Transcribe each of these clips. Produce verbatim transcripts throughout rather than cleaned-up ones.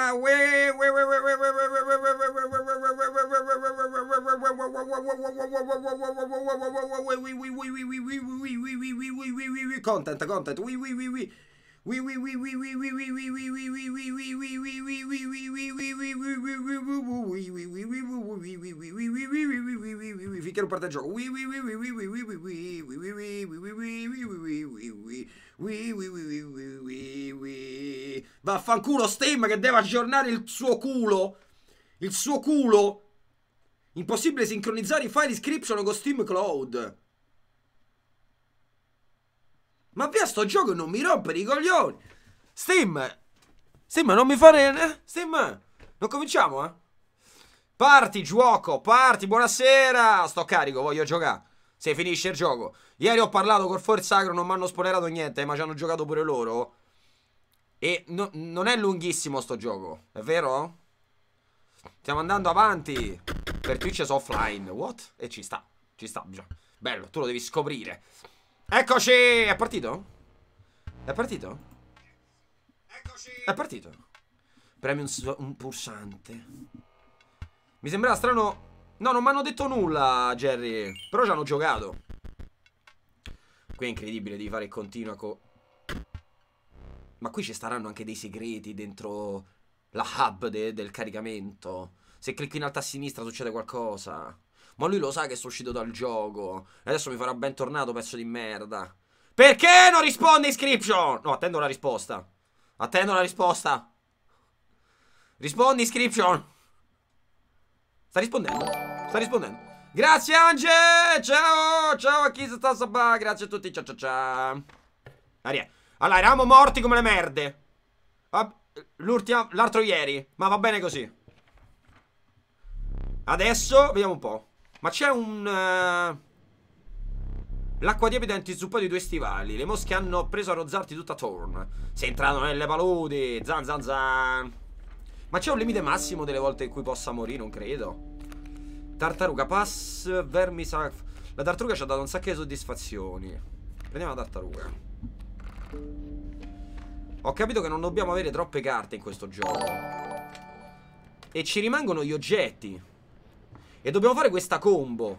Content, content. Finché non parte il gioco. Vaffanculo Steam che deve aggiornare il suo culo. Il suo culo. Impossibile sincronizzare i file description con Steam Cloud. Ma via sto gioco non mi rompere i coglioni. Steam Steam non mi fare. Steam non cominciamo eh Parti gioco. Parti buonasera. Sto carico voglio giocare. Se finisce il gioco. Ieri ho parlato col Forsacro. Non mi hanno spoilerato niente ma ci hanno giocato pure loro. E no, non è lunghissimo sto gioco. È vero? Stiamo andando avanti. Per Twitch è offline. What? E ci sta. Ci sta già. Bello tu lo devi scoprire. Eccoci! È partito? È partito? Eccoci! È partito. Premi un, un pulsante. Mi sembrava strano. No, non mi hanno detto nulla, Jerry. Però ci hanno giocato. Qui è incredibile di fare il continuo co... Ma qui ci staranno anche dei segreti dentro la hub de del caricamento. Se clicchi in alto a sinistra succede qualcosa. Ma lui lo sa che sono uscito dal gioco. E adesso mi farà bentornato, pezzo di merda. Perché non risponde Inscription? No, attendo la risposta. Attendo la risposta. Rispondi Inscription. Sta rispondendo? Sta rispondendo. Grazie Ange. Ciao. Ciao a chi sta sabà. Grazie a tutti. Ciao ciao ciao. Aria. Allora, eravamo morti come le merde. L'ultimo, l'altro ieri. Ma va bene così. Adesso, vediamo un po'. Ma c'è un... Uh... L'acqua tiepida ha antizuppato i tuoi stivali. Le mosche hanno preso a rozzarti tutta attorno. Sei entrato nelle paludi. Zan zan zan. Ma c'è un limite massimo delle volte in cui possa morire? Non credo. Tartaruga, pass, vermi sa... La tartaruga ci ha dato un sacco di soddisfazioni. Prendiamo la tartaruga. Ho capito che non dobbiamo avere troppe carte in questo gioco. E ci rimangono gli oggetti. E dobbiamo fare questa combo.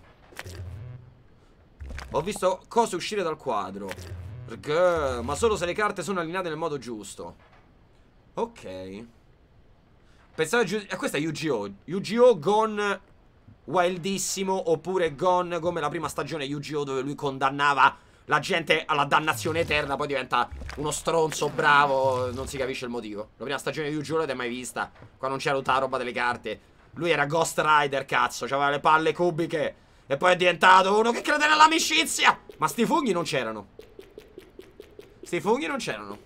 Ho visto cose uscire dal quadro. Perché? Ma solo se le carte sono allineate nel modo giusto. Ok. Pensavo a questa è Yu-Gi-Oh! Yu-Gi-Oh! Gone wildissimo. Oppure Gone come la prima stagione Yu-Gi-Oh! Dove lui condannava la gente alla dannazione eterna. Poi diventa uno stronzo bravo. Non si capisce il motivo. La prima stagione di Yu-Gi-Oh! L'avete mai vista? Qua non c'era tutta la roba delle carte. Lui era Ghost Rider, cazzo. C'aveva le palle cubiche. E poi è diventato uno che crede nell'amicizia. Ma sti funghi non c'erano. Sti funghi non c'erano.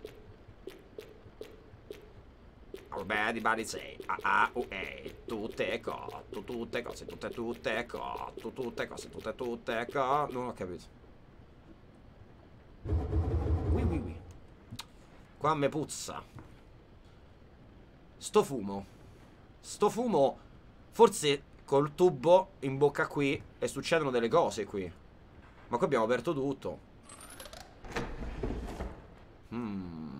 Vabbè, di bari sei. Ah, ah, uh, eh. Tutte cose. Tutte cose. Tutte, tutte cose. Tutte cose. Tutte, tutte cose. Non ho capito. Ui, ui, ui. Qua me puzza. Sto fumo. Sto fumo, forse col tubo in bocca qui e succedono delle cose qui. Ma qui abbiamo aperto tutto. Hmm.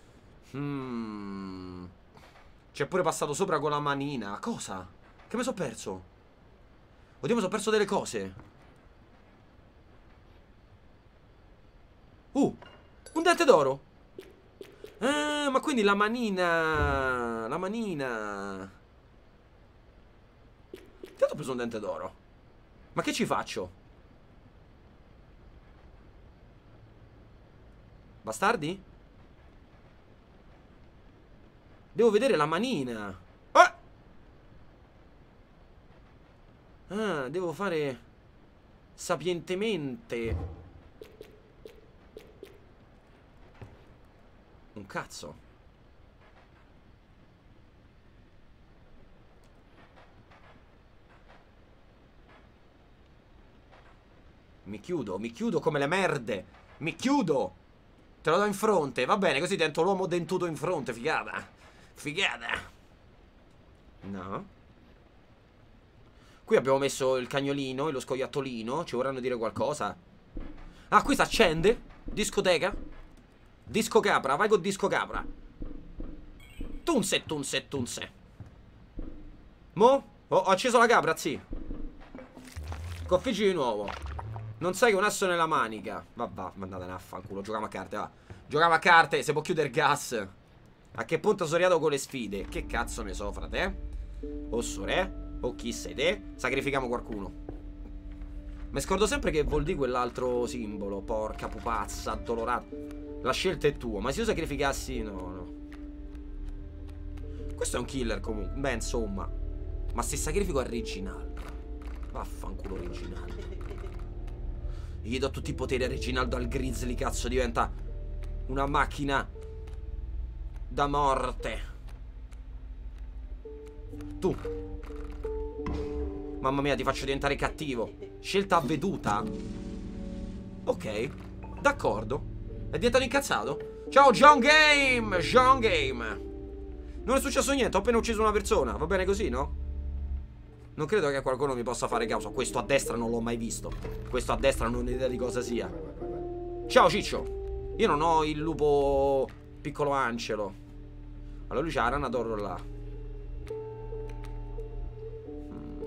Hmm. C'è pure passato sopra con la manina. Cosa? Che mi sono perso? Oddio, mi sono perso delle cose. Uh, un dente d'oro. Ah, ma quindi la manina. La manina. Intanto ho preso un dente d'oro. Ma che ci faccio? Bastardi? Devo vedere la manina. Ah! Ah, devo fare sapientemente. Un cazzo. Mi chiudo, mi chiudo come le merde. Mi chiudo. Te lo do in fronte, va bene, così divento l'uomo dentuto in fronte, figata. Figata. No. Qui abbiamo messo il cagnolino e lo scoiattolino. Ci vorranno dire qualcosa. Ah, qui si accende. Discoteca. Disco capra, vai con disco capra. Tunse, tunse, tunse. Mo? Ho, ho acceso la capra, sì. Configgio di nuovo. Non sai che un asso nella manica. Va, va, mandate a fanculo. Giochiamo a carte, va. Giochiamo a carte, se può chiudere il gas. A che punto sono arrivato con le sfide? Che cazzo ne so, frate? O sore? O chi sei te? Sacrifichiamo qualcuno. Mi scordo sempre che vuol dire quell'altro simbolo. Porca pupazza, addolorata. La scelta è tua. Ma se io sacrificassi... No, no. Questo è un killer comunque. Beh, insomma. Ma se sacrifico a Reginaldo. Vaffanculo Reginaldo. Gli do tutti i poteri a Reginaldo, al Grizzly. Cazzo, diventa una macchina da morte. Tu. Mamma mia, ti faccio diventare cattivo. Scelta avveduta. Ok, d'accordo. È diventato incazzato. Ciao John Game. John Game. Non è successo niente, ho appena ucciso una persona. Va bene così, no? Non credo che qualcuno mi possa fare causa. Questo a destra non l'ho mai visto. Questo a destra non ho idea di cosa sia. Ciao Ciccio. Io non ho il lupo piccolo Angelo. Allora lui c'ha la rana d'oro là. mm.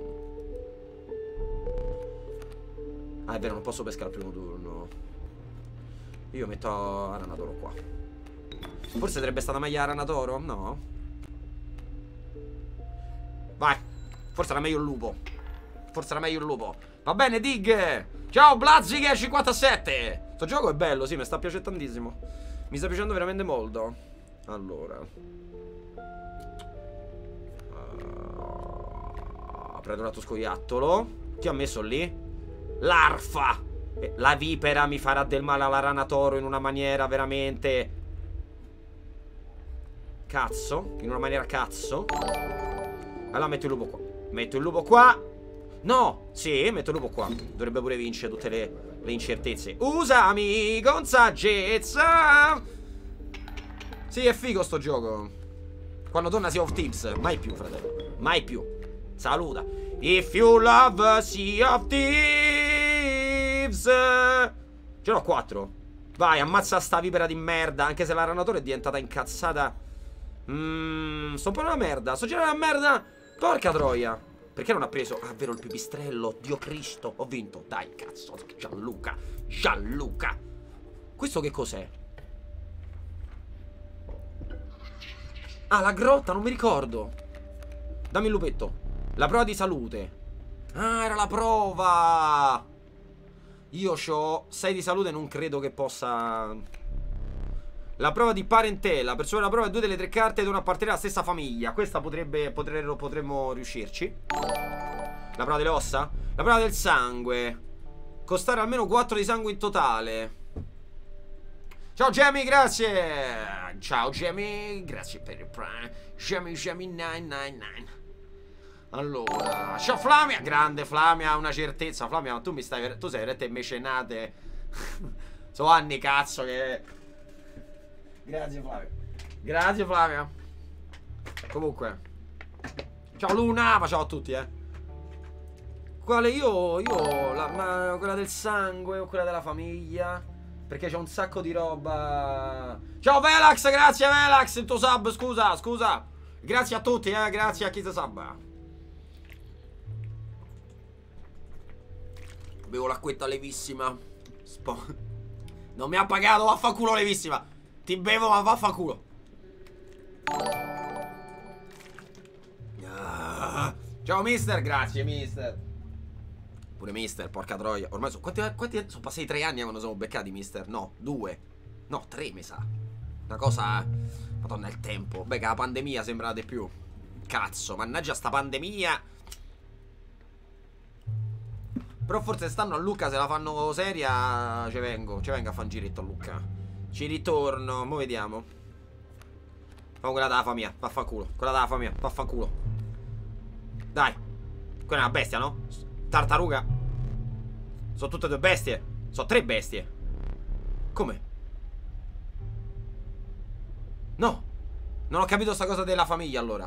Ah, è vero, non posso pescare al primo turno. Io metto la rana d'oro qua. Forse sarebbe stata meglio la rana d'oro? No. Vai. Forse era meglio il lupo. Forse era meglio il lupo. Va bene, Dig. Ciao Blazziger cinquantasette. Sto gioco è bello, sì, mi sta piacendo tantissimo. Mi sta piacendo veramente molto. Allora uh, prendo un altro scoiattolo. Chi ha messo lì? L'arfa. La vipera mi farà del male alla rana toro in una maniera veramente... Cazzo. In una maniera cazzo. Allora metto il lupo qua. Metto il lupo qua. No, sì, metto il lupo qua. Dovrebbe pure vincere tutte le, le incertezze. Usami con saggezza. Sì, è figo sto gioco. Quando torna Sea of Thieves. Mai più, fratello. Mai più. Saluta. If you love Sea of Thieves. Ce l'ho quattro. Vai, ammazza sta vipera di merda. Anche se la ranatore è diventata incazzata. Mmm, sto un po' una merda. Sto girando una merda. Porca troia. Perché non ha preso? Ah, vero, il pipistrello. Dio Cristo. Ho vinto. Dai, cazzo. Gianluca. Gianluca. Questo che cos'è? Ah, la grotta, non mi ricordo. Dammi il lupetto. La prova di salute. Ah, era la prova. Io c'ho sei di salute, non credo che possa... La prova di parentela. Per superare la prova, due delle tre carte devono appartenere alla stessa famiglia. Questa potrebbe, potremmo, potremmo riuscirci. La prova delle ossa. La prova del sangue. Costare almeno quattro di sangue in totale. Ciao Jamie, grazie. Ciao Jamie, grazie per il prime. Jamie, Jamie nove nove nove. Allora, ciao Flamia. Grande Flamia, una certezza. Flamia, ma tu mi stai... Tu sei veramente mecenate. So anni, cazzo, che... Grazie Flavia. Grazie Flavia. Comunque. Ciao Luna. Ma ciao a tutti, eh. Quale io? Io la, ma quella del sangue o quella della famiglia? Perché c'è un sacco di roba. Ciao Velax. Grazie Velax. Il tuo sub. Scusa, scusa. Grazie a tutti, eh. Grazie a chi si sub. Bevo l'acquetta levissima. Spo Non mi ha pagato. Vaffanculo levissima. Ti bevo, ma vaffanculo. Ah. Ciao mister, grazie mister. Pure mister, porca troia. Ormai sono... Quanti, quanti sono passati tre anni quando siamo beccati, mister? No, due. No, tre mi sa. Una cosa... Madonna, il tempo. Beh, che la pandemia sembra di più. Cazzo, mannaggia sta pandemia. Però forse stanno a Lucca, se la fanno seria, ci vengo. Ci vengo a fare un giretto a Lucca. Ci ritorno, mo vediamo. Facciamo quella della famiglia, vaffanculo. Quella della famiglia, vaffanculo. Dai. Quella è una bestia, no? Tartaruga. Sono tutte due bestie. Sono tre bestie. Come? No. Non ho capito sta cosa della famiglia allora.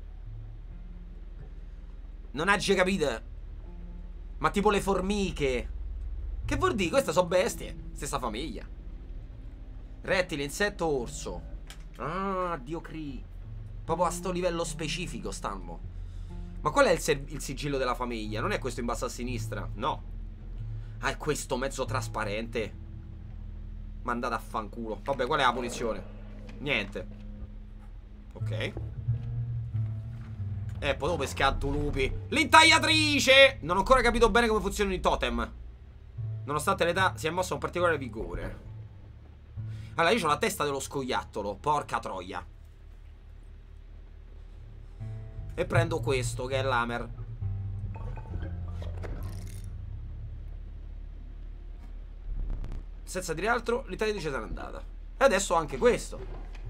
Non hai capito. Ma tipo le formiche. Che vuol dire? Queste sono bestie. Stessa famiglia. Rettile, insetto, orso. Ah, Dio Cri. Proprio a sto livello specifico stanno. Ma qual è il, il sigillo della famiglia? Non è questo in basso a sinistra? No. Ah, è questo mezzo trasparente. Ma andate a fanculo. Vabbè, qual è la punizione? Niente. Ok. Eh, potevo pescare due lupi. L'intagliatrice! Non ho ancora capito bene come funzionano i totem. Nonostante l'età si è mossa un particolare vigore. Allora, io ho la testa dello scoiattolo. Porca troia. E prendo questo, che è l'hammer. Senza dire altro, l'intagliatrice se n'è andata. E adesso ho anche questo.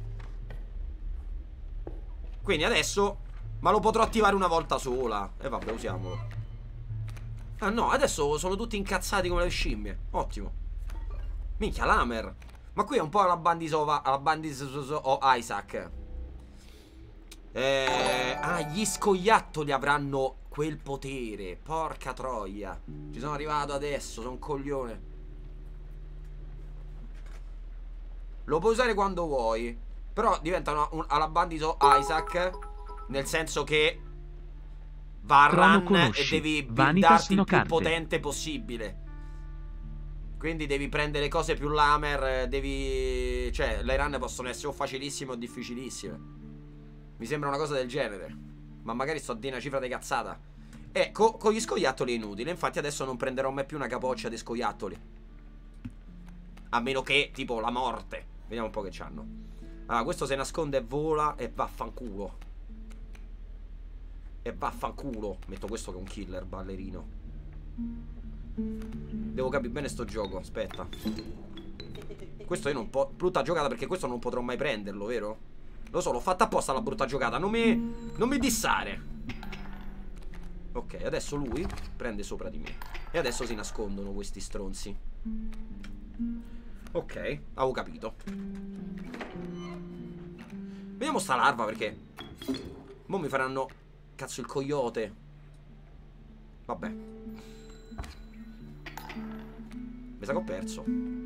Quindi adesso... Ma lo potrò attivare una volta sola. E vabbè, usiamolo. Ah no, adesso sono tutti incazzati come le scimmie. Ottimo. Minchia, l'hammer. Ma qui è un po' alla Bandisova, alla Bandis o Isaac. Eh, ah, gli scoiattoli avranno quel potere. Porca troia. Ci sono arrivato adesso, sono un coglione. Lo puoi usare quando vuoi. Però diventa una, un, alla Bandis o Isaac. Nel senso che va a run e devi buildarti il più potente possibile. Quindi devi prendere cose più lamer. Devi... Cioè, le run possono essere o facilissime o difficilissime. Mi sembra una cosa del genere. Ma magari sto a dire una cifra di cazzata. Ecco, con gli scoiattoli è inutile. Infatti adesso non prenderò mai più una capoccia di scoiattoli. A meno che, tipo, la morte. Vediamo un po' che c'hanno. Allora, questo se nasconde e vola e vaffanculo. E vaffanculo. Metto questo che è un killer, ballerino. Devo capire bene sto gioco, aspetta. Questo io non posso... Brutta giocata perché questo non potrò mai prenderlo, vero? Lo so, l'ho fatta apposta la brutta giocata. Non mi... Non mi dissare. Ok, adesso lui prende sopra di me. E adesso si nascondono questi stronzi. Ok, avevo capito. Vediamo sta larva perché mo mi faranno... Cazzo, il coyote. Vabbè. Mi sa che ho perso.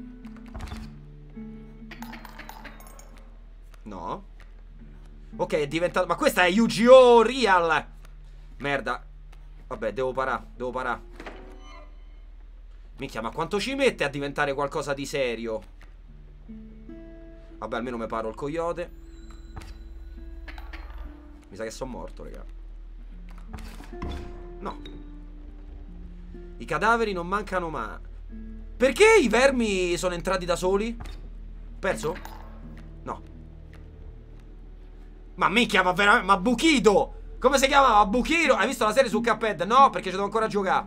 No. Ok, è diventato... Ma questa è Yu-Gi-Oh! Real. Merda. Vabbè, devo parare, devo parare. Minchia, ma quanto ci mette a diventare qualcosa di serio? Vabbè, almeno mi paro il coyote. Mi sa che sono morto, raga. No. I cadaveri non mancano mai. Perché i vermi sono entrati da soli? Perso? No. Ma minchia, ma veramente... Ma Bukido! Come si chiamava? Bukiro? Hai visto la serie su Cuphead? No, perché ci devo ancora giocare.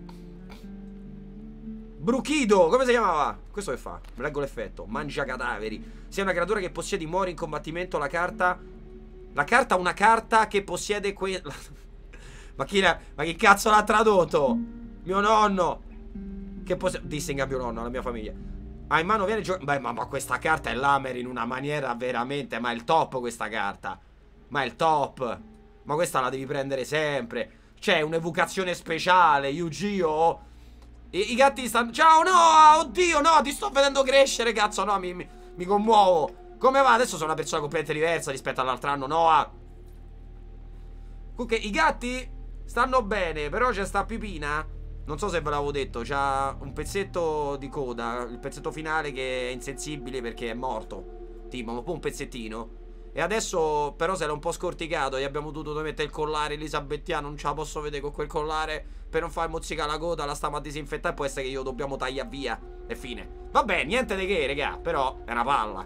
Brukido, come si chiamava? Questo che fa? Leggo l'effetto. Mangia cadaveri. Sei una creatura che possiede muore in combattimento la carta. La carta, una carta che possiede quella. Ma chi, la... Ma chi cazzo l'ha tradotto? Mio nonno. Che possiede... Disse in mio nonno, la mia famiglia. Ah, in mano viene giocato. Beh, ma, ma questa carta è l'Hammer in una maniera veramente. Ma è il top questa carta. Ma è il top. Ma questa la devi prendere sempre. C'è un'evocazione speciale. Yu-Gi-Oh! I, I gatti stanno... Ciao, no! Oddio, no! Ti sto vedendo crescere, cazzo, no! Mi, mi, mi commuovo. Come va? Adesso sono una persona completamente diversa rispetto all'altro anno, Noah. Comunque, i gatti stanno bene, però c'è sta Pipina. Non so se ve l'avevo detto, c'ha un pezzetto di coda, il pezzetto finale che è insensibile perché è morto. Tipo, un po' un pezzettino. E adesso però se l'è un po' scorticato. Gli abbiamo dovuto mettere il collare elisabettiano. Non ce la posso vedere con quel collare per non far mozzicare la coda. La stiamo a disinfettare. Può essere che io dobbiamo tagliare via. E fine. Vabbè, niente di che, raga. Però è una palla.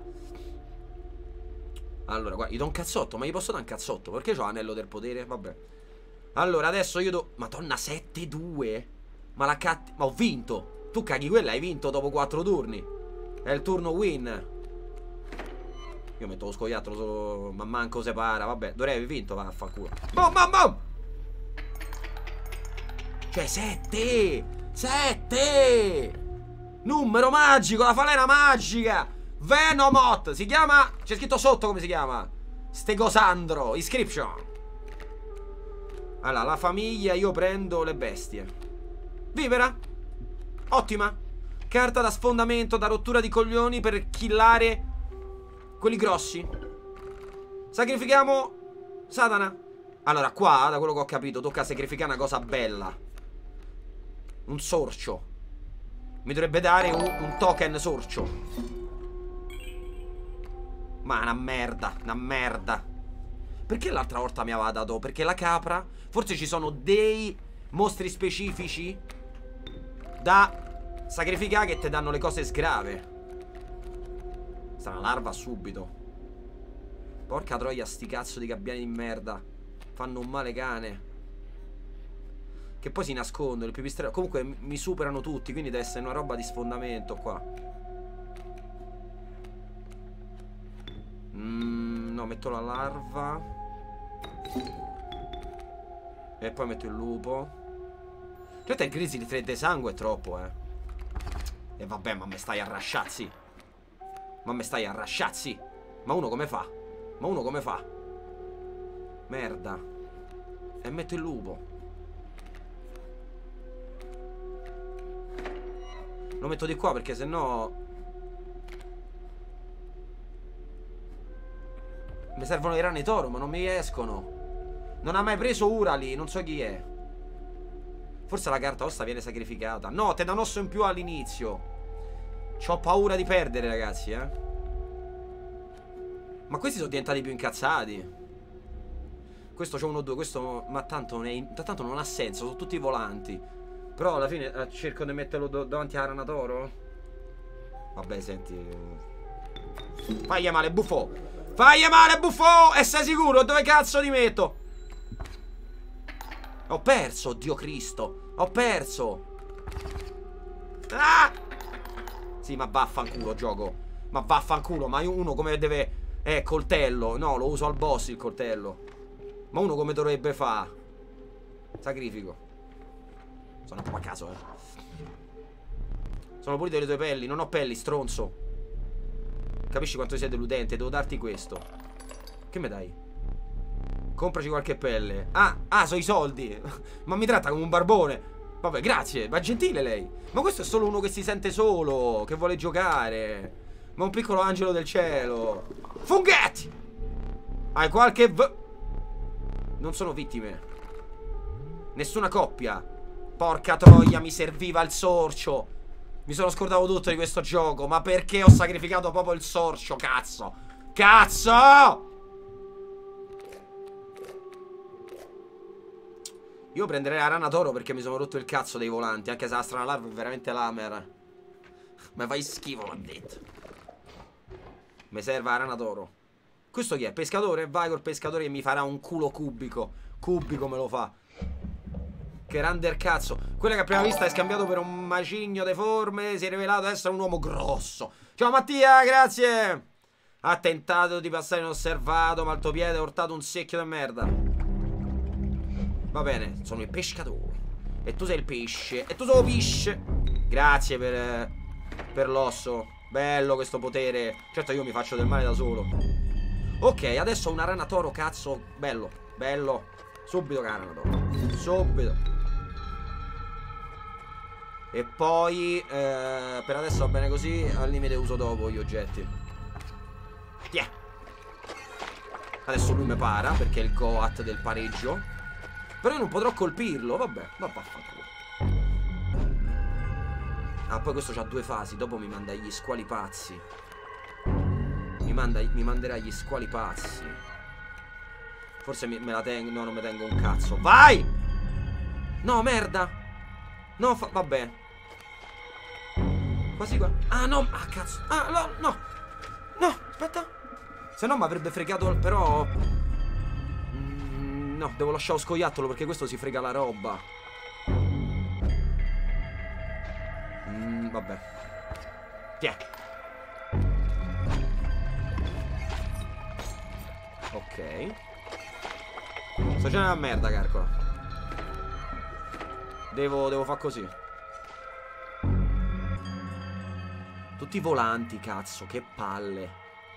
Allora, guarda, gli do un cazzotto. Ma gli posso dare un cazzotto? Perché c'ho l'anello del potere? Vabbè. Allora, adesso io do... Madonna, sette due. Ma la cat... Ma ho vinto. Tu caghi quella, hai vinto dopo quattro turni. È il turno win. Io metto lo scoiattolo solo... Ma manco se para. Vabbè, dovrei aver vinto, vaffanculo. Bom, bom, bom. Cioè, sette. Sette. Numero magico, la falena magica. Venomoth. Si chiama... C'è scritto sotto come si chiama. Stegosandro. Inscription. Allora, la famiglia, io prendo le bestie. Vivera. Ottima. Carta da sfondamento, da rottura di coglioni per killare quelli grossi. Sacrifichiamo Satana. Allora, qua, da quello che ho capito, tocca sacrificare una cosa bella. Un sorcio. Mi dovrebbe dare un, un token sorcio. Ma una merda, una merda. Perché l'altra volta mi aveva dato? Perché la capra, forse ci sono dei mostri specifici da sacrificare che ti danno le cose sgrave. Sta una larva subito. Porca troia, sti cazzo di gabbiani di merda. Fanno un male cane. Che poi si nascondono, il pipistrello. Comunque mi superano tutti, quindi deve essere una roba di sfondamento qua. mm, No, metto la larva. E poi metto il lupo. Certo il grizzly tre di sangue è troppo, eh. E vabbè, ma me stai a rasciazzi. Ma me stai a rasciazzi. Ma uno come fa? Ma uno come fa? Merda. E metto il lupo. Lo metto di qua perché sennò mi servono i rane toro, ma non mi escono. Non ha mai preso Urali, non so chi è. Forse la carta ossa viene sacrificata. No, te da un osso in più all'inizio. C'ho paura di perdere, ragazzi, eh. Ma questi sono diventati più incazzati. Questo c'è uno due, questo. Ma tanto non, è, tanto non ha senso, sono tutti volanti. Però alla fine eh, cerco di metterlo davanti a Ranatoro. Vabbè, senti. Fagli male, buffo. Fagli male, buffo. E sei sicuro? Dove cazzo ti metto? Ho perso, Dio Cristo. Ho perso. Ah! Sì, ma vaffanculo, gioco. Ma vaffanculo, ma uno come deve... Eh, coltello. No, lo uso al boss il coltello. Ma uno come dovrebbe fare? Sacrifico. Sono un po' a caso, eh. Sono pulite le tue pelli. Non ho pelli, stronzo. Capisci quanto sei deludente? Devo darti questo. Che mi dai? Compraci qualche pelle. Ah, ah, sono i soldi. Ma mi tratta come un barbone. Vabbè, grazie, ma gentile lei. Ma questo è solo uno che si sente solo, che vuole giocare. Ma un piccolo angelo del cielo. Funghetti! Hai qualche v... Non sono vittime. Nessuna coppia. Porca troia, mi serviva il sorcio. Mi sono scordato tutto di questo gioco. Ma perché ho sacrificato proprio il sorcio, cazzo? Cazzo! Io prenderei la rana toro perché mi sono rotto il cazzo dei volanti. Anche se la strana larva è veramente lamer. Ma fai schifo, l'ha detto. Mi serve la rana toro. Questo chi è? Pescatore? Vai col pescatore che mi farà un culo cubico. Cubico me lo fa. Che rander cazzo. Quella che a prima vista è scambiato per un macigno deforme. Si è rivelato essere un uomo grosso. Ciao Mattia, grazie. Ha tentato di passare inosservato, ma il tuo piede ha urtato un secchio di merda. Va bene, sono il pescatore. E tu sei il pesce. E tu sei il pesce. Grazie per, per l'osso. Bello questo potere. Certo io mi faccio del male da solo. Ok, adesso ho una rana toro, cazzo. Bello, bello. Subito che rana toro. Subito. E poi eh, per adesso va bene così. Al limite uso dopo gli oggetti. Tiè. Adesso lui mi para perché è il Goat del pareggio. Però io non potrò colpirlo. Vabbè, vabbè. Ah, poi questo c'ha due fasi. Dopo mi manda gli squali pazzi. Mi, manda, mi manderà gli squali pazzi. Forse mi, me la tengo. No, non me tengo un cazzo. Vai! No, merda. No, fa, vabbè. Quasi qua. Ah, no. Ah, cazzo. Ah, no, no. No, aspetta. Se no mi avrebbe fregato. Però... No, devo lasciare lo scoiattolo perché questo si frega la roba. Mm, vabbè. Tiè. Ok. Sto già nella merda, calcola. Devo, devo far così. Tutti volanti, cazzo, che palle.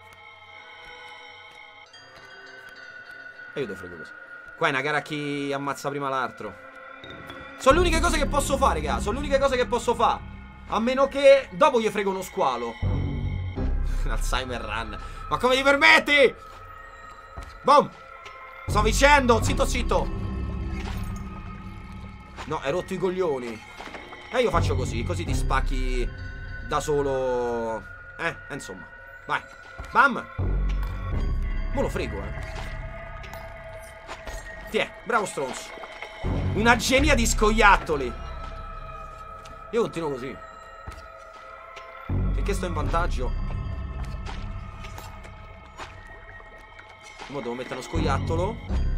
E io te frego così. Qua è una gara a chi ammazza prima l'altro. Sono le uniche cose che posso fare, raga. Sono le uniche cose che posso fare. A meno che dopo gli frego uno squalo. Alzheimer run. Ma come ti permetti? Boom. Sto dicendo, zitto zitto. No, hai rotto i coglioni. E io faccio così, così ti spacchi da solo. Eh, insomma. Vai. Bam. Mo lo frego, eh. Tiè, bravo stronzo. Una genia di scoiattoli. Io continuo così. Finché sto in vantaggio. Mo devo mettere uno scoiattolo.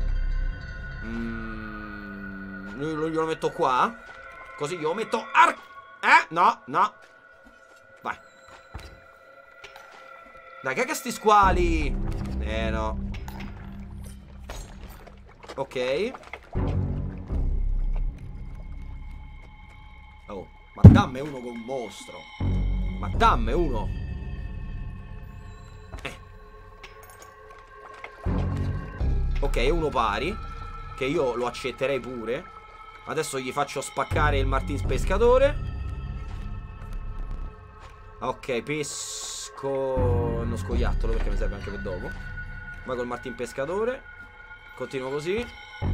Mm, glielo metto qua. Così glielo metto ar... Eh, no, no. Vai. Dai, caga sti squali. Eh, no. Ok. Oh, ma dammi uno con un mostro. Ma dammi uno. Eh. Ok, uno pari. Che io lo accetterei pure. Adesso gli faccio spaccare il Martins pescatore. Ok, pesco uno scoiattolo perché mi serve anche per dopo. Vai col Martin pescatore. Continuo così.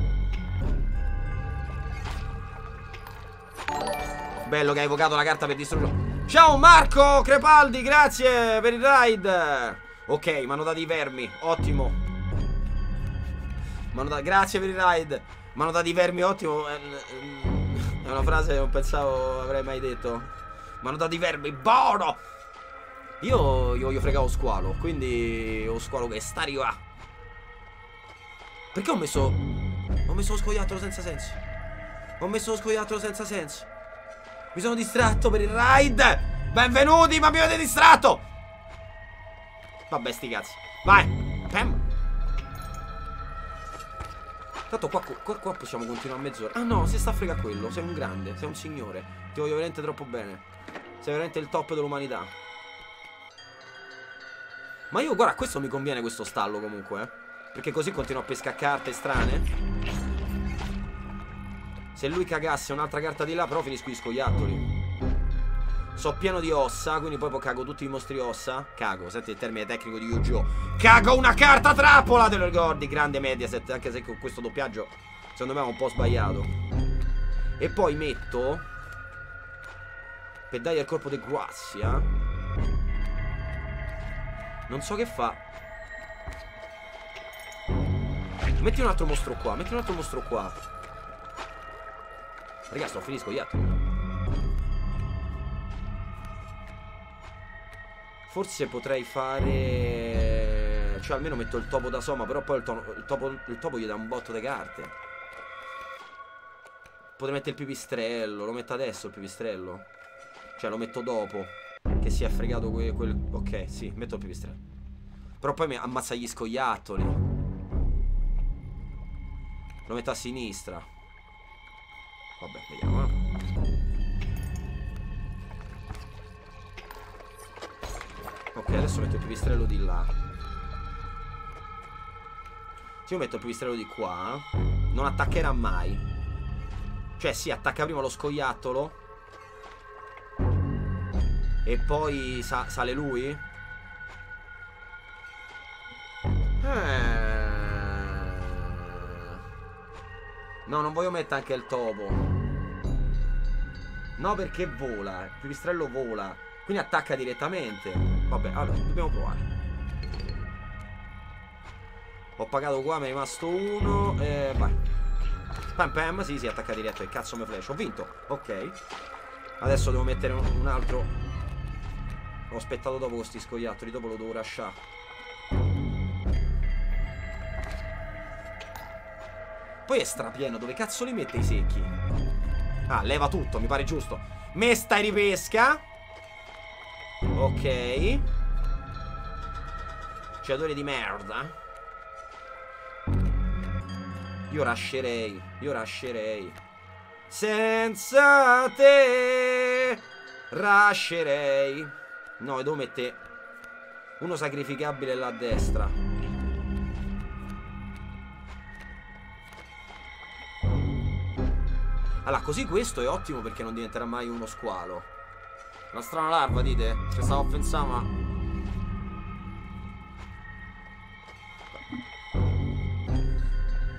Bello che hai evocato la carta per distruggerlo. Ciao Marco Crepaldi, grazie per il raid. Ok, mi hanno dato i vermi. Ottimo. M'hanno dato... Grazie per il raid. Mi hanno dato i vermi, ottimo. È una frase che non pensavo avrei mai detto. Mi hanno dato i vermi, buono. Io io voglio fregare lo squalo. Quindi lo squalo che sta arrivando. Perché ho messo Ho messo lo scoiattolo senza senso. Ho messo lo scoiattolo senza senso. Mi sono distratto per il raid. Benvenuti, ma mi avete distratto. Vabbè, sti cazzi. Vai. Pam. Tanto qua, qua, qua possiamo continuare a mezz'ora. Ah no, si sta a fregare quello. Sei un grande, sei un signore. Ti voglio veramente troppo bene. Sei veramente il top dell'umanità. Ma io, guarda, questo mi conviene, questo stallo comunque, eh. Perché così continuo a pescare carte strane. Se lui cagasse un'altra carta di là, però finisco gli scoiattoli. So pieno di ossa, quindi poi cago tutti i mostri ossa. Cago, senti il termine tecnico di Yu-Gi-Oh! Cago una carta trappola, te lo ricordi? Grande Mediaset, anche se con questo doppiaggio secondo me è un po' sbagliato. E poi metto per dargli il colpo di grazia. Non so che fa. Metti un altro mostro qua, metti un altro mostro qua. Raga, sto finisco gli altri. Forse potrei fare... Cioè almeno metto il topo da soma. Però poi il, tono, il, topo, il topo gli dà un botto di carte. Potrei mettere il pipistrello. Lo metto adesso il pipistrello. Cioè lo metto dopo che si è fregato quel, quel... Ok, sì, metto il pipistrello. Però poi mi ammazza gli scoiattoli. Lo metto a sinistra. Vabbè, vediamo, eh. Ok, adesso metto il pipistrello di là. Se io metto il pipistrello di qua, non attaccherà mai. Cioè sì, attacca prima lo scoiattolo e poi sa sale lui. eh... No, non voglio mettere anche il topo. No, perché vola. Il pipistrello vola, quindi attacca direttamente. Vabbè, allora, dobbiamo provare. Ho pagato qua, mi è rimasto uno. E vai. Pam pam, sì, sì, attacca diretto. Che cazzo mi flash? Ho vinto. Ok. Adesso devo mettere un, un altro. Ho aspettato dopo questi scoiattoli. Dopo lo devo lasciare. Poi è strapieno. Dove cazzo li mette i secchi? Ah, leva tutto, mi pare giusto. Mesta e ripesca. Ok. Giocatore di merda. Io rascerei. Io rascerei. Senza te rascerei. No, devo mettere uno sacrificabile là a destra. Allora, così questo è ottimo perché non diventerà mai uno squalo. Una strana larva, dite? Ci stavo a pensare, ma...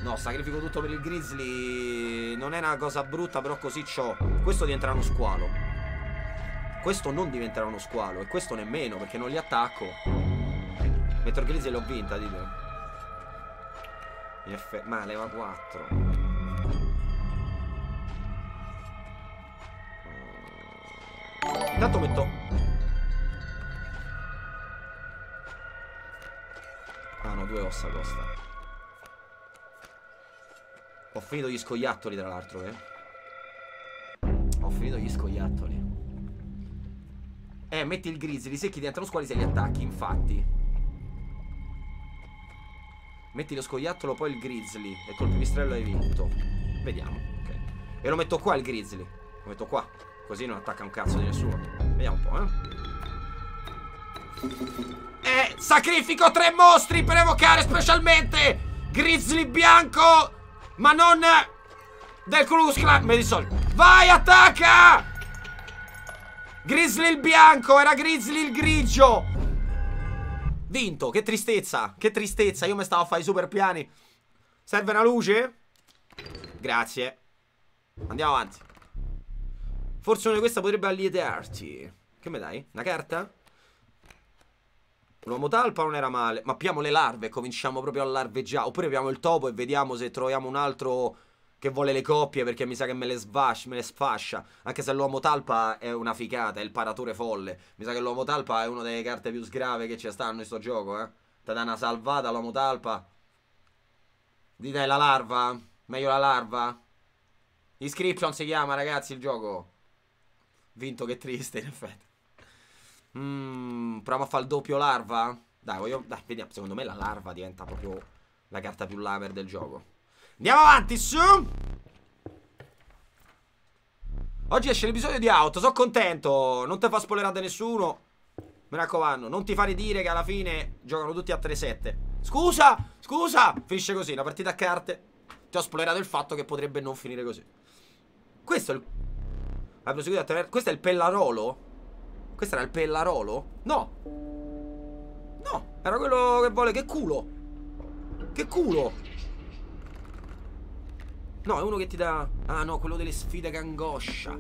No, sacrifico tutto per il grizzly. Non è una cosa brutta, però così c'ho. Questo diventerà uno squalo. Questo non diventerà uno squalo. E questo nemmeno, perché non li attacco. Metto il grizzly e l'ho vinta, dite. Ma leva quattro. Intanto metto. Ah no, due ossa costa. Ho finito gli scoiattoli, tra l'altro, eh. Ho finito gli scoiattoli. Eh, metti il grizzly, i secchi diventano squali se li attacchi, infatti. Metti lo scoiattolo, poi il grizzly. E col pipistrello hai vinto. Vediamo, ok. E lo metto qua il grizzly. Lo metto qua. Così non attacca un cazzo di nessuno. Vediamo un po', eh. E sacrifico tre mostri per evocare specialmente grizzly bianco, ma non del Ku Klux Klan. Mi dissolvo. Vai, attacca! Grizzly il bianco, era grizzly il grigio. Vinto, che tristezza. Che tristezza, io mi stavo a fare i super piani. Serve una luce? Grazie. Andiamo avanti. Forse una di queste potrebbe allietarti. Che me dai? Una carta? L'uomo talpa non era male. Ma abbiamo le larve e cominciamo proprio a larveggiare. Oppure abbiamo il topo e vediamo se troviamo un altro che vuole le coppie, perché mi sa che me le, sfascia, me le sfascia. Anche se l'uomo talpa è una figata, è il paratore folle. Mi sa che l'uomo talpa è una delle carte più sgrave che ci stanno in sto gioco, eh. Ti dà una salvata l'uomo talpa. Dite la larva. Meglio la larva. Inscription si chiama, ragazzi, il gioco. Vinto, che triste, in effetti. Mmm, proviamo a fare il doppio larva. Dai, voglio... Dai, vediamo. Secondo me la larva diventa proprio la carta più lamer del gioco. Andiamo avanti, su. Oggi esce l'episodio di Out. Sono contento. Non ti fa spoilerare da nessuno. Mi raccomando, non ti fare dire che alla fine giocano tutti a tre sette. Scusa, scusa. Finisce così, una partita a carte. Ti ho spoilerato il fatto che potrebbe non finire così. Questo è il... Hai proseguito attraverso... Questo è il pellarolo? Questo era il pellarolo? No. No, era quello che vuole... Che culo. Che culo. No, è uno che ti dà... Ah no, quello delle sfide che angoscia.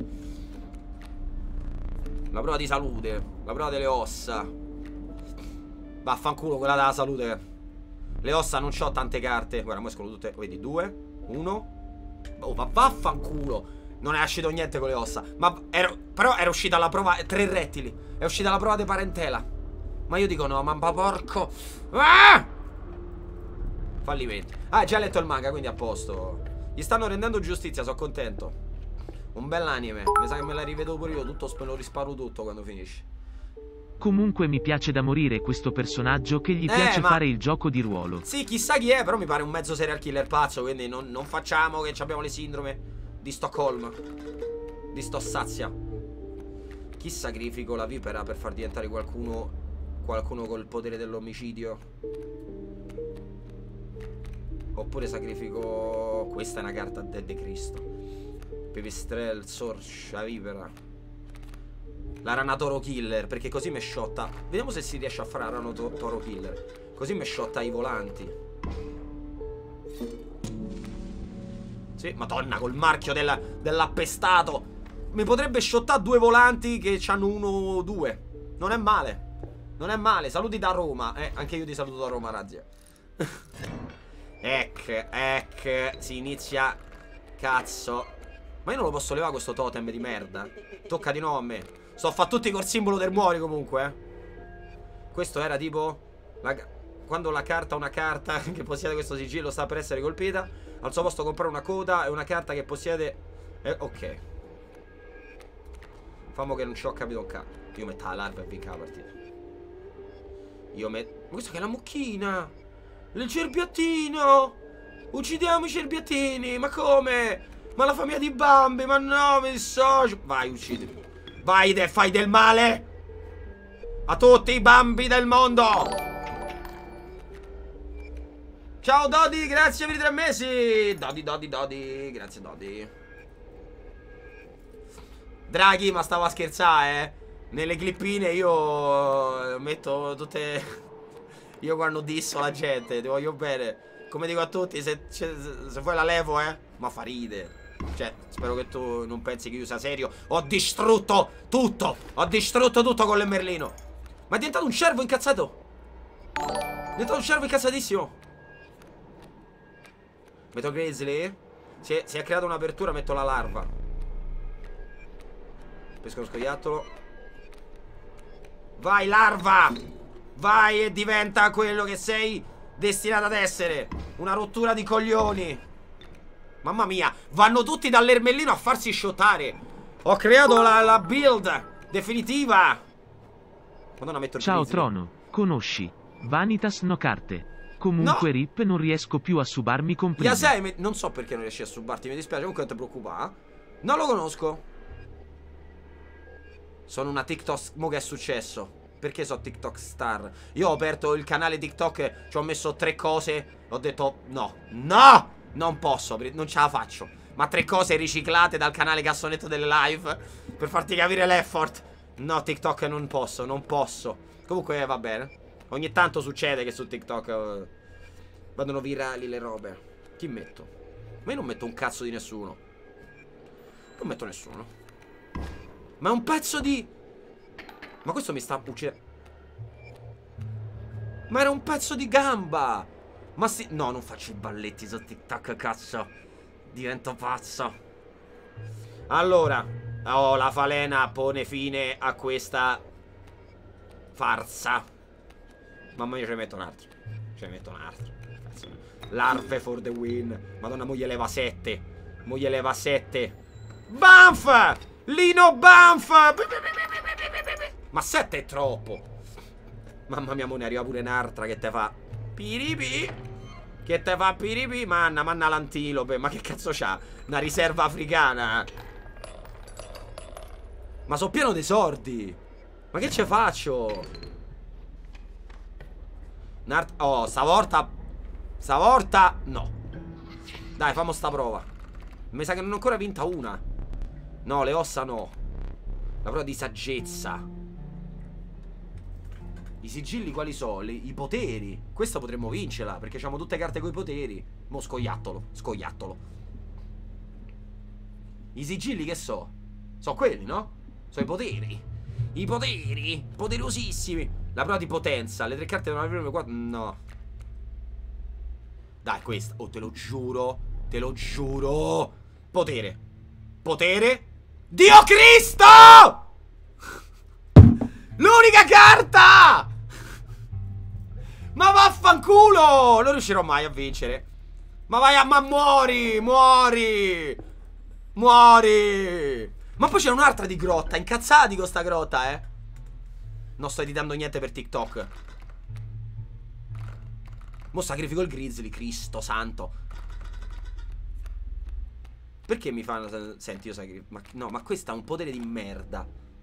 La prova di salute. La prova delle ossa. Vaffanculo, quella della salute. Le ossa non c'ho tante carte. Guarda, mo escono tutte. Vedi, due, uno. Oh, ma vaffanculo. Non è uscito niente con le ossa. Ma ero... Però era uscita la prova... Tre rettili. È uscita la prova di parentela. Ma io dico no, ma porco. Ah! Fallimenti. Ah, già letto il manga, quindi a posto. Gli stanno rendendo giustizia, sono contento. Un bell'anime. Mi sa che me la rivedo pure io. Tutto, me lo risparo tutto quando finisce. Comunque mi piace da morire questo personaggio che gli eh, piace ma... fare il gioco di ruolo. Sì, chissà chi è, però mi pare un mezzo serial killer pazzo. Quindi non, non facciamo che abbiamo le sindrome di Stoccolma. Di Stossazia. Chi sacrifico la vipera per far diventare qualcuno Qualcuno col potere dell'omicidio? Oppure sacrifico... Questa è una carta de, de Cristo. Pipistrel, Sorch, la vipera. La rana toro killer, perché così mi sciotta. Vediamo se si riesce a fare la rana to toro killer. Così mi sciotta i volanti. Sì, madonna, col marchio dell'appestato. Mi potrebbe shottare due volanti che hanno uno o due. Non è male. Non è male. Saluti da Roma. Eh, anche io ti saluto da Roma, Razzia. Ec, ec. Si inizia. Cazzo. Ma io non lo posso levare questo totem di merda. Tocca di nuovo a me. Sto a fare tutti col simbolo del muori comunque, eh. Questo era tipo la... Quando la carta, una carta che possiede questo sigillo sta per essere colpita, al suo posto comprare una coda e una carta che possiede... Eh, ok. Famo che non ci ho capito un cazzo. Io metto la larva e vinca la partita. Io metto... Ma questa che è la mucchina! Il cerbiattino! Uccidiamo i cerbiattini! Ma come? Ma la famiglia di Bambi! Ma no, mi dissocio! Vai, uccidimi! Vai, de, fai del male! A tutti i Bambi del mondo! Ciao Dodi, grazie per i tre mesi! Dodi, Dodi, Dodi, grazie Dodi. Draghi, ma stavo a scherzare, eh. Nelle clippine io metto tutte... Io quando disso la gente, ti voglio bene. come dico a tutti, se, se, se vuoi la levo, eh. Ma fa ride. Cioè, spero che tu non pensi che io sia serio. Ho distrutto tutto. Ho distrutto tutto con l'Emerlino. Ma è diventato un cervo incazzato. È diventato un cervo incazzatissimo. Metto Grizzly. Si è, si è creata un'apertura, metto la larva. Pesco lo scoiattolo. Vai larva. Vai e diventa quello che sei destinato ad essere. Una rottura di coglioni. Mamma mia, vanno tutti dall'Ermellino a farsi shottare. Ho creato la, la build definitiva. Madonna, metto il Ciao Grizzly. Trono, conosci Vanitas no carte. Comunque No. Rip non riesco più a subarmi con prima. Yasei, non so perché non riesci a subarti, mi dispiace, comunque non ti preoccupare. Non lo conosco. Sono una TikTok, mo che è successo? Perché so TikTok star? Io ho aperto il canale TikTok, ci ho messo tre cose, ho detto no, no, non posso, non ce la faccio. Ma tre cose riciclate dal canale Cassonetto delle live, per farti capire l'effort. No, TikTok non posso, non posso. Comunque va bene. Ogni tanto succede che su TikTok uh, vadano virali le robe. Chi metto? Ma io non metto un cazzo di nessuno. Non metto nessuno. Ma è un pezzo di... Ma questo mi sta uccidendo. Ma era un pezzo di gamba. Ma sì... No, non faccio i balletti su TikTok, cazzo. Divento pazzo. Allora. Oh, la falena pone fine a questa farsa. Mamma mia, ce ne metto un altro. Ce ne metto un altro. Cazzo. Larve for the win. Madonna, mo gli leva sette. Mo gli leva sette. Banff! Lino Banff! Ma sette è troppo. Mamma mia, mo ne arriva pure un'altra che te fa piripi. Che te fa piripi. Manna, manna l'antilope. Ma che cazzo c'ha? Una riserva africana. Ma sono pieno di sordi. Ma che ce faccio? Oh, stavolta. Stavolta no. Dai, famo sta prova. Mi sa che non ho ancora vinta una. No, le ossa no. La prova di saggezza. I sigilli quali sono? Le, I poteri. Questa potremmo vincerla, perché abbiamo tutte carte con i poteri. Mo scoiattolo, scoiattolo. I sigilli che so? Sono quelli, no? Sono i poteri. I poteri poderosissimi. La prova di potenza. Le tre carte non avrebbero qua. No. Dai, questa. Oh, te lo giuro. Te lo giuro. Potere. Potere. Dio Cristo! L'unica carta! Ma vaffanculo! Non riuscirò mai a vincere. Ma vai a... Ma muori! Muori! Muori! Ma poi c'è un'altra di grotta. Incazzati con sta grotta, eh. Non sto editando niente per TikTok. Mo sacrifico il Grizzly. Cristo santo. Perché mi fanno... Senti, io sacrifico... Ma... No, ma questo ha un potere di merda.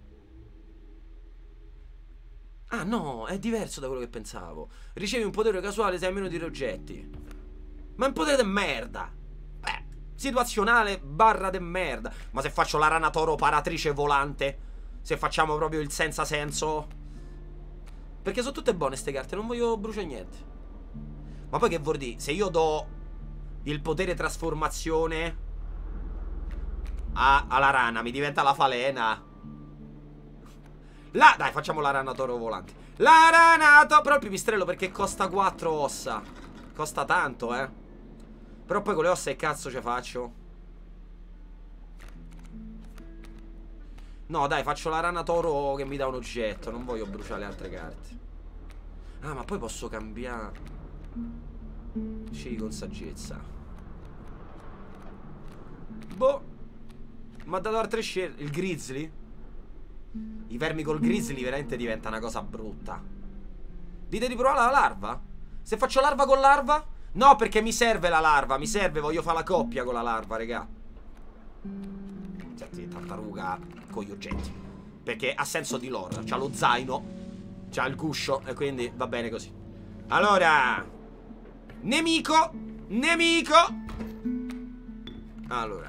Ah, no, è diverso da quello che pensavo. Ricevi un potere casuale se hai meno di tre oggetti. Ma è un potere di merda. Beh, situazionale barra de merda. Ma se faccio la rana toro paratrice volante, se facciamo proprio il senza senso. Perché sono tutte buone ste carte, non voglio bruciare niente. Ma poi che vuol dire? Se io do il potere trasformazione a, alla rana, mi diventa la falena. La, dai, facciamo la rana toro volante. La rana toro. Però il pipistrello perché costa quattro ossa. Costa tanto, eh. Però poi con le ossa che cazzo ce faccio? No, dai, faccio la rana toro che mi dà un oggetto. Non voglio bruciare le altre carte. Ah, ma poi posso cambiare. Scegli con saggezza. Boh. Mi ha dato altre scelte. Il Grizzly. I vermi col Grizzly veramente diventa una cosa brutta. Dite di provare la larva? Se faccio larva con larva? No, perché mi serve la larva. Mi serve, voglio fare la coppia con la larva, regà. Senti, tartaruga con gli oggetti. Perché ha senso di lore. C'ha lo zaino, c'ha il guscio, e quindi va bene così. Allora, nemico. Nemico. Allora,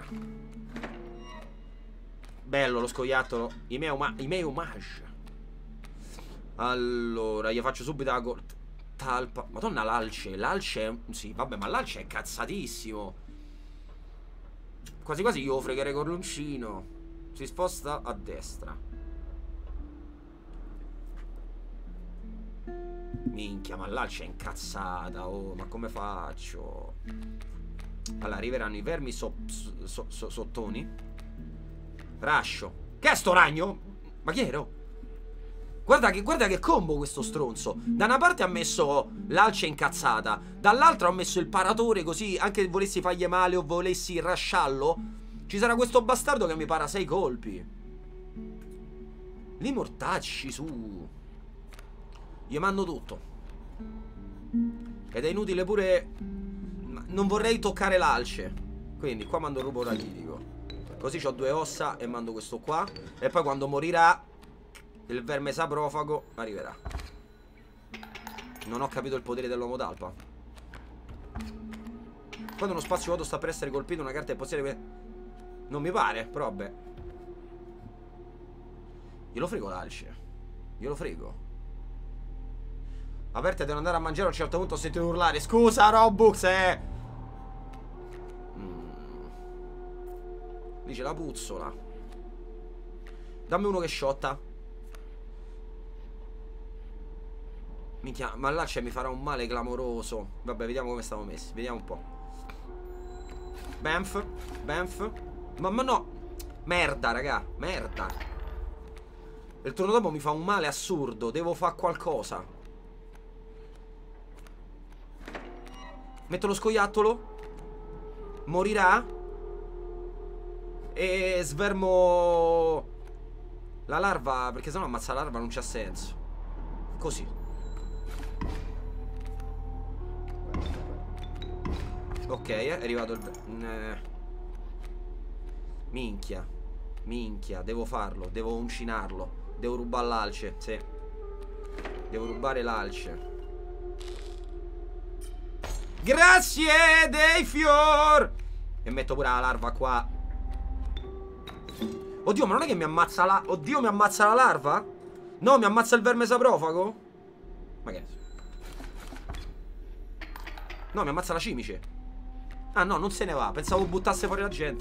bello lo scoiattolo. I miei, oma I miei omage. Allora, io faccio subito la gold. talpa. Madonna, l'alce. L'alce è... Sì, vabbè, ma l'alce è cazzatissimo. Quasi quasi io lo fregherei con l'uncino. Si sposta a destra. Minchia, ma l'alce è incazzata. Oh, ma come faccio? Allora, arriveranno i vermi so, so, so, sottoni. Rascio. Che è sto ragno? Ma chi ero? Guarda che, guarda che combo questo stronzo. Da una parte ha messo l'alce incazzata, dall'altra ha messo il paratore, così anche se volessi fargli male o volessi rasciarlo, ci sarà questo bastardo che mi para sei colpi. Li mortacci su. Gli mando tutto. Ed è inutile pure. Non vorrei toccare l'alce. Quindi qua mando il rubo rachitico. Così ho due ossa e mando questo qua. E poi quando morirà il verme saprofago arriverà. Non ho capito il potere dell'uomo talpa. Quando uno spazio vuoto sta per essere colpito, una carta è possibile. Non mi pare, però vabbè. Glielo frego l'alce. Glielo frego. Aperte, devo andare a mangiare. A un certo punto ho sentito urlare. Scusa Robux, eh. mm. Lì c'è la puzzola. Dammi uno che sciotta. Minchia, ma l'alce mi farà un male clamoroso. Vabbè, vediamo come stiamo messi. Vediamo un po'. Banff. Banff. Ma, ma no. Merda, raga. Merda. Il turno dopo mi fa un male assurdo. Devo fare qualcosa. Metto lo scoiattolo. Morirà. E svermo la larva, perché sennò ammazza la larva non c'ha senso. Così. Ok, è arrivato il... Eh. Minchia. Minchia, devo farlo. Devo uncinarlo. Devo rubare l'alce, sì. Devo rubare l'alce. Grazie dei fior. E metto pure la larva qua. Oddio, ma non è che mi ammazza la... Oddio, mi ammazza la larva? No, mi ammazza il verme saprofago? Ma che è? No, mi ammazza la cimice. Ah no, non se ne va. Pensavo buttasse fuori la gente.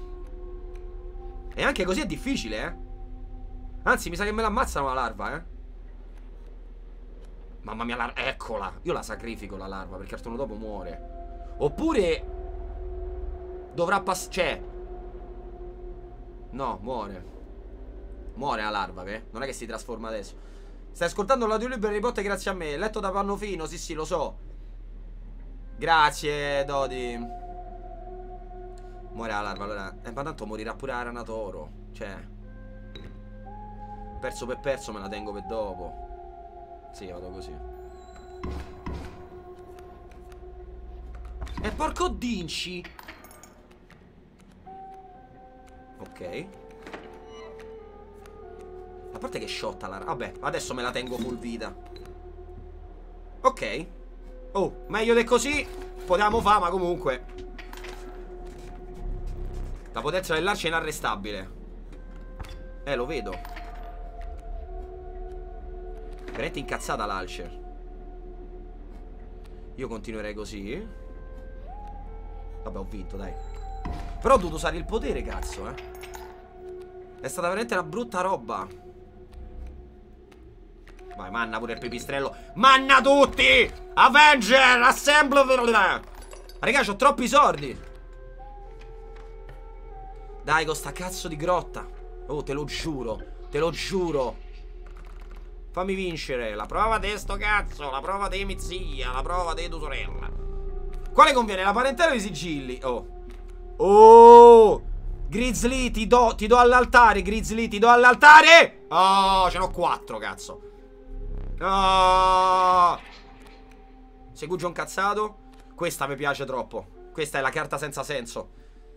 E anche così è difficile, eh. Anzi, mi sa che me l'ammazzano la larva, eh. Mamma mia, la... eccola. Io la sacrifico la larva, perché il turno dopo muore. Oppure dovrà passare... Cioè no, muore. Muore la larva, che? Non è che si trasforma adesso. Stai ascoltando l'audiolibro Harry Potter grazie a me. Letto da Pannofino, sì sì, lo so. Grazie, Dodi. Muore la larva, allora. Eh, ma tanto morirà pure la rana toro. Cioè, perso per perso me la tengo per dopo. Sì, vado così. E porco dinci. Ok. A parte che sciotta la... Vabbè, adesso me la tengo full vita. Ok. Oh, meglio di così potevamo fare, ma comunque la potenza dell'arcia è inarrestabile. Eh, lo vedo. Veramente incazzata l'Alcer. Io continuerei così. Vabbè, ho vinto, dai. Però ho dovuto usare il potere, cazzo, eh. È stata veramente una brutta roba. Vai, manna pure il pipistrello. Manna tutti! Avenger! Assemble! Raga, c'ho troppi soldi. Dai, con sta cazzo di grotta. Oh, te lo giuro. Te lo giuro. Fammi vincere. La prova di sto cazzo. La prova di mia zia. La prova di tua sorella. Quale conviene? La parentela o i sigilli? Oh. Oh. Grizzly, ti do, ti do all'altare. Grizzly, ti do all'altare. Oh, ce n'ho quattro, cazzo. Oh. Segugio incazzato. Questa mi piace troppo. Questa è la carta senza senso.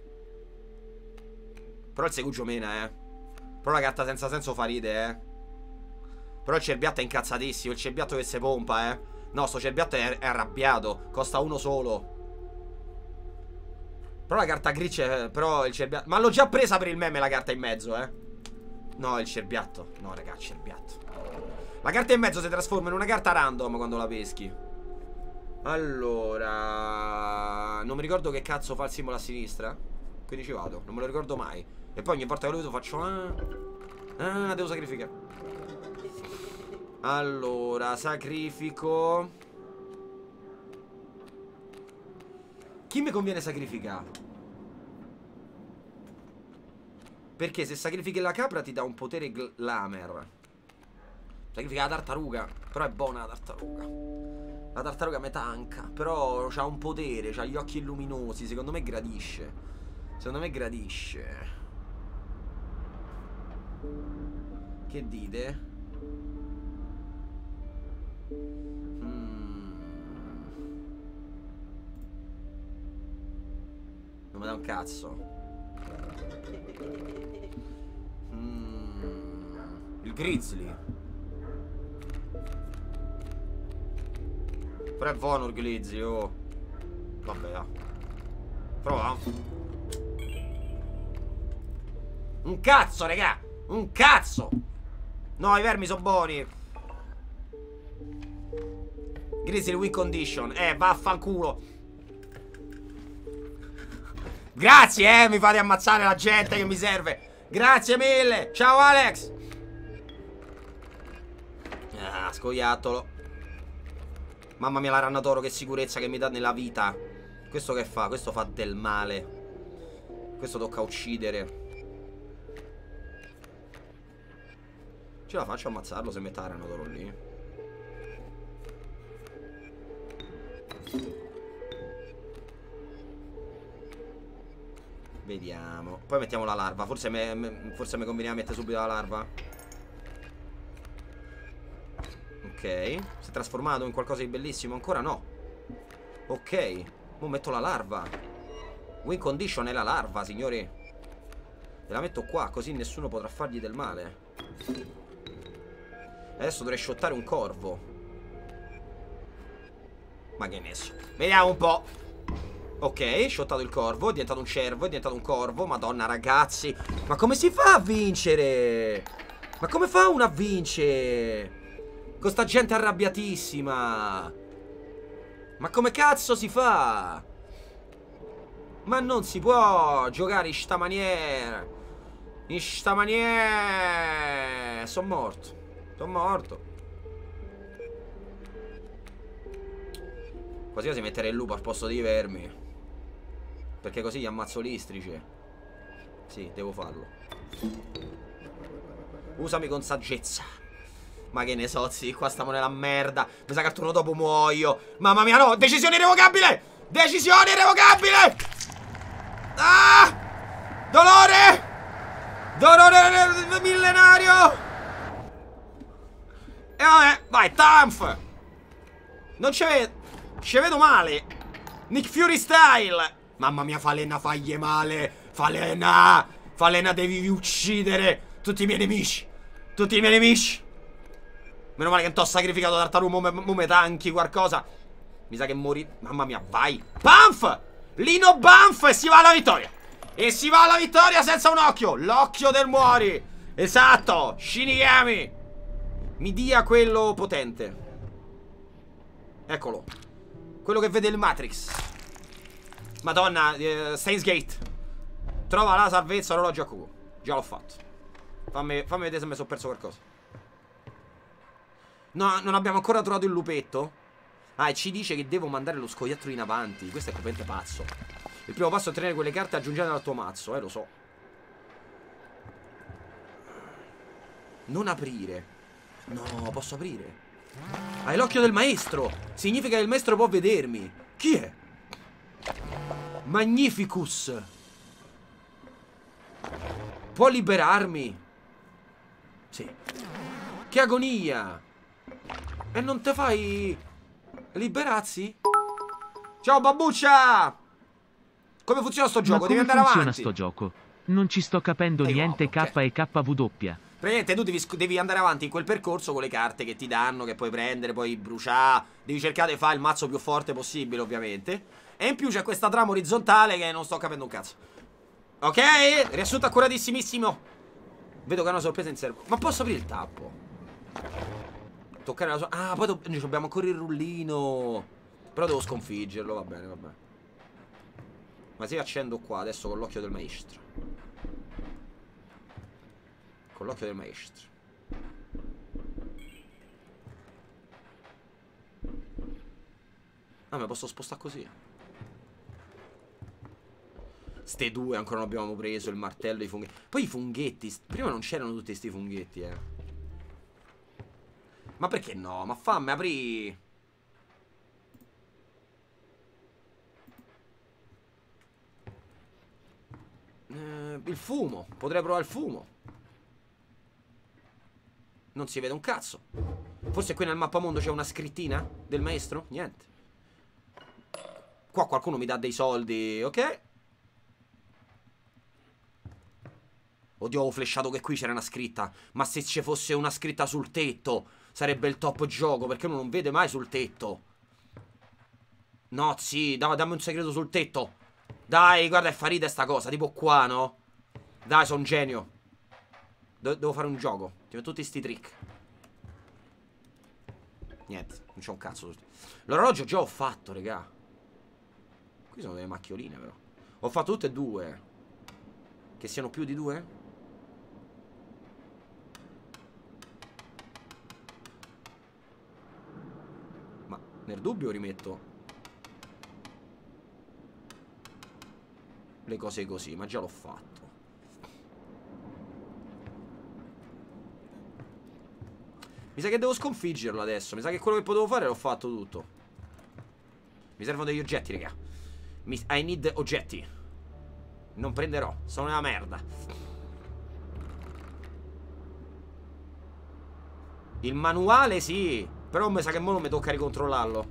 Però il segugio mena, eh. Però la carta senza senso fa ride, eh. Però il cerbiatto è incazzatissimo. Il cerbiatto che si pompa, eh. No, sto cerbiatto è, è arrabbiato. Costa uno solo. Però la carta grigia, però il cerbiatto... Ma l'ho già presa per il meme la carta in mezzo, eh. No, il cerbiatto. No, raga, il cerbiatto. La carta in mezzo si trasforma in una carta random quando la peschi. Allora, non mi ricordo che cazzo fa il simbolo a sinistra, quindi ci vado, non me lo ricordo mai. E poi ogni volta che lo vedo faccio ah, ah, devo sacrificare. Allora, sacrifico. Chi mi conviene sacrificare? Perché se sacrifichi la capra ti dà un potere glamour. Sacrifica la tartaruga. Però è buona la tartaruga. La tartaruga me tanca. Però c'ha un potere, c'ha gli occhi luminosi. Secondo me gradisce. Secondo me gradisce. Che dite? Mm. Non mi dà un cazzo. Mm. Il grizzly. Però è buono il grizzly, oh. Vabbè, ah. Prova. Un cazzo, raga. Un cazzo. No, i vermi sono buoni. Grizzly win condition. Eh, vaffanculo. Grazie, eh, mi fate ammazzare la gente che mi serve. Grazie mille. Ciao, Alex. Ah, scoiattolo. Mamma mia, la rana d'oro, che sicurezza che mi dà nella vita. Questo che fa? Questo fa del male. Questo tocca uccidere. Ce la faccio a ammazzarlo se mette la rana d'oro lì? Vediamo. Poi mettiamo la larva. Forse mi forse mi conveniva mettere subito la larva. Ok. Si è trasformato in qualcosa di bellissimo? Ancora no. Ok. Mo metto la larva. Win condition è la larva, signori. E la metto qua, così nessuno potrà fargli del male. Adesso dovrei shottare un corvo. Ma che ne so. Vediamo un po'. Ok, shottato il corvo. È diventato un cervo, è diventato un corvo. Madonna, ragazzi. Ma come si fa a vincere? Ma come fa uno a vincere? Con sta gente arrabbiatissima. Ma come cazzo si fa? Ma non si può giocare in sta maniera. In sta maniera. Sono morto. Sono morto. Quasi quasi metterei il lupo al posto dei vermi, perché così gli ammazzo l'istrice. Sì, devo farlo. Usami con saggezza. Ma che ne so, sì, qua stiamo nella merda. Mi sa che al turno dopo muoio. Mamma mia, no, decisione irrevocabile. Decisione irrevocabile. Ah! Dolore. Dolore millenario. E vabbè, vai, Tanf. Non ci vedo. Ci vedo male. Nick Fury style. Mamma mia, Falena, fagli male. Falena. Falena, devi uccidere tutti i miei nemici. Tutti i miei nemici. Meno male che non t'ho sacrificato Tartaruga. Mo, mo me tanchi qualcosa. Mi sa che mori. Mamma mia, vai. Banff. Lino Banff. E si va alla vittoria. E si va alla vittoria senza un occhio. L'occhio del muori. Esatto. Shinigami. Mi dia quello potente. Eccolo. Quello che vede il Matrix. Madonna, uh, Steins Gate. Trova la salvezza, orologio a cubo. Già l'ho fatto. Fammi, fammi vedere se mi sono perso qualcosa. No, non abbiamo ancora trovato il lupetto. Ah, e ci dice che devo mandare lo scoiattolo in avanti. Questo è completamente pazzo. Il primo passo è ottenere quelle carte aggiungendole al tuo mazzo. Eh, lo so. Non aprire. No, posso aprire. Hai l'occhio del maestro. Significa che il maestro può vedermi. Chi è? Magnificus. Può liberarmi. Sì. Che agonia. E non te fai liberazzi? Ciao babbuccia. Come funziona sto gioco? Ma Devi come andare funziona avanti. sto gioco? Non ci sto capendo Dai, niente. wow, okay. K e K W. Praticamente tu devi, devi andare avanti in quel percorso con le carte che ti danno, che puoi prendere, puoi bruciare. Devi cercare di fare il mazzo più forte possibile, ovviamente. E in più c'è questa trama orizzontale che non sto capendo un cazzo. Ok? Riassunto accuratissimissimo. Vedo che è una sorpresa in serbo. Ma posso aprire il tappo? Toccare la sua... Ah, poi do... noi abbiamo ancora il rullino. Però devo sconfiggerlo, va bene, va bene. Ma se io accendo qua adesso con l'occhio del maestro. Con l'occhio del maestro. Ah, ma posso spostare così. Ste due ancora non abbiamo preso. Il martello e i funghetti. Poi i funghetti. Prima non c'erano tutti sti funghetti, eh. Ma perché no? Ma fammi apri. Eh, il fumo. Potrei provare il fumo. Non si vede un cazzo. Forse qui nel mappamondo c'è una scrittina del maestro? Niente. Qua qualcuno mi dà dei soldi. Ok. Oddio, ho flashato che qui c'era una scritta. Ma se ci fosse una scritta sul tetto sarebbe il top gioco, perché uno non vede mai sul tetto. No, sì, dai, dammi un segreto sul tetto. Dai, guarda, è farita sta cosa. Tipo qua, no? Dai, sono un genio. De Devo fare un gioco. Ti metto tutti sti trick. Niente, non c'è un cazzo. L'orologio già ho fatto, regà. Qui sono delle macchioline, però. Ho fatto tutte e due. Che siano più di due? Ma nel dubbio rimetto le cose così, ma già l'ho fatto. Mi sa che devo sconfiggerlo adesso. Mi sa che quello che potevo fare l'ho fatto tutto. Mi servono degli oggetti, raga. Mi... I need oggetti. Non prenderò, sono una merda. Il manuale sì. Però mi sa che mo non mi tocca ricontrollarlo.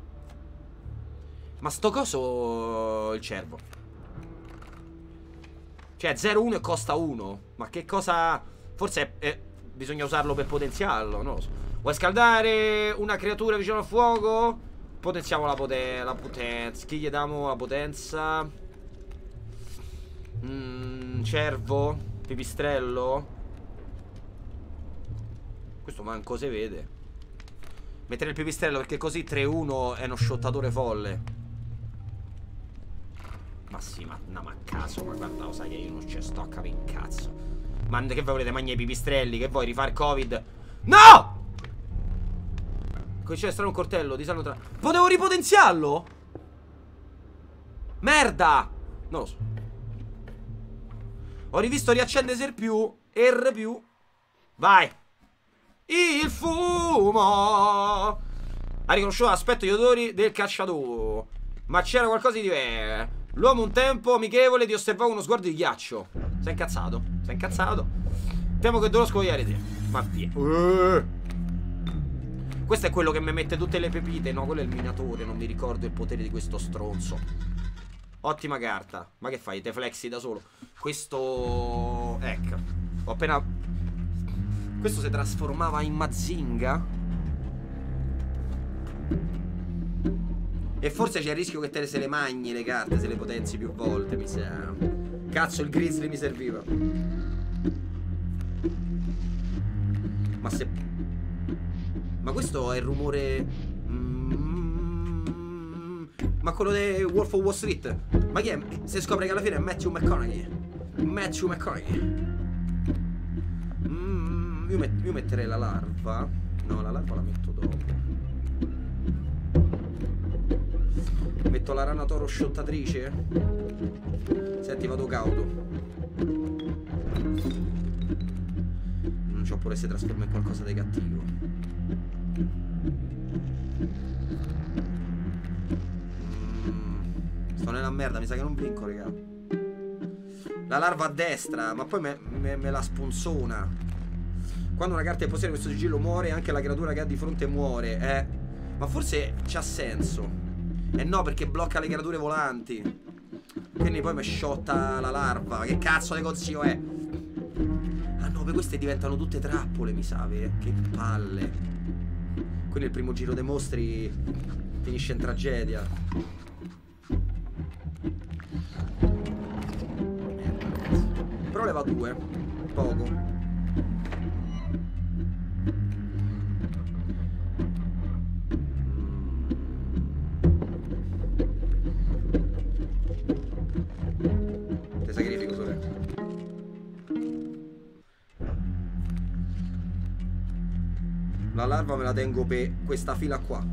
Ma sto coso. Il cervo. Cioè zero uno e costa uno. Ma che cosa. Forse è, è... bisogna usarlo per potenziarlo. Non lo so. Vuoi scaldare una creatura vicino al fuoco? Potenziamo la, poten la potenza. Chi gli diamo la potenza? Mm, cervo. Pipistrello. Questo manco si vede. Mettere il pipistrello perché così tre uno è uno shottatore folle. Ma sì, ma, no, ma a caso. Ma guarda, lo sai che io non ci sto a capire in cazzo. Ma che volete, mangiare i pipistrelli? Che vuoi, rifare Covid? No! Qui c'è strano un coltello, disano tra... Potevo ripotenziarlo? Merda! Non lo so. Ho rivisto riaccende ser più. R più. Vai. Il fumo. Ha riconosciuto l'aspetto e gli odori del cacciatore. Ma c'era qualcosa di diverso. L'uomo un tempo amichevole ti osservava uno sguardo di ghiaccio. Sei incazzato? Sei incazzato? Temo che dovrò scogliere te. Ma via. uh. Questo è quello che mi mette tutte le pepite. No, quello è il minatore. Non mi ricordo il potere di questo stronzo. Ottima carta. Ma che fai? Te flexi da solo. Questo... Ecco. Ho appena... Questo si trasformava in Mazinga. E forse c'è il rischio che te le se le magni le carte, se le potenzi più volte, mi sa. Cazzo, il grizzly mi serviva. Ma se... Ma questo è il rumore... Mm... Ma quello di Wolf of Wall Street. Ma chi è? Se scopre che alla fine è Matthew McConaughey. Matthew McConaughey. Mm, io, met io metterei la larva. No, la larva la metto dopo. Metto la rana toro sciottatrice. Senti, vado cauto. Non c'ho pure se trasforma in qualcosa di cattivo. mm, Sto nella merda, mi sa che non vinco, raga. La larva a destra, ma poi me, me, me la spunzona. Quando una carta è possiede questo sigillo muore, anche la creatura che ha di fronte muore. Eh, ma forse c'ha senso. Eh no, perché blocca le creature volanti. Quindi poi mi sciotta la larva. Che cazzo di consiglio è? Ah no, per queste diventano tutte trappole, mi sa. Che palle. Quindi il primo giro dei mostri finisce in tragedia. Però leva due. Poco. La larva me la tengo per questa fila qua.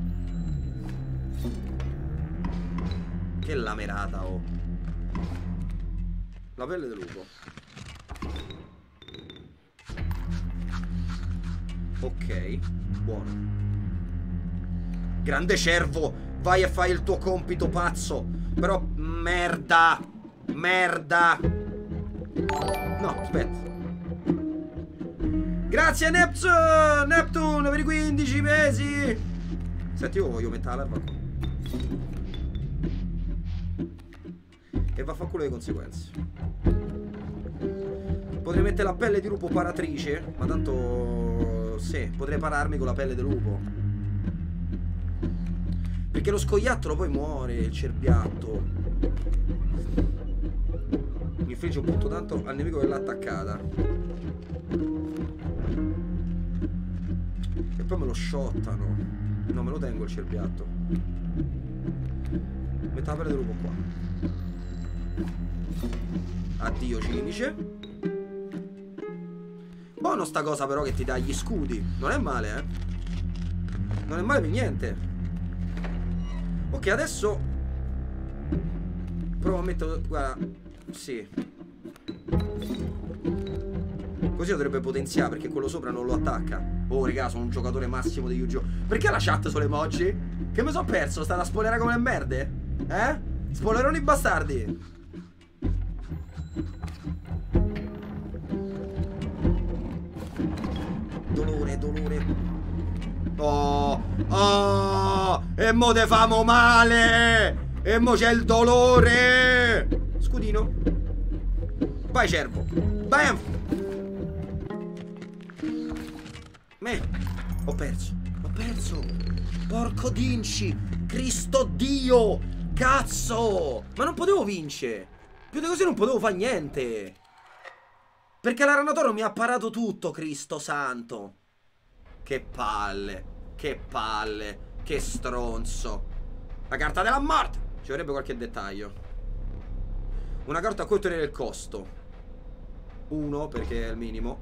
Che lamerata, oh. La pelle del lupo. Ok, buono. Grande cervo, vai e fai il tuo compito, pazzo. Però, merda. Merda. No, aspetta. Grazie Neptune, Neptune per i quindici mesi. Senti, io voglio mettere la larva qua. E va a fa culo le conseguenze. Potrei mettere la pelle di lupo paratrice, ma tanto sì, potrei pararmi con la pelle di lupo. Perché lo scoiattolo poi muore, il cerbiatto. Mi infligge un punto tanto al nemico che l'ha attaccata. E poi me lo shottano. No, me lo tengo il cerbiatto. Metto la pelle del lupo qua. Addio cimice. Buono sta cosa però che ti dà gli scudi. Non è male, eh. Non è male per niente. Ok, adesso provo a mettere... Guarda. Sì. Così dovrebbe potenziare, perché quello sopra non lo attacca. Oh raga, sono un giocatore massimo di Yu-Gi-Oh! Perché la chat sono emoji? Che mi sono perso? Sta a spoilerare come le merde? Eh? Spoileroni bastardi. Dolore, dolore. Oh, oh, e mo te famo male. E mo c'è il dolore. Scudino. Vai cervo. Bam. Me. Ho perso. Ho perso. Porco dinci. Cristo Dio. Cazzo. Ma non potevo vincere. Più di così non potevo fare niente. Perché l'aranatoro mi ha parato tutto, Cristo santo. Che palle. Che palle. Che stronzo. La carta della morte. Ci vorrebbe qualche dettaglio. Una carta a cui ottenere il costo. Uno, perché è il minimo.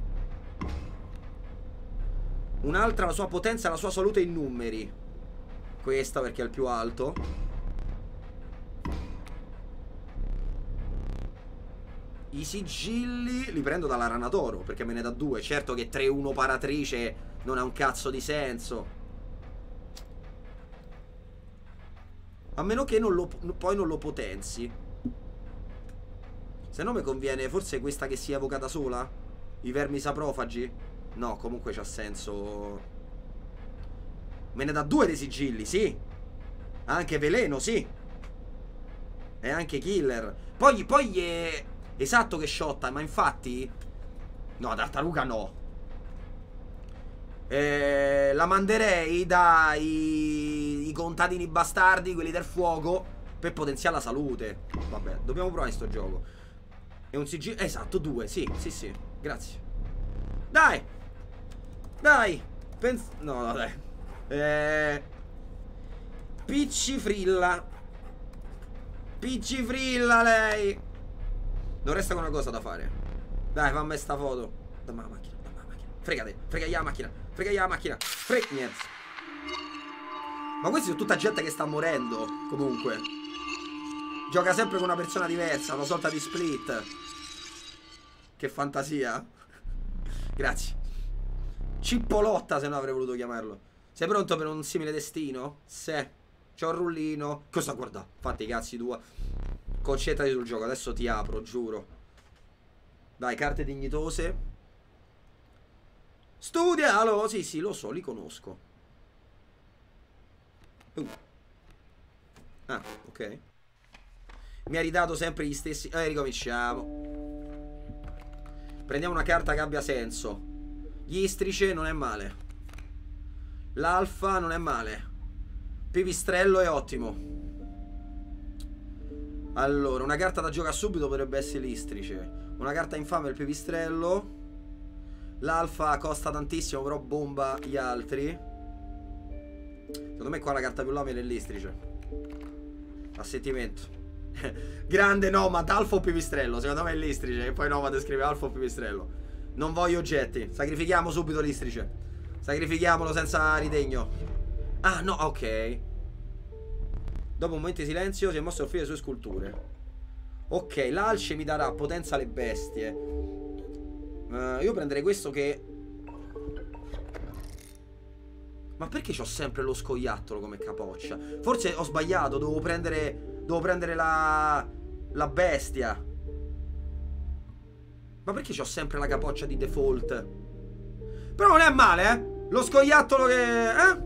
Un'altra, la sua potenza e la sua salute in numeri. Questa perché è il più alto. I sigilli li prendo dall'aranatoro, perché me ne dà due. Certo che tre uno paratrice non ha un cazzo di senso. A meno che non lo, poi non lo potenzi. Se no mi conviene forse questa che sia evocata sola. I vermi saprofagi. No, comunque c'ha senso. Me ne dà due dei sigilli, sì. Anche veleno, sì. E anche killer. Poi, poi è... Esatto che shotta, ma infatti... No, tartaruga no. eh, La manderei dai i contadini bastardi, quelli del fuoco, per potenziare la salute. Vabbè, dobbiamo provare sto gioco. È un sigillo... Esatto, due, sì, sì, sì. Grazie. Dai. Dai. Pens... No, no, dai. Eh... Piccifrilla. Piccifrilla lei. Non resta che una cosa da fare. Dai, fammi sta foto. Dammi la macchina, dammi la macchina. Fregate, fregagli la macchina. Fregagli la macchina. Fre... Niente. Ma questi sono tutta gente che sta morendo. Comunque gioca sempre con una persona diversa. Una sorta di split. Che fantasia. Grazie. Cippolotta, se no avrei voluto chiamarlo. Sei pronto per un simile destino? Se. C'ho un rullino. Cosa guarda? Fatti i cazzi tua. Concentrati sul gioco, adesso ti apro, giuro. Dai, carte dignitose. Studialo. Sì, sì, lo so, li conosco. uh. Ah, ok. Mi ha ridato sempre gli stessi. Eh, ricominciamo. Prendiamo una carta che abbia senso. Gli istrice non è male. L'alfa non è male. Pipistrello è ottimo. Allora, una carta da giocare subito potrebbe essere l'istrice. Una carta infame il pipistrello. L'alfa costa tantissimo, però bomba gli altri. Secondo me qua la carta più labile è l'istrice. Assentimento. Grande Nomad, alfa o pipistrello? Secondo me è l'istrice. E poi Nomad scrive alfa o pipistrello. Non voglio oggetti. Sacrifichiamo subito l'istrice. Sacrifichiamolo senza ritegno. Ah, no, ok. Dopo un momento di silenzio si è mosso a offrire le sue sculture. Ok, l'alce mi darà potenza alle bestie. uh, Io prenderei questo che... Ma perché c'ho sempre lo scoiattolo come capoccia? Forse ho sbagliato, dovevo prendere... Devo prendere la... La bestia. Ma perché c'ho sempre la capoccia di default? Però non è male, eh? Lo scoiattolo che... Eh?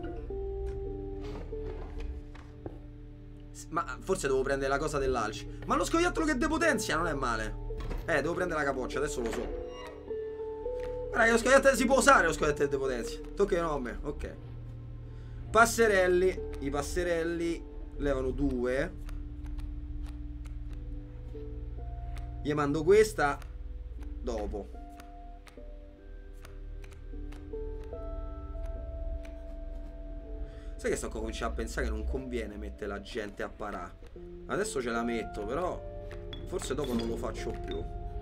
Ma forse devo prendere la cosa dell'alce. Ma lo scoiattolo che depotenzia non è male. Eh, devo prendere la capoccia, adesso lo so. Guarda che lo scoiattolo si può usare, lo scoiattolo che depotenzia. Tocca no a me, ok. Passerelli. I passerelli levano due. Gli mando questa dopo. Sai che sto cominciando a pensare che non conviene mettere la gente a parà. Adesso ce la metto, però forse dopo non lo faccio più.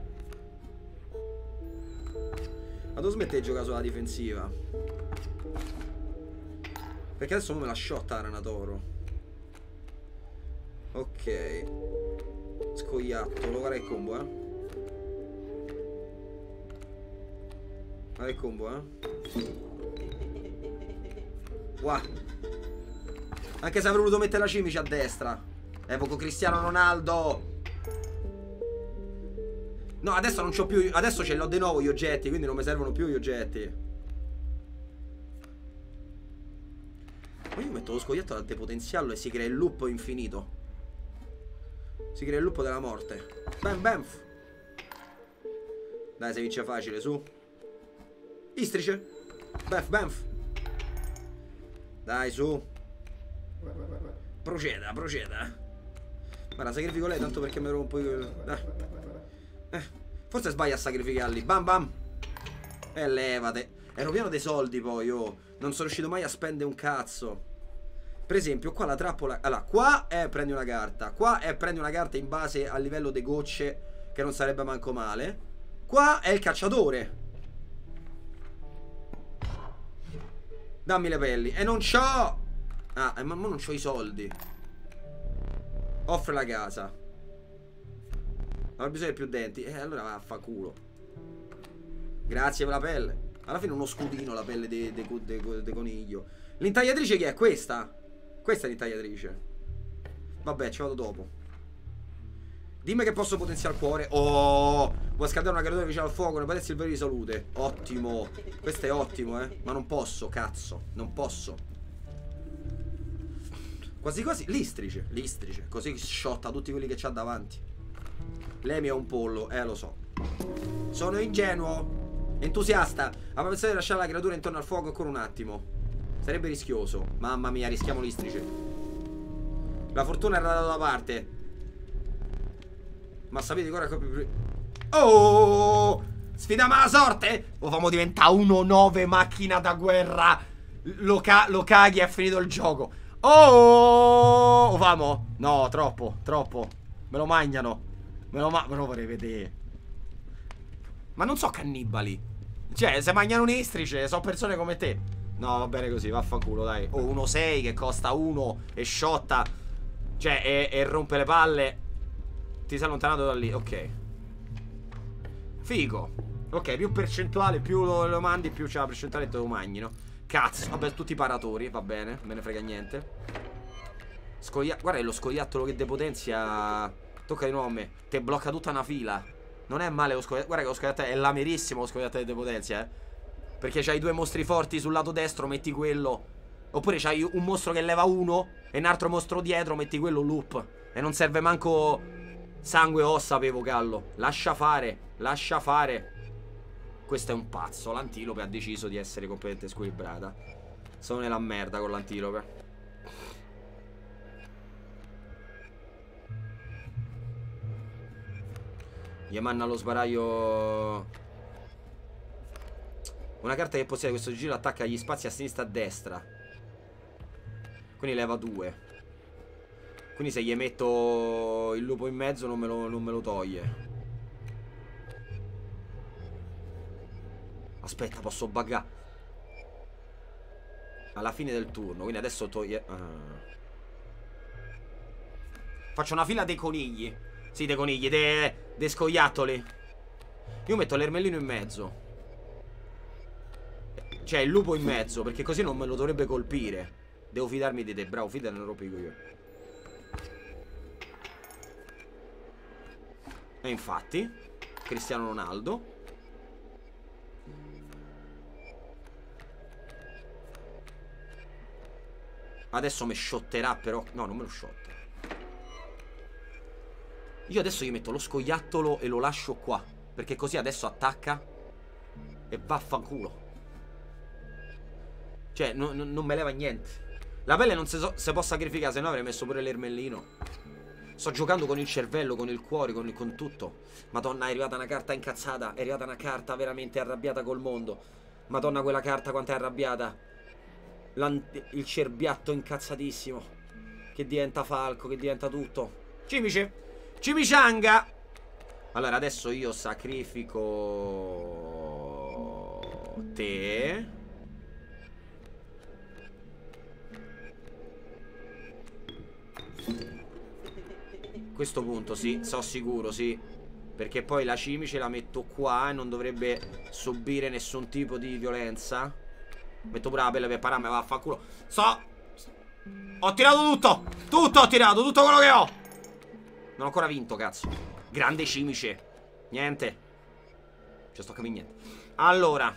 Ma devo smettere di giocare sulla difensiva, perché adesso non me la shotta Ranatoro. Ok. Scoiattolo, guarda il combo, eh. Guarda il combo, eh. Wow. Anche se avrei voluto mettere la cimice a destra. Evoco Cristiano Ronaldo. No, adesso non c'ho più. Adesso ce l'ho di nuovo gli oggetti, quindi non mi servono più gli oggetti. Ma io metto lo scoiattolo a depotenziarlo e si crea il loop infinito. Si crea il loop della morte. Bam bam. Dai, si vince facile, su. Istrice. Bam bam. Dai, su. Proceda, proceda. Guarda, sacrifico lei tanto perché mi rompo io. Dai. Eh, forse sbaglia a sacrificarli. Bam bam. E levate. Ero pieno dei soldi poi, oh. Non sono riuscito mai a spendere un cazzo. Per esempio, qua la trappola. Allora, qua è prendi una carta. Qua è prendi una carta in base al livello delle gocce, che non sarebbe manco male. Qua è il cacciatore. Dammi le pelli. E non c'ho. Ah, eh, ma non c'ho i soldi. Offre la casa. Non ho bisogno di più denti. Eh, allora vaffanculo. Grazie per la pelle. Alla fine uno scudino la pelle di de, de, de, de coniglio. L'intagliatrice chi è? Questa? Questa è l'intagliatrice. Vabbè, ci vado dopo. Dimmi che posso potenziare il cuore. Oh, vuoi scaldare una creatura vicino al fuoco, ne padezzi il vero di salute. Ottimo. Questo è ottimo, eh. Ma non posso, cazzo. Non posso. Quasi quasi, l'istrice, l'istrice. Così sciotta tutti quelli che c'ha davanti. Lei mi è un pollo, eh lo so. Sono ingenuo. Entusiasta. Ha pensato di lasciare la creatura intorno al fuoco ancora un attimo. Sarebbe rischioso. Mamma mia, rischiamo l'istrice. La fortuna era da una parte. Ma sapete cosa è? Oh! Sfidiamo la sorte? O famo diventare uno nove macchina da guerra. Lo, ca lo caghi e è finito il gioco. Oh! O famo? No, troppo, troppo. Me lo mangiano. Me lo, ma me lo vorrei vedere. Ma non so cannibali. Cioè, se mangiano un'istrice, so persone come te. No, va bene così, vaffanculo, dai. O uno sei che costa uno e sciotta. Cioè, e, e rompe le palle. Ti sei allontanato da lì, ok. Figo. Ok, più percentuale, più lo, lo mandi, più c'è la percentuale e te lo mangi, no? Cazzo, vabbè, tutti i paratori, va bene, me ne frega niente. Scoglia... Guarda lo scoiattolo che depotenzia. Tocca di nuovo a me. Te blocca tutta una fila. Non è male lo scoiattolo. Guarda che lo scoiattolo è lamerissimo, lo scoiattolo di depotenzia, eh. Perché c'hai due mostri forti sul lato destro, metti quello. Oppure c'hai un mostro che leva uno e un altro mostro dietro, metti quello loop. E non serve manco sangue e ossa per evocarlo. Lascia fare, lascia fare. Questo è un pazzo. L'antilope ha deciso di essere completamente squilibrata. Sono nella merda con l'antilope. Gli manna allo sbaraglio. Una carta che possiede questo giro attacca gli spazi a sinistra e a destra. Quindi leva due. Quindi se gli metto il lupo in mezzo non me lo, non me lo toglie. Aspetta, posso buggare. alla fine del turno. Quindi adesso toglie... Ah. Faccio una fila dei conigli. Sì, dei conigli, dei, dei scoiattoli. Io metto l'ermellino in mezzo. Cioè il lupo in mezzo, perché così non me lo dovrebbe colpire. Devo fidarmi di te, bravo, fidati, non lo pico io. E infatti Cristiano Ronaldo. Adesso mi shotterà però. No, non me lo shotta. Io adesso gli metto lo scoiattolo e lo lascio qua, perché così adesso attacca e vaffanculo. Cioè no, no, non me leva niente. La pelle non si so, può sacrificare, se no avrei messo pure l'ermellino. Sto giocando con il cervello, con il cuore, con, il, con tutto. Madonna, è arrivata una carta incazzata. È arrivata una carta veramente arrabbiata col mondo. Madonna, quella carta quanto è arrabbiata. Il cerbiatto incazzatissimo, che diventa falco, che diventa tutto. Cimice, cimicianga. Allora adesso io sacrifico te. A questo punto sì, so sicuro, sì. Perché poi la cimice la metto qua e non dovrebbe subire nessun tipo di violenza. Metto pure la pelle per pararmi, vaffanculo. So. Ho tirato tutto. Tutto ho tirato, tutto quello che ho. Non ho ancora vinto, cazzo. Grande cimice. Niente. Ci sto capendo niente. Allora.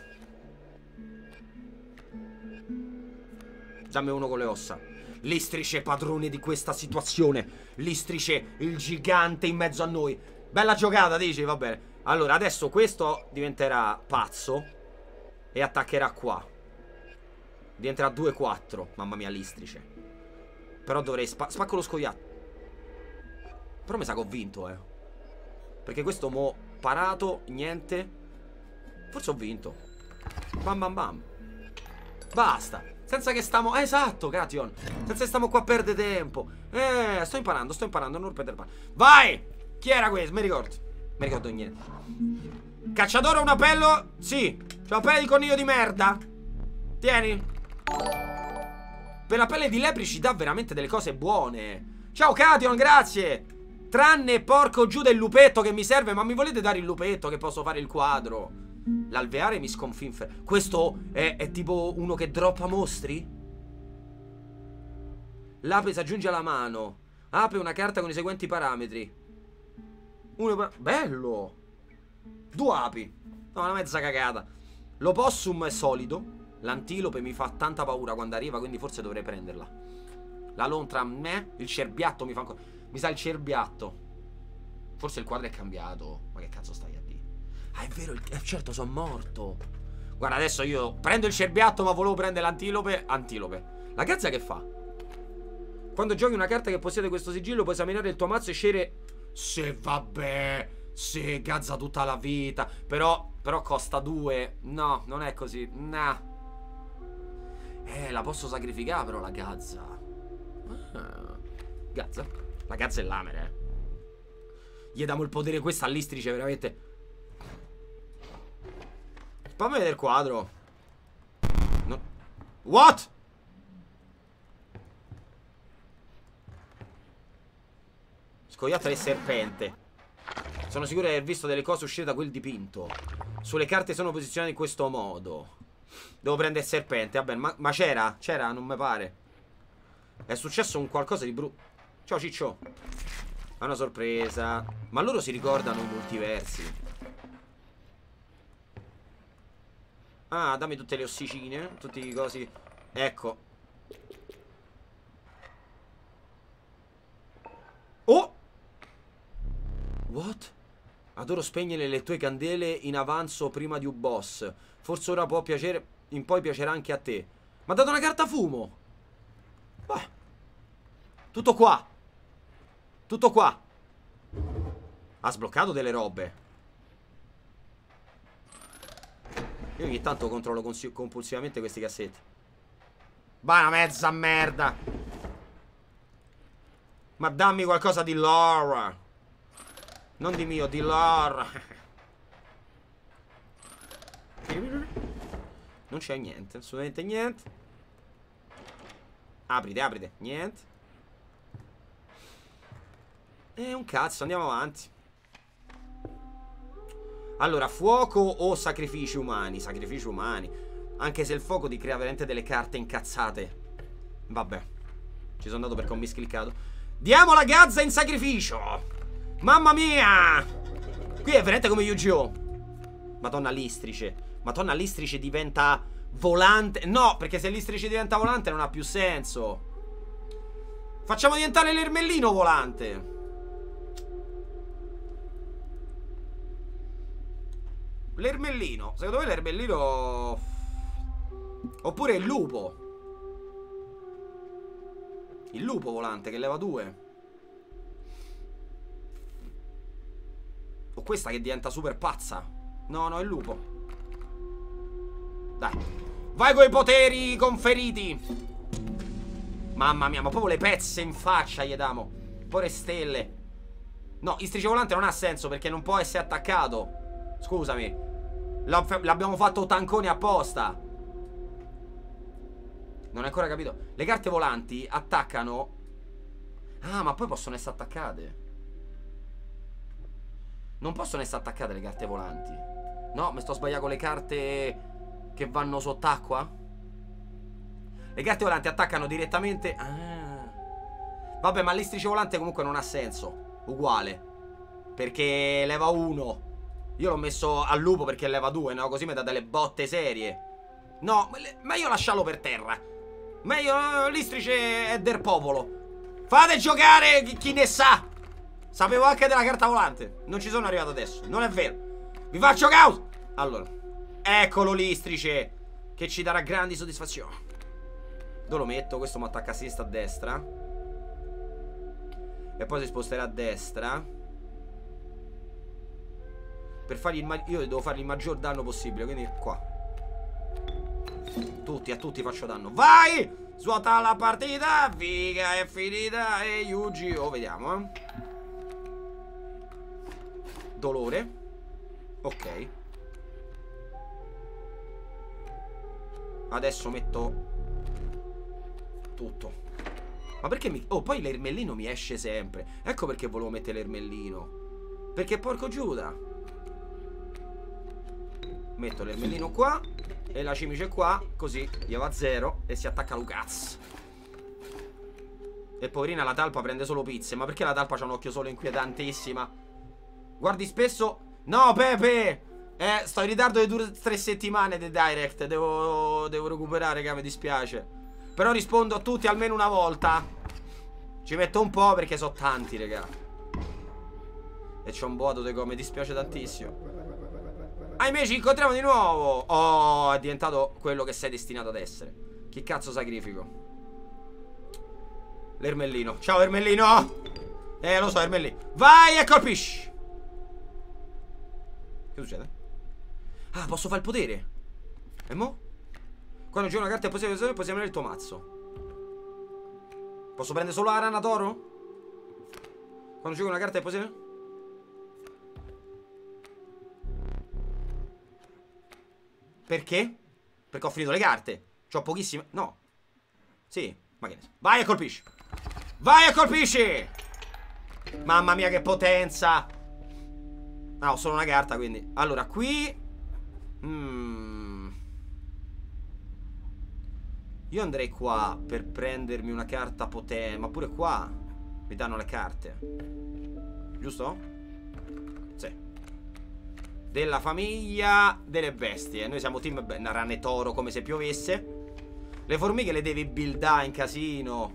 Dammi uno con le ossa. L'istrice padrone di questa situazione. L'istrice, il gigante in mezzo a noi. Bella giocata, dici, va bene. Allora, adesso questo diventerà pazzo e attaccherà qua. Diventerà due quattro. Mamma mia, l'istrice. Però dovrei spa spacco lo scoiattolo. Però mi sa che ho vinto, eh. Perché questo mo' parato, niente. Forse ho vinto. Bam bam bam. Basta. Senza che stiamo... Eh, esatto, Cation. Senza che stiamo qua a perdere tempo. Eh, sto imparando, sto imparando. Non perdere tempo. Vai! Chi era questo? Mi ricordo. Mi ricordo niente. Cacciatore un appello? Sì. C'è una pelle di coniglio di merda. Tieni. Per la pelle di lepri ci dà veramente delle cose buone. Ciao Cation, grazie. Tranne porco giù del lupetto che mi serve. Ma mi volete dare il lupetto che posso fare il quadro? L'alveare mi sconfinfe. Questo è, è tipo uno che droppa mostri? L'ape si aggiunge alla mano. Apre una carta con i seguenti parametri. Uno. Bello. Due api. No, una mezza cagata. L'opossum è solido. L'antilope mi fa tanta paura quando arriva, quindi forse dovrei prenderla. La lontra, me. Il cerbiatto mi fa ancora... Mi sa il cerbiatto. Forse il quadro è cambiato. Ma che cazzo stai a dire? Ah, è vero, il... eh, certo, sono morto. Guarda, adesso io prendo il cerbiatto, ma volevo prendere l'antilope. Antilope. La gazza che fa? Quando giochi una carta che possiede questo sigillo, puoi esaminare il tuo mazzo e scegliere... Se vabbè... Se gazza tutta la vita. Però... Però costa due. No, non è così. No. Eh, la posso sacrificare però la gazza. Ah. Gazza? La gazza è l'amere, eh. Gli diamo il potere questo all'istrice, veramente. Fammi vedere il quadro. No. What? Scoiattolo e serpente. Sono sicuro di aver visto delle cose uscire da quel dipinto. Sulle carte sono posizionate in questo modo. Devo prendere il serpente, vabbè, ma, ma c'era? C'era? Non mi pare. È successo un qualcosa di brutto. Ciao Ciccio. È una sorpresa. Ma loro si ricordano i multiversi. Ah, dammi tutte le ossicine. Tutti i cosi. Ecco. Oh! What? Adoro spegnere le tue candele in avanzo prima di un boss. Forse ora può piacere. In poi piacerà anche a te. Ma ha dato una carta fumo. Bah. Tutto qua. Tutto qua. Ha sbloccato delle robe. Io ogni tanto controllo compulsivamente questi cassetti. Va una mezza merda. Ma dammi qualcosa di lore. Non di mio, di lore. Non c'è niente, assolutamente niente. Aprite, aprite. Niente. E un cazzo, andiamo avanti. Allora, fuoco o sacrifici umani? Sacrifici umani. Anche se il fuoco ti crea veramente delle carte incazzate. Vabbè, ci sono andato perché ho miscliccato. Diamo la gazza in sacrificio. Mamma mia. Qui è veramente come Yu-Gi-Oh! Madonna l'istrice. Madonna l'istrice diventa volante. No, perché se l'istrice diventa volante non ha più senso. Facciamo diventare l'ermellino volante. L'ermellino. Secondo me l'ermellino. Oppure il lupo. Il lupo volante che leva due. O questa che diventa super pazza. No, no, il lupo. Dai. Vai coi poteri conferiti. Mamma mia, ma proprio le pezze in faccia gli diamo. Pure stelle. No, istrice volante non ha senso perché non può essere attaccato. Scusami. L'abbiamo fatto tanconi apposta. Non hai ancora capito? Le carte volanti attaccano. Ah, ma poi possono essere attaccate. Non possono essere attaccate le carte volanti. No, mi sto sbagliando con le carte che vanno sott'acqua. Le carte volanti attaccano direttamente. Ah. Vabbè, ma l'istrice volante comunque non ha senso. Uguale. Perché leva uno. Io l'ho messo al lupo perché leva due, no? Così mi dà delle botte serie. No, meglio lasciarlo per terra. Meglio l'istrice è del popolo. Fate giocare chi, chi ne sa. Sapevo anche della carta volante. Non ci sono arrivato adesso. Non è vero. Vi faccio caos. Allora, eccolo l'istrice che ci darà grandi soddisfazioni. Dove lo metto? Questo mi attacca a sinistra a destra. E poi si sposterà a destra. Per fargli il io devo fargli il maggior danno possibile. Quindi qua. Tutti, a tutti faccio danno. Vai! Svuota la partita. Figa, è finita. E Yu-Gi-Oh! Vediamo, eh. Dolore. Ok. Adesso metto tutto. Ma perché mi... Oh, poi l'ermellino mi esce sempre. Ecco perché volevo mettere l'ermellino. Perché porco Giuda. Metto l'ermellino qua e la cimice qua. Così gli va a zero e si attacca Lucaz. E poverina la talpa prende solo pizze. Ma perché la talpa c'ha un occhio solo inquietantissima? Guardi spesso. No Pepe, eh, sto in ritardo di due tre settimane di direct. Devo, devo recuperare, che mi dispiace. Però rispondo a tutti almeno una volta. Ci metto un po' perché so tanti, raga. E c'ho un boato di come, mi dispiace tantissimo. Ahimè, ci incontriamo di nuovo. Oh, è diventato quello che sei destinato ad essere. Chi cazzo sacrifico? L'ermellino. Ciao Ermellino. Eh, lo so, Ermellino. Vai e colpisci. Che succede? Ah, posso fare il potere. E mo? Quando giochi una carta è possibile, puoi esaminare il tuo mazzo. Posso prendere solo la rana d'oro? Quando giochi una carta è possibile? Perché? Perché ho finito le carte. C'ho pochissime. No. Sì, ma che ne so. Vai e colpisci. Vai e colpisci. Mamma mia che potenza. Ah, ho solo una carta quindi. Allora qui mm. Io andrei qua per prendermi una carta potente. Ma pure qua mi danno le carte. Giusto? Sì. Della famiglia delle bestie. Noi siamo team rane toro, come se piovesse. Le formiche le devi buildare in casino.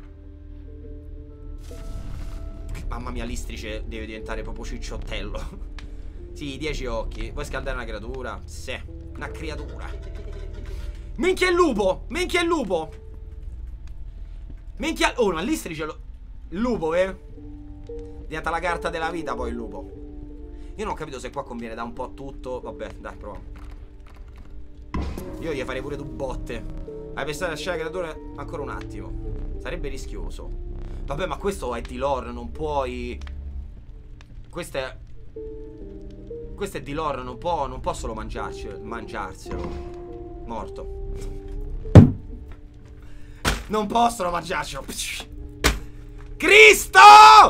Mamma mia, l'istrice deve diventare proprio cicciottello. Sì, dieci occhi. Vuoi scaldare una creatura? Sì, una creatura. Minchia il lupo. Minchia il lupo. Minchia. Oh, ma l'istrice lo... Il lupo, eh. Diventa la carta della vita poi il lupo. Io non ho capito se qua conviene da un po' tutto. Vabbè, dai, proviamo. Io gli farei pure due botte. Hai pensato a lasciare la creatura ancora un attimo. Sarebbe rischioso. Vabbè, ma questo è di lore, non puoi. Questo è. Questo è di lore, non può. Non può solo mangiarci, mangiarselo. Morto. Non possono mangiarcelo. Cristo!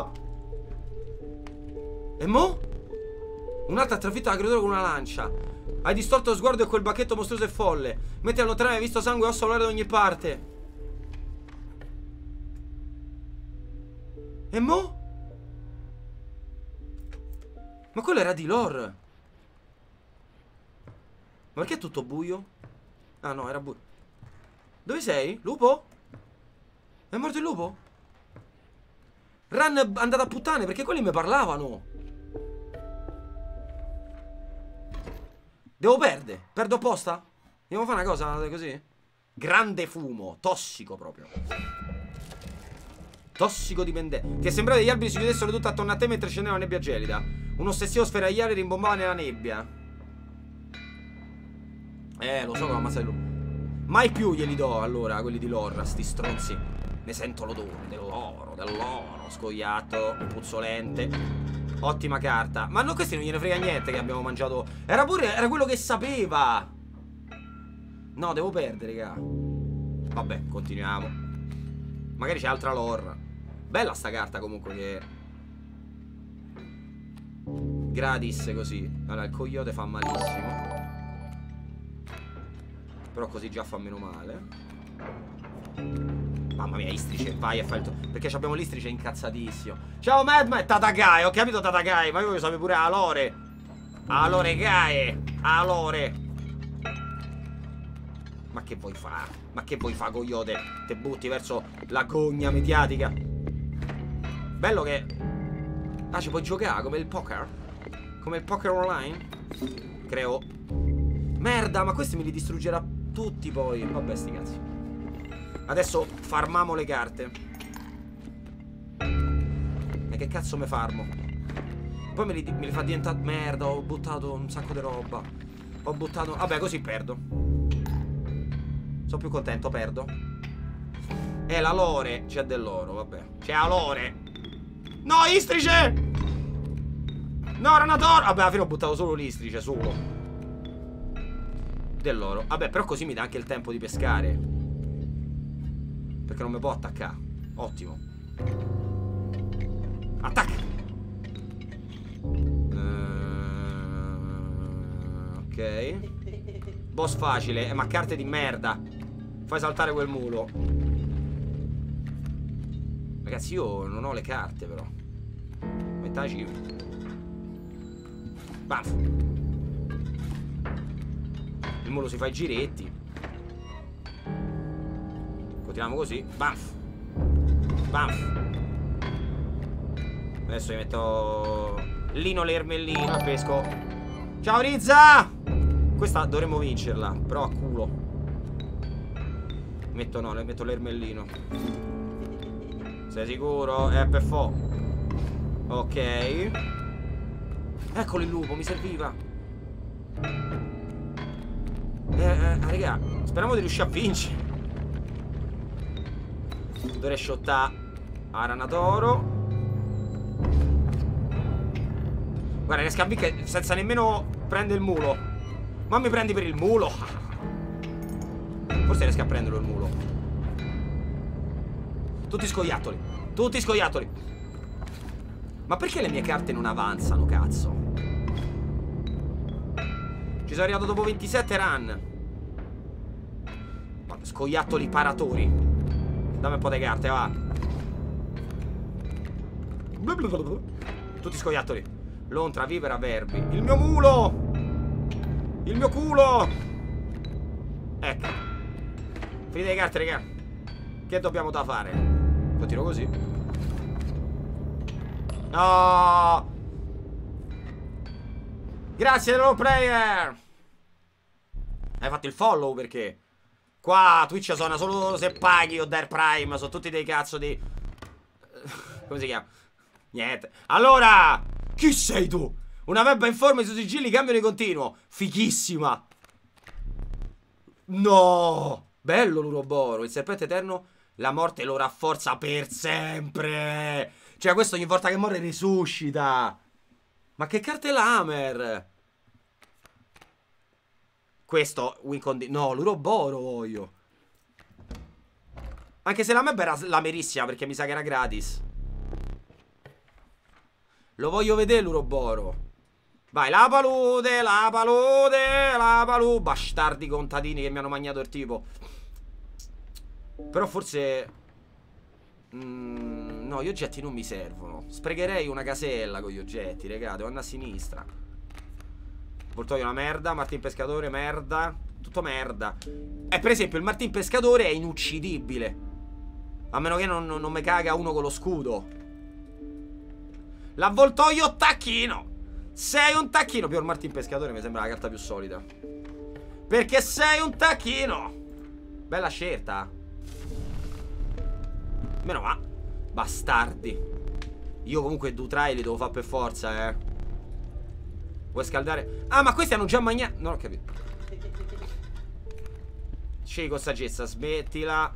E mo? Un'altra trafitta la creatura con una lancia. Hai distorto lo sguardo e quel bacchetto mostruoso e folle. Metti a allontanare, hai visto sangue e ossa volare da ogni parte. E mo? Ma quello era di lore. Ma perché è tutto buio? Ah no, era buio. Dove sei? Lupo? È morto il lupo? Run è andato a puttane perché quelli mi parlavano. Devo perdere. Perdo apposta? Andiamo a fare una cosa così? Grande fumo. Tossico proprio. Tossico dipendente. Ti è sembrato che gli alberi si chiudessero tutti attorno a te mentre scendeva una nebbia gelida. Un ossessivo sferagliare rimbombava nella nebbia. Eh, lo so che ammazza il lupo. Mai più glieli do allora quelli di lore, sti stronzi. Ne sento l'odore dell'oro, dell'oro. Scoiato, puzzolente. Ottima carta. Ma no, questi non gliene frega niente che abbiamo mangiato. Era pure, era quello che sapeva. No, devo perdere, raga. Vabbè, continuiamo. Magari c'è altra lore. Bella sta carta comunque che... Gratis così. Allora, il coyote fa malissimo. Però così già fa meno male. Mamma mia, istrice, vai a fare il tuo... Perché abbiamo l'istrice incazzatissimo. Ciao Madman, Tatagai, ho capito Tatagai. Ma io voglio sapere pure Alore. Alore Gae. Alore. Ma che vuoi fare? Ma che vuoi fare, coyote? Te butti verso la gogna mediatica. Bello che... Ah, ci puoi giocare come il poker? Come il poker online? Creo. Merda, ma questi me li distruggerà tutti poi. Vabbè, sti cazzi. Adesso farmiamo le carte. E che cazzo me farmo? Poi me li, me li fa diventare... Merda, ho buttato un sacco di roba. Ho buttato... Vabbè, così perdo. Sono più contento, perdo. E la lore. C'è dell'oro, vabbè. C'è la lore. No, istrice! No, ranatore. Vabbè, alla fine ho buttato solo l'istrice, solo. Dell'oro. Vabbè, però così mi dà anche il tempo di pescare. Perché non mi può attaccare. Ottimo. Attacca. uh, Ok. Boss facile. Eh, ma carte di merda. Fai saltare quel mulo. Ragazzi, io non ho le carte però. Mettaci. Bam. Il mulo si fa i giretti. Continuiamo così. Banf. Banf. Adesso gli metto Lino l'ermellino e pesco. Ciao Rizza. Questa dovremmo vincerla, però a culo. Metto no, le metto l'ermellino. Sei sicuro? Eh, per fo. Ok. Eccolo il lupo, mi serviva. Eh, eh, raga, speriamo di riuscire a vincere. Dovrei shottare Aranatoro. Guarda, riesco a vincere senza nemmeno prendere il mulo. Ma mi prendi per il mulo. Forse riesco a prenderlo il mulo. Tutti scoiattoli. Tutti scoiattoli. Ma perché le mie carte non avanzano, cazzo? Ci sono arrivato dopo ventisette run. Scoiattoli paratori. Dammi un po' di carte, va. Tutti scoiattoli. Lontra, vipera, verbi. Il mio mulo. Il mio culo. Ecco. Finite le carte, raga. Che dobbiamo da fare? Continuo così. No. Grazie dello player. Hai fatto il follow perché qua Twitch suona solo se paghi o Dare Prime. Sono tutti dei cazzo di... Come si chiama? Niente. Allora, chi sei tu? Una web informa, i suoi sigilli cambiano di continuo. Fighissima. No. Bello l'Uroboro. Il serpente eterno, la morte lo rafforza per sempre. Cioè questo ogni volta che muore risuscita. Ma che carta è l'Hammer? Questo win condi... No, l'Uroboro voglio. Anche se la map era lamerissima, perché mi sa che era gratis. Lo voglio vedere l'Uroboro. Vai, la palude, la palude, la palude. Bastardi contadini che mi hanno mangiato il tipo. Però forse... Mm, no, gli oggetti non mi servono. Sprecherei una casella con gli oggetti, raga. Devo andare a sinistra. Portoio una merda. Martin Pescatore, merda. Tutto merda. E per esempio il Martin Pescatore è inuccidibile. A meno che non, non, non mi caga uno con lo scudo. L'avvoltoio tacchino. Sei un tacchino. Più il Martin Pescatore mi sembra la carta più solida. Perché sei un tacchino. Bella scelta. Meno va. Bastardi. Io comunque Dutrai li devo fare per forza, eh. Vuoi scaldare? Ah, ma questi hanno già mangiato. Non ho capito. Scegli con saggezza, smettila.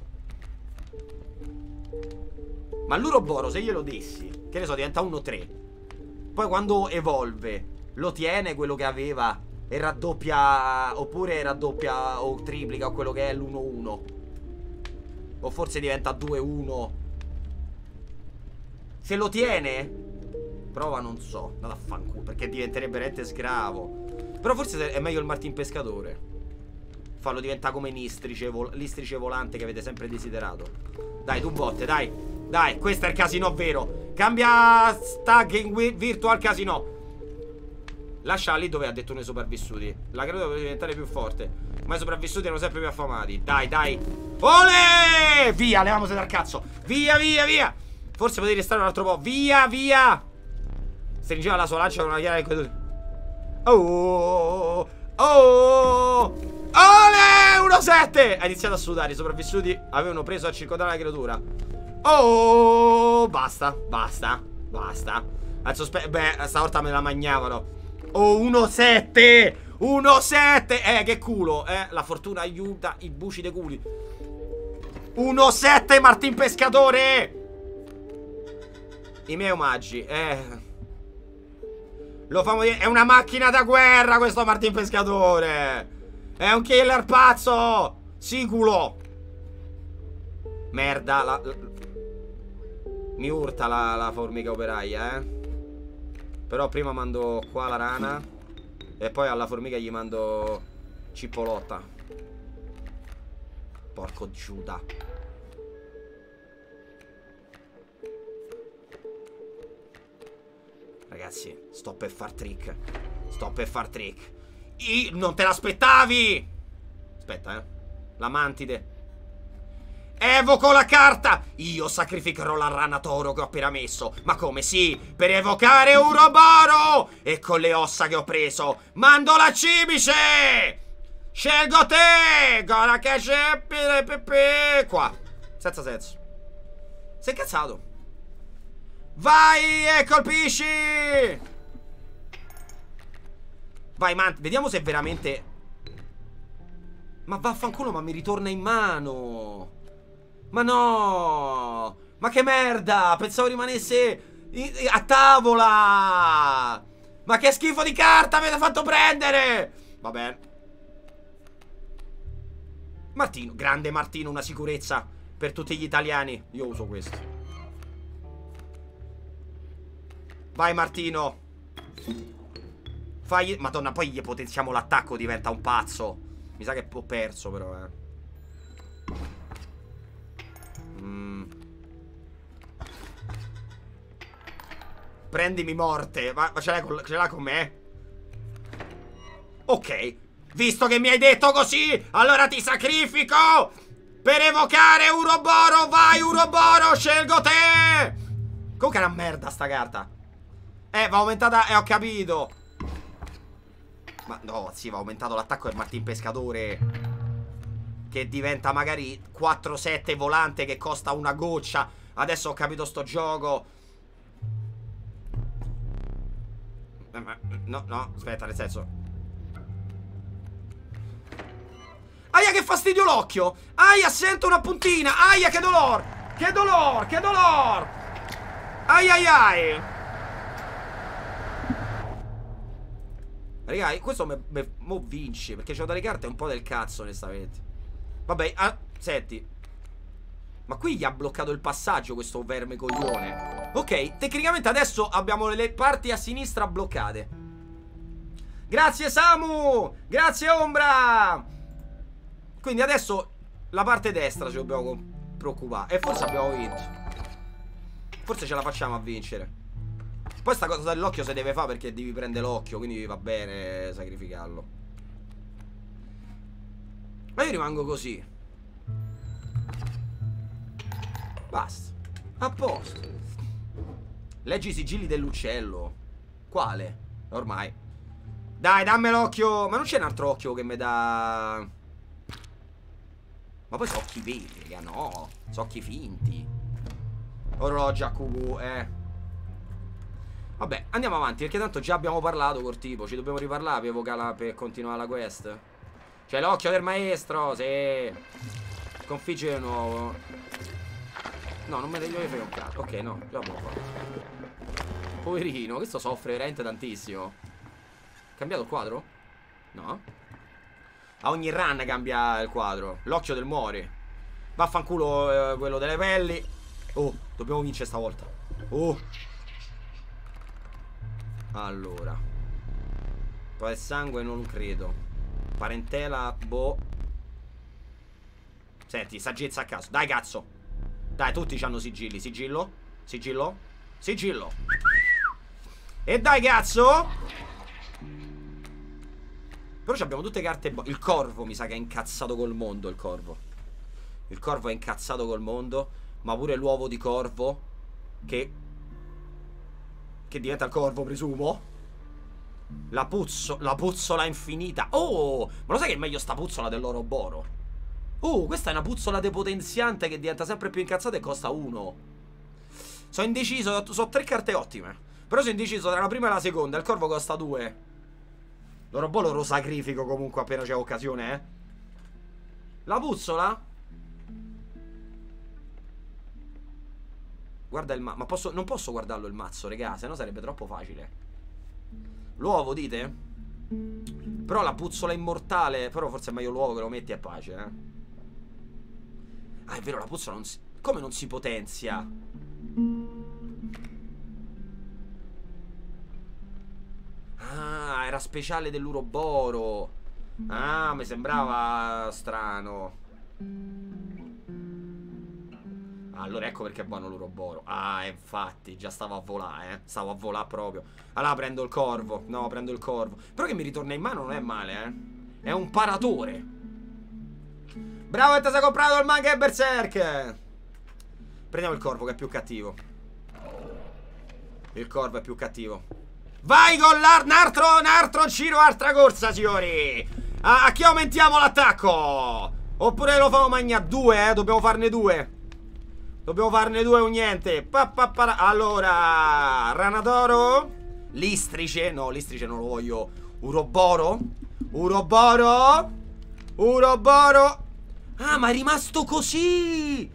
Ma l'Uroboro, se glielo dessi, che ne so, diventa uno tre. Poi quando evolve, lo tiene quello che aveva e raddoppia. Oppure raddoppia o triplica o quello che è l'uno uno. O forse diventa due uno. Se lo tiene, prova, non so. Andate a fanculo, perché diventerebbe veramente sgravo. Però forse è meglio il Martin Pescatore. Farlo diventare come l'istrice vol volante che avete sempre desiderato. Dai, tu botte, dai. Dai, questo è il casino vero. Cambia Stag Virtual Casino. Lascia lì dove ha detto uno dei sopravvissuti. La credo deve diventare più forte. Ma i sopravvissuti erano sempre più affamati. Dai, dai. Ole! Via, leviamoci dal cazzo. Via, via, via. Forse potevi restare un altro po'. Via, via. Stringeva la sua lancia con una chiara di... Oh, oh, ole! uno sette. Ha iniziato a sudare. I sopravvissuti avevano preso a circondare la creatura. Oh, basta, basta, basta. Adesso, beh, stavolta me la magnavano. Oh, uno sette. uno sette. Eh, che culo. Eh, la fortuna aiuta i buci dei culi. uno sette Martin Pescatore. I miei omaggi. Eh. Lo famo dire. È una macchina da guerra questo Martin Pescatore. È un killer pazzo. Siculo. Merda. La, la, mi urta la, la formica operaia, eh. Però prima mando qua la rana. E poi alla formica gli mando Cippolotta. Porco Giuda. Ragazzi, sto per far trick. Sto per far trick. I, non te l'aspettavi. Aspetta, eh. La mantide. Evoco la carta. Io sacrificherò la rana toro che ho appena messo. Ma come sì? Per evocare Uroboro. E con le ossa che ho preso mando la cibice. Scelgo te. Gora che c'è. Qua. Senza senso. Sei incazzato. Vai e colpisci. Vai, man. Vediamo se veramente. Ma vaffanculo, ma mi ritorna in mano. Ma no. Ma che merda. Pensavo rimanesse a tavola. Ma che schifo di carta avete fatto prendere. Va bene. Martino, grande Martino, una sicurezza per tutti gli italiani. Io uso questo. Vai Martino. Fai. Madonna, poi gli potenziamo l'attacco, diventa un pazzo. Mi sa che ho perso però, eh. mm. Prendimi morte. Ma, ma ce l'hai con me? Ok. Visto che mi hai detto così, allora ti sacrifico per evocare Uroboro. Vai Uroboro, scelgo te. Comunque è una merda sta carta. Eh, va aumentata, eh, ho capito. Ma no, sì, va aumentato l'attacco del Martin Pescatore, che diventa magari quattro sette volante che costa una goccia. Adesso ho capito sto gioco. No, no, aspetta, nel senso. Aia, che fastidio l'occhio. Aia, sento una puntina. Aia, che dolor. Che dolor, che dolor. Ai ai ai. Raga, questo me, me, mo vince, perché c'ho dalle carte un po' del cazzo, onestamente. Vabbè, ah, senti. Ma qui gli ha bloccato il passaggio questo verme coglione. Ok, tecnicamente adesso abbiamo le parti a sinistra bloccate. Grazie Samu! Grazie Ombra! Quindi adesso la parte destra ci dobbiamo preoccupare. E forse abbiamo vinto. Forse ce la facciamo a vincere. Poi sta cosa dell'occhio si deve fare perché devi prendere l'occhio, quindi va bene sacrificarlo. Ma io rimango così. Basta. A posto. Leggi i sigilli dell'uccello. Quale? Ormai. Dai, dammi l'occhio. Ma non c'è un altro occhio che mi dà... Ma poi so occhi veri, raga, no. So occhi finti. Orologio a cucù, eh. Vabbè, andiamo avanti, perché tanto già abbiamo parlato col tipo. Ci dobbiamo riparlare per evocare, per continuare la quest. C'è l'occhio del maestro, sì. Sconfiggere di nuovo. No, non me ne devi fare un cazzo. Ok, no, già l'ho fatto. Poverino, questo soffre veramente tantissimo. Cambiato il quadro? No. A ogni run cambia il quadro. L'occhio del muore. Vaffanculo, eh, quello delle pelli. Oh, dobbiamo vincere stavolta. Oh. Allora. Poi il sangue non credo. Parentela, boh. Senti, saggezza a caso. Dai, cazzo. Dai, tutti hanno sigilli. Sigillo. Sigillo. Sigillo. E dai, cazzo. Però abbiamo tutte carte. Il corvo mi sa che è incazzato col mondo. Il corvo. Il corvo è incazzato col mondo. Ma pure l'uovo di corvo. Che Che diventa il corvo, presumo. La puzzo La puzzola infinita. Oh, ma lo sai che è meglio sta puzzola dell'Oroboro? Oh, questa è una puzzola depotenziante che diventa sempre più incazzata e costa uno. Sono indeciso. Sono tre carte ottime. Però sono indeciso tra la prima e la seconda. Il corvo costa due. L'Oroboro lo sacrifico comunque appena c'è occasione, eh. La puzzola. Guarda il mazzo. Ma posso, non posso guardarlo il mazzo, regà, se no sarebbe troppo facile. L'uovo, dite? Però la puzzola immortale. Però forse è meglio l'uovo che lo metti a pace, eh. Ah, è vero, la puzzola non si... Come non si potenzia? Ah, era speciale dell'Uroboro. Ah, mi sembrava strano. Allora ecco perché è buono l'Uroboro. Ah, infatti, già stavo a volare, eh. Stavo a volare proprio. Allora prendo il corvo. No, prendo il corvo. Però che mi ritorna in mano non è male, eh. È un paratore. Bravo che ti sei comprato il manga e Berserk. Prendiamo il corvo che è più cattivo. Il corvo è più cattivo. Vai con l'Artro, Nartro, Ciro, altra corsa, signori. A, a chi aumentiamo l'attacco? Oppure lo famo magna due, eh. Dobbiamo farne due. Dobbiamo farne due o niente. Pa, pa, pa, allora, Ranadoro. Listrice. No, Listrice non lo voglio. Uroboro. Uroboro. Uroboro. Ah, ma è rimasto così.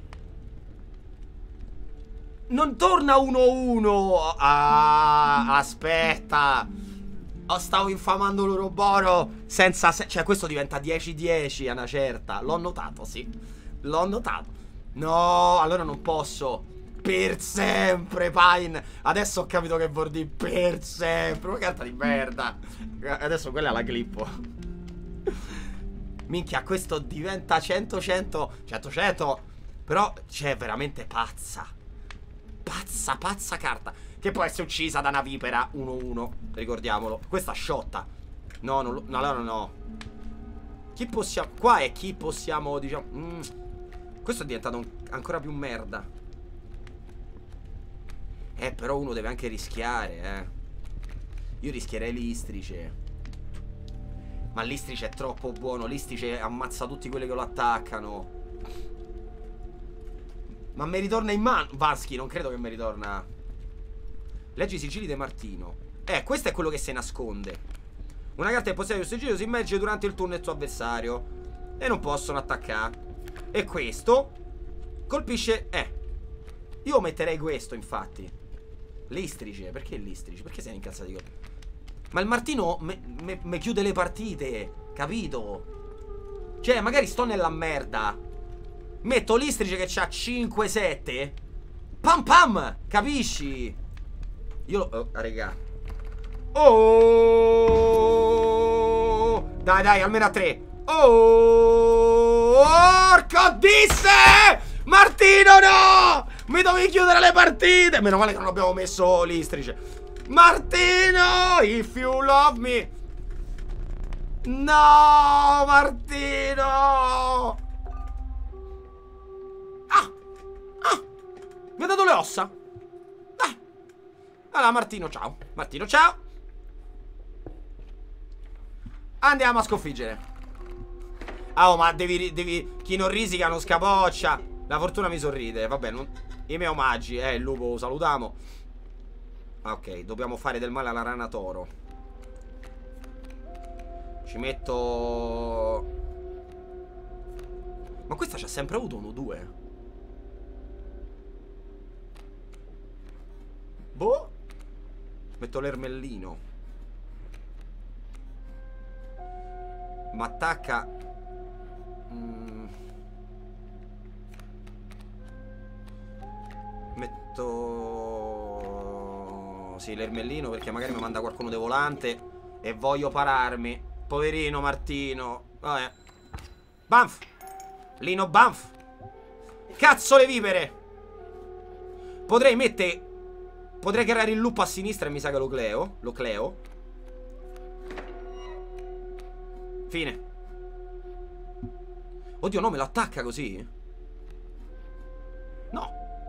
Non torna uno uno. Ah, aspetta. Oh, stavo infamando l'Uroboro senza se cioè questo diventa dieci dieci a una certa. L'ho notato, sì. L'ho notato. No, allora non posso. Per sempre, Pine. Adesso ho capito che vuol dire per sempre. Ma carta di merda. Adesso quella è la clippo. Minchia, questo diventa cento cento cento cento. Però c'è veramente pazza. Pazza, pazza carta. Che può essere uccisa da una vipera uno uno. Ricordiamolo. Questa sciotta. No, non lo, no, allora no. Chi possiamo... Qua è chi possiamo, diciamo... Mm. Questo è diventato un, ancora più merda. Eh, però uno deve anche rischiare, eh. Io rischierei Listrice. Ma Listrice è troppo buono. Listrice ammazza tutti quelli che lo attaccano. Ma mi ritorna in mano. Vaschi, non credo che mi ritorna. Leggi i sigilli di Martino. Eh, questo è quello che si nasconde. Una carta che possiede il sigillo si immerge durante il turno del suo avversario e non possono attaccare. E questo colpisce. Eh, io metterei questo, infatti. Listrice, perché Listrice? Perché sei incazzati? Ma il Martino mi chiude le partite, capito? Cioè, magari sto nella merda. metto l'istrice che c'ha cinque sette. Pam pam, capisci? Io lo... Oh, raga. Oh! Dai, dai, almeno a tre. Oh! Orco disse! Martino, no! Mi dovevi chiudere le partite. Meno male che non abbiamo messo l'istrice. Martino, if you love me. No, Martino. Ah, ah, mi ha dato le ossa. Ah. Allora, Martino, ciao. Martino, ciao. Andiamo a sconfiggere. Oh, ma devi, devi... Chi non risica non scapoccia. La fortuna mi sorride. Vabbè, non... i miei omaggi. Eh, il lupo salutiamo. Ok, dobbiamo fare del male alla rana toro. Ci metto... Ma questa c'ha sempre avuto uno due. Boh. Metto l'ermellino. Ma attacca. mm. Metto... Sì, l'ermellino, perché magari mi manda qualcuno di volante e voglio pararmi. Poverino Martino. Vabbè. Banff. Lino Banff. Cazzo le vipere. Potrei mettere... Potrei creare il lupo a sinistra e mi sa che lo cleo. Lo cleo. Fine. Oddio, no, me lo attacca così? No.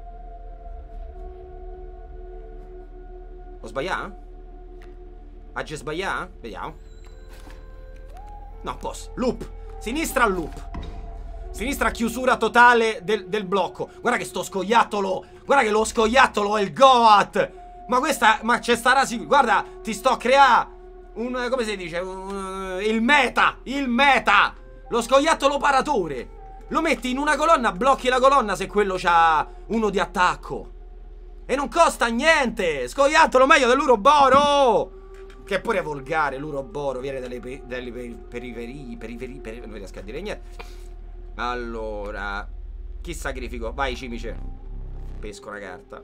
Ho sbagliato? Agge sbagliato? Vediamo. No, posso. Loop. Sinistra loop. Sinistra chiusura totale del, del blocco. Guarda che sto scoiattolo. Guarda che lo scoiattolo è il Goat. Ma questa... Ma c'è starà sicuro. Guarda, ti sto a creare un... Come si dice? Un, il meta. Il meta. Lo scoiattolo paratore. Lo metti in una colonna, blocchi la colonna se quello c'ha uno di attacco. E non costa niente. Scoiattolo meglio dell'Uroboro. Che pure è volgare l'Uroboro. Viene dalle, pe dalle pe periferie. Periferie. Peri non riesco a dire niente. Allora, chi sacrifico? Vai, cimice. Pesco una carta.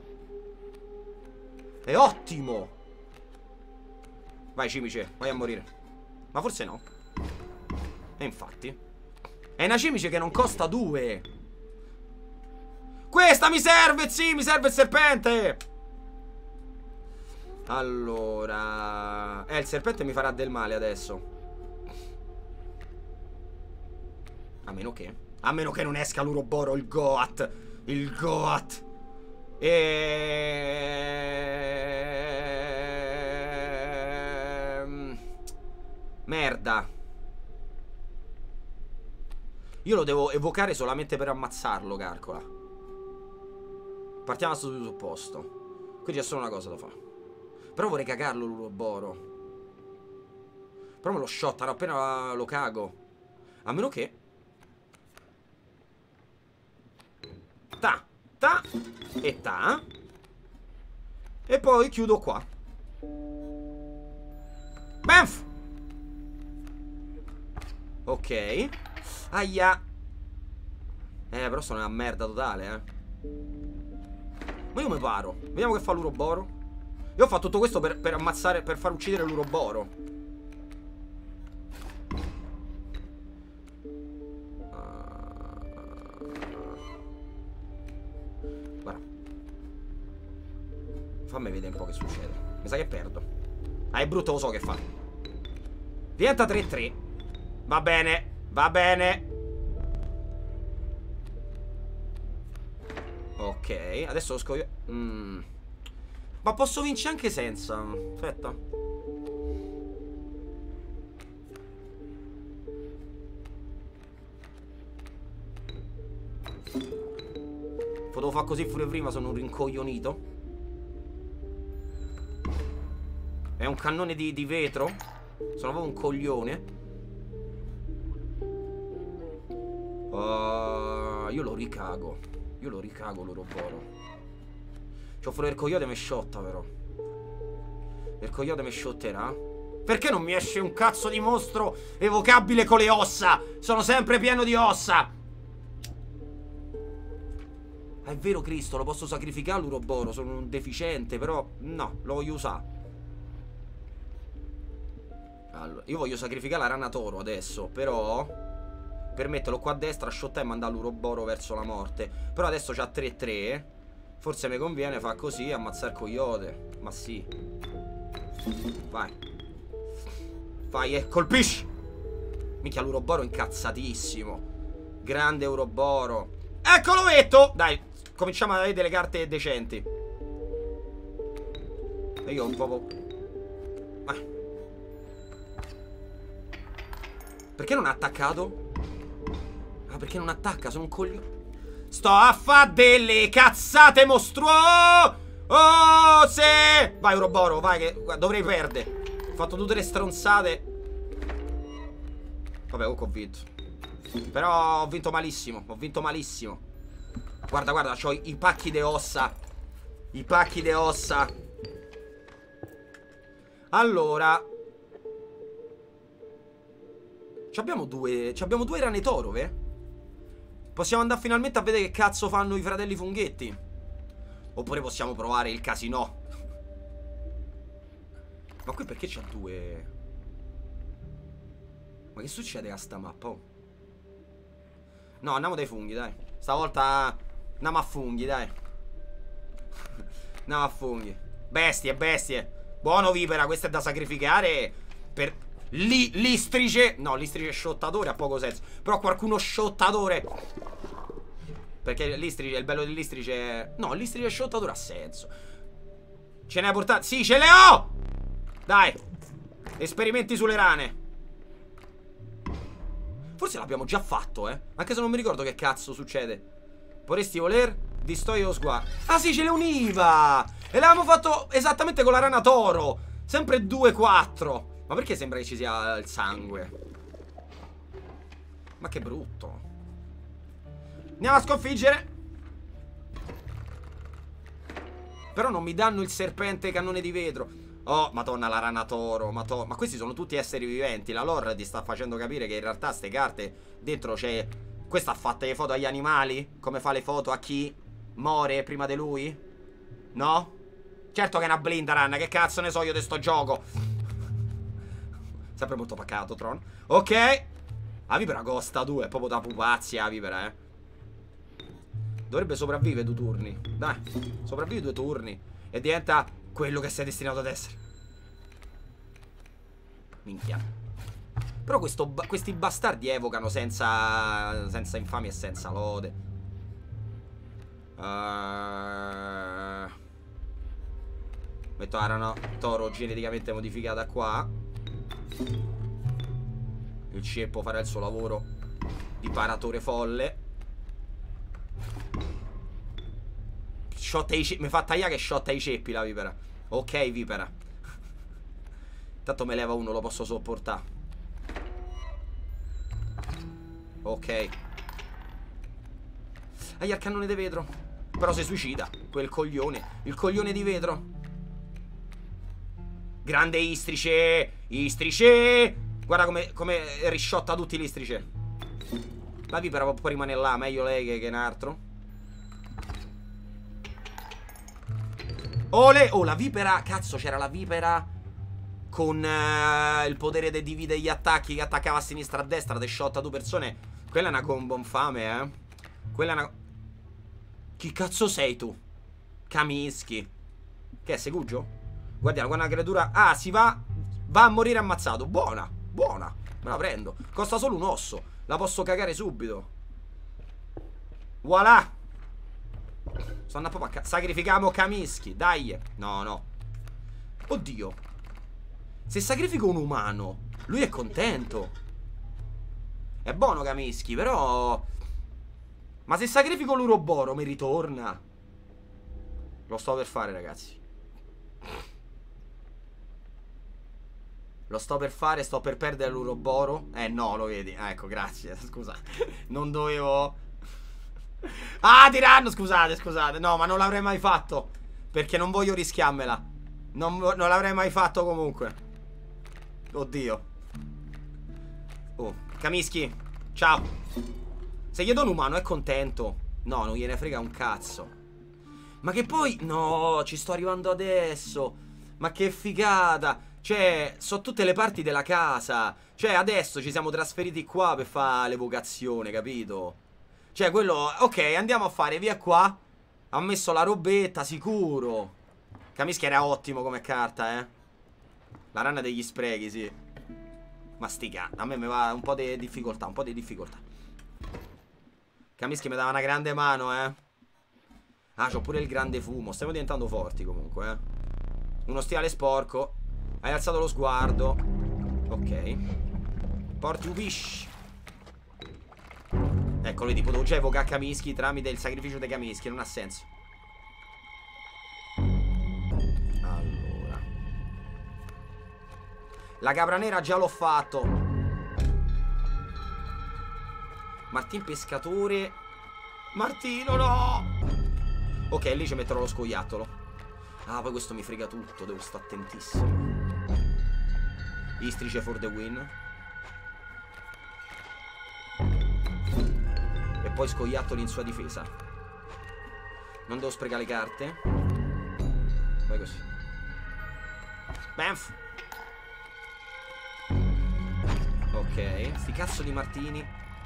È ottimo. Vai, cimice, vai a morire. Ma forse no. E infatti è una cimice che non costa due. Questa mi serve, sì, mi serve il serpente. Allora, eh, il serpente mi farà del male adesso. A meno che A meno che non esca l'Uroboro, il Goat. Il Goat. Ehm... Merda. Io lo devo evocare solamente per ammazzarlo, calcola. Partiamo sul presupposto. Qui c'è solo una cosa da fare. Però vorrei cagarlo l'Uroboro. Però me lo shottano appena lo cago. A meno che Ta, ta e ta. E poi chiudo qua. Banff. Ok. Aia. Eh, però sono una merda totale, eh. Ma io mi paro. Vediamo che fa l'Uroboro. Io ho fatto tutto questo per, per ammazzare, per far uccidere l'Uroboro. Fammi vedere un po' che succede. Mi sa che perdo. Ah, è brutto, lo so che fa. Diventa tre tre. Va bene, va bene. Ok, adesso lo scoglio. mm. Ma posso vincere anche senza. Aspetta. Potevo fare così pure prima, sono un rincoglionito. È un cannone di, di vetro. Sono proprio un coglione. uh, Io lo ricago. Io lo ricago l'Uroboro. C'ho fuori il coyote mi sciotta però. Il coyote mi sciotterà. Perché non mi esce un cazzo di mostro evocabile con le ossa? Sono sempre pieno di ossa. È vero, Cristo, lo posso sacrificare l'Uroboro. Sono un deficiente, però no, lo voglio usare. Allora, io voglio sacrificare la rana toro adesso, però per metterlo qua a destra, shotta e mandare l'Uroboro verso la morte. Però adesso c'ha tre tre. Forse mi conviene fare così e ammazzare il coyote. Ma sì. Vai. Vai e colpisci. Minchia, l'Uroboro è incazzatissimo. Grande Uroboro. Eccolo vetto. Dai, cominciamo ad avere delle carte decenti. E io un po'... Vai. Perché non ha attaccato? Ah, perché non attacca? Sono un coglione. Sto a fare delle cazzate mostruose. Oh, sì. Vai, Uroboro, vai che guarda, dovrei perdere. Ho fatto tutte le stronzate. Vabbè, comunque ho vinto. Però ho vinto malissimo. Ho vinto malissimo. Guarda, guarda, c'ho i, i pacchi de ossa. I pacchi de ossa. Allora, C'abbiamo due C'abbiamo due rane toro, eh? Possiamo andare finalmente a vedere che cazzo fanno i fratelli funghetti. Oppure possiamo provare il casino. Ma qui perché c'ha due? Ma che succede a sta mappa? Oh? No, andiamo dai funghi, dai. Stavolta andiamo a funghi, dai. Andiamo a funghi. Bestie, bestie. Buono vipera, questo è da sacrificare per li, l'istrice. No, l'istrice scottatore ha poco senso. Però qualcuno scottatore. Perché l'istrice, il bello dell'istrice è... No, l'istrice scottatore ha senso. Ce ne hai portati? Sì, ce le ho! Dai. Esperimenti sulle rane. Forse l'abbiamo già fatto, eh. Anche se non mi ricordo che cazzo succede. Potresti voler distogliere lo sguardo. Ah sì, ce le univa. E l'avevamo fatto esattamente con la rana toro. Sempre due quattro. Ma perché sembra che ci sia il sangue? Ma che brutto. Andiamo a sconfiggere. Però non mi danno il serpente cannone di vetro. Oh, madonna, la rana toro, madonna. Ma questi sono tutti esseri viventi. La lore ti sta facendo capire che in realtà ste carte dentro c'è... Questa ha fatto le foto agli animali? Come fa le foto a chi muore prima di lui? No? Certo che è una blindaran. Che cazzo ne so io di sto gioco. Sempre molto paccato, Tron. Ok. La vipera costa due. È proprio da pupazzi la vipera, eh. Dovrebbe sopravvivere due turni. Dai, sopravvivi due turni e diventa quello che sei destinato ad essere. Minchia. Però questo, questi bastardi evocano senza senza infamia e senza lode. uh, Metto la rana toro geneticamente modificata qua. Il ceppo farà il suo lavoro di paratore folle. Shotta i ceppi. Mi fa tagliare che shotta i ceppi la vipera. Ok, vipera. Intanto me leva uno, lo posso sopportare. Ok. Hai il cannone di vetro. Però si suicida. Quel coglione. Il coglione di vetro. Grande istrice. Istrice. Guarda come, come risciotta tutti l'istrice. La vipera può rimanere là. Meglio lei che, che un altro. Ole. Oh, la vipera. Cazzo, c'era la vipera con uh, il potere di dividere gli attacchi, che attaccava a sinistra a destra, te shotta due persone. Quella è una combo infame, eh. Quella è una... Chi cazzo sei tu? Kaminsky. Che è, Segugio? Guardiamo, quando una creatura... Ah, si va... Va a morire ammazzato. Buona, buona. Me la prendo. Costa solo un osso. La posso cagare subito. Voilà. Sto andando proprio a... Sacrifichiamo Kaminsky. Dai. No, no. Oddio. Se sacrifico un umano, lui è contento. È buono Kaminsky, però... Ma se sacrifico l'Uroboro mi ritorna. Lo sto per fare, ragazzi. Lo sto per fare, sto per perdere l'Uroboro. Eh no, lo vedi. Ah, ecco, grazie. Scusa. Non dovevo... Ah, tiranno, scusate, scusate. No, ma non l'avrei mai fatto, perché non voglio rischiarmela. Non, non l'avrei mai fatto comunque. Oddio. Oh, Kaminsky, ciao. Se gli do un umano è contento. No, non gliene frega un cazzo. Ma che poi... No, ci sto arrivando adesso. Ma che figata. Cioè, so tutte le parti della casa. Cioè, adesso ci siamo trasferiti qua per fare l'evocazione, capito? Cioè, quello... Ok, andiamo a fare via qua. Ha messo la robetta, sicuro. Kamiski era ottimo come carta, eh. La rana degli sprechi, sì. Ma stica, a me mi va un po' di difficoltà, un po' di difficoltà. Kamiski mi dava una grande mano, eh. Ah, c'ho pure il grande fumo. Stiamo diventando forti comunque, eh. Uno stiale sporco. Hai alzato lo sguardo. Ok. Porti ubish. Ecco, vedi, potevo già evocare Kamiski tramite il sacrificio dei Kamiski. Non ha senso. Allora, la capra nera già l'ho fatto. Martin pescatore. Martino, no. Ok, lì ci metterò lo scoiattolo. Ah, poi questo mi frega tutto. Devo stare attentissimo. Istrice for the win. E poi scoiattoli in sua difesa. Non devo sprecare le carte. Vai così. Bamf. Ok. Sti cazzo di martini.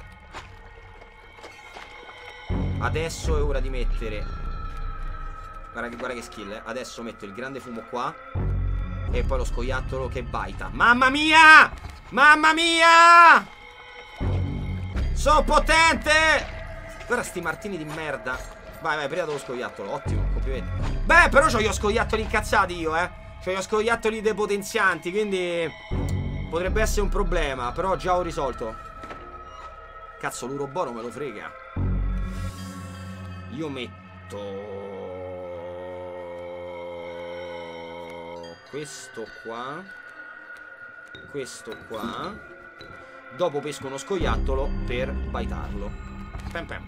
Adesso è ora di mettere. Guarda che, guarda che skill, eh. Adesso metto il grande fumo qua. E poi lo scoiattolo che baita. Mamma mia! Mamma mia! Sono potente! Guarda sti martini di merda. Vai, vai, prima dello scoiattolo. Ottimo, complimenti. Beh, però c'ho gli scoiattoli incazzati io, eh. C'ho gli scoiattoli depotenzianti, quindi potrebbe essere un problema. Però già ho risolto. Cazzo, l'Urobono me lo frega. Io metto questo qua. Questo qua. Dopo pesco uno scoiattolo per baitarlo. Pam pam.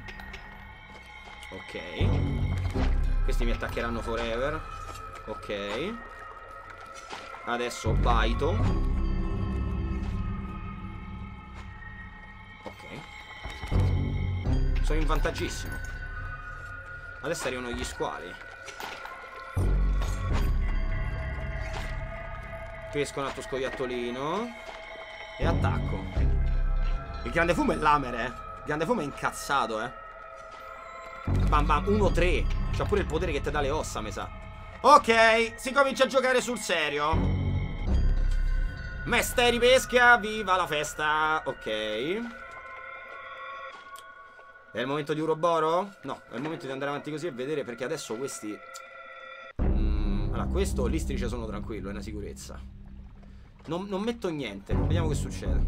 Ok. Questi mi attaccheranno forever. Ok. Adesso baito. Ok. Sono in vantaggissimo. Adesso arrivano gli squali. Pesco un altro scoiattolino. E attacco. Il grande fumo è lamer, eh. Il grande fumo è incazzato, eh. Bam bam, uno tre. C'ha pure il potere che ti dà le ossa, mi sa. Ok, si comincia a giocare sul serio. Mesteri pesca, viva la festa. Ok. È il momento di Uroboro? No, è il momento di andare avanti così e vedere, perché adesso questi... Mm, allora, questo, l'istrice sono tranquillo, è una sicurezza. Non, non metto niente, vediamo che succede.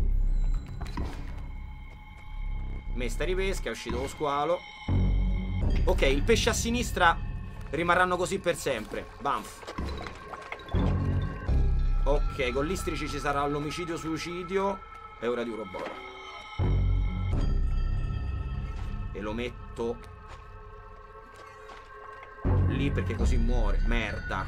Mesteri pesca, è uscito lo squalo. Ok, il pesce a sinistra rimarranno così per sempre. Banff. Ok, con l'istrici ci sarà l'omicidio suicidio. È ora di Uroboro. E lo metto lì perché così muore. Merda.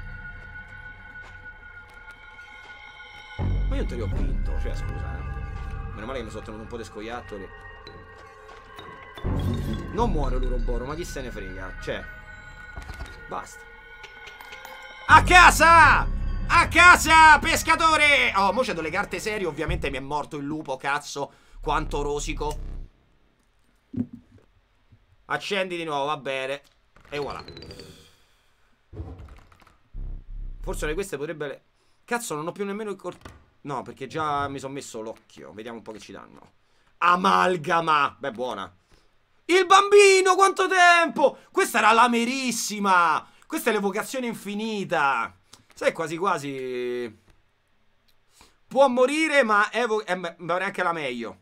Ma io te li ho vinto. Cioè, scusa, eh. Meno male che mi sono tenuto un po' di scoiattoli. Non muore l'Uroboro, ma chi se ne frega. Cioè, basta. A casa! A casa, pescatore! Oh, mo c'è delle carte serie. Ovviamente mi è morto il lupo, cazzo. Quanto rosico. Accendi di nuovo, va bene. E voilà. Forse di queste potrebbe... Cazzo, non ho più nemmeno il cor... No, perché già mi sono messo l'occhio. Vediamo un po' che ci danno. Amalgama. Beh, buona. Il bambino, quanto tempo! Questa era lamerissima. Questa è l'evocazione infinita. Sai, quasi quasi... Può morire, ma evo... eh, mi pare anche la meglio.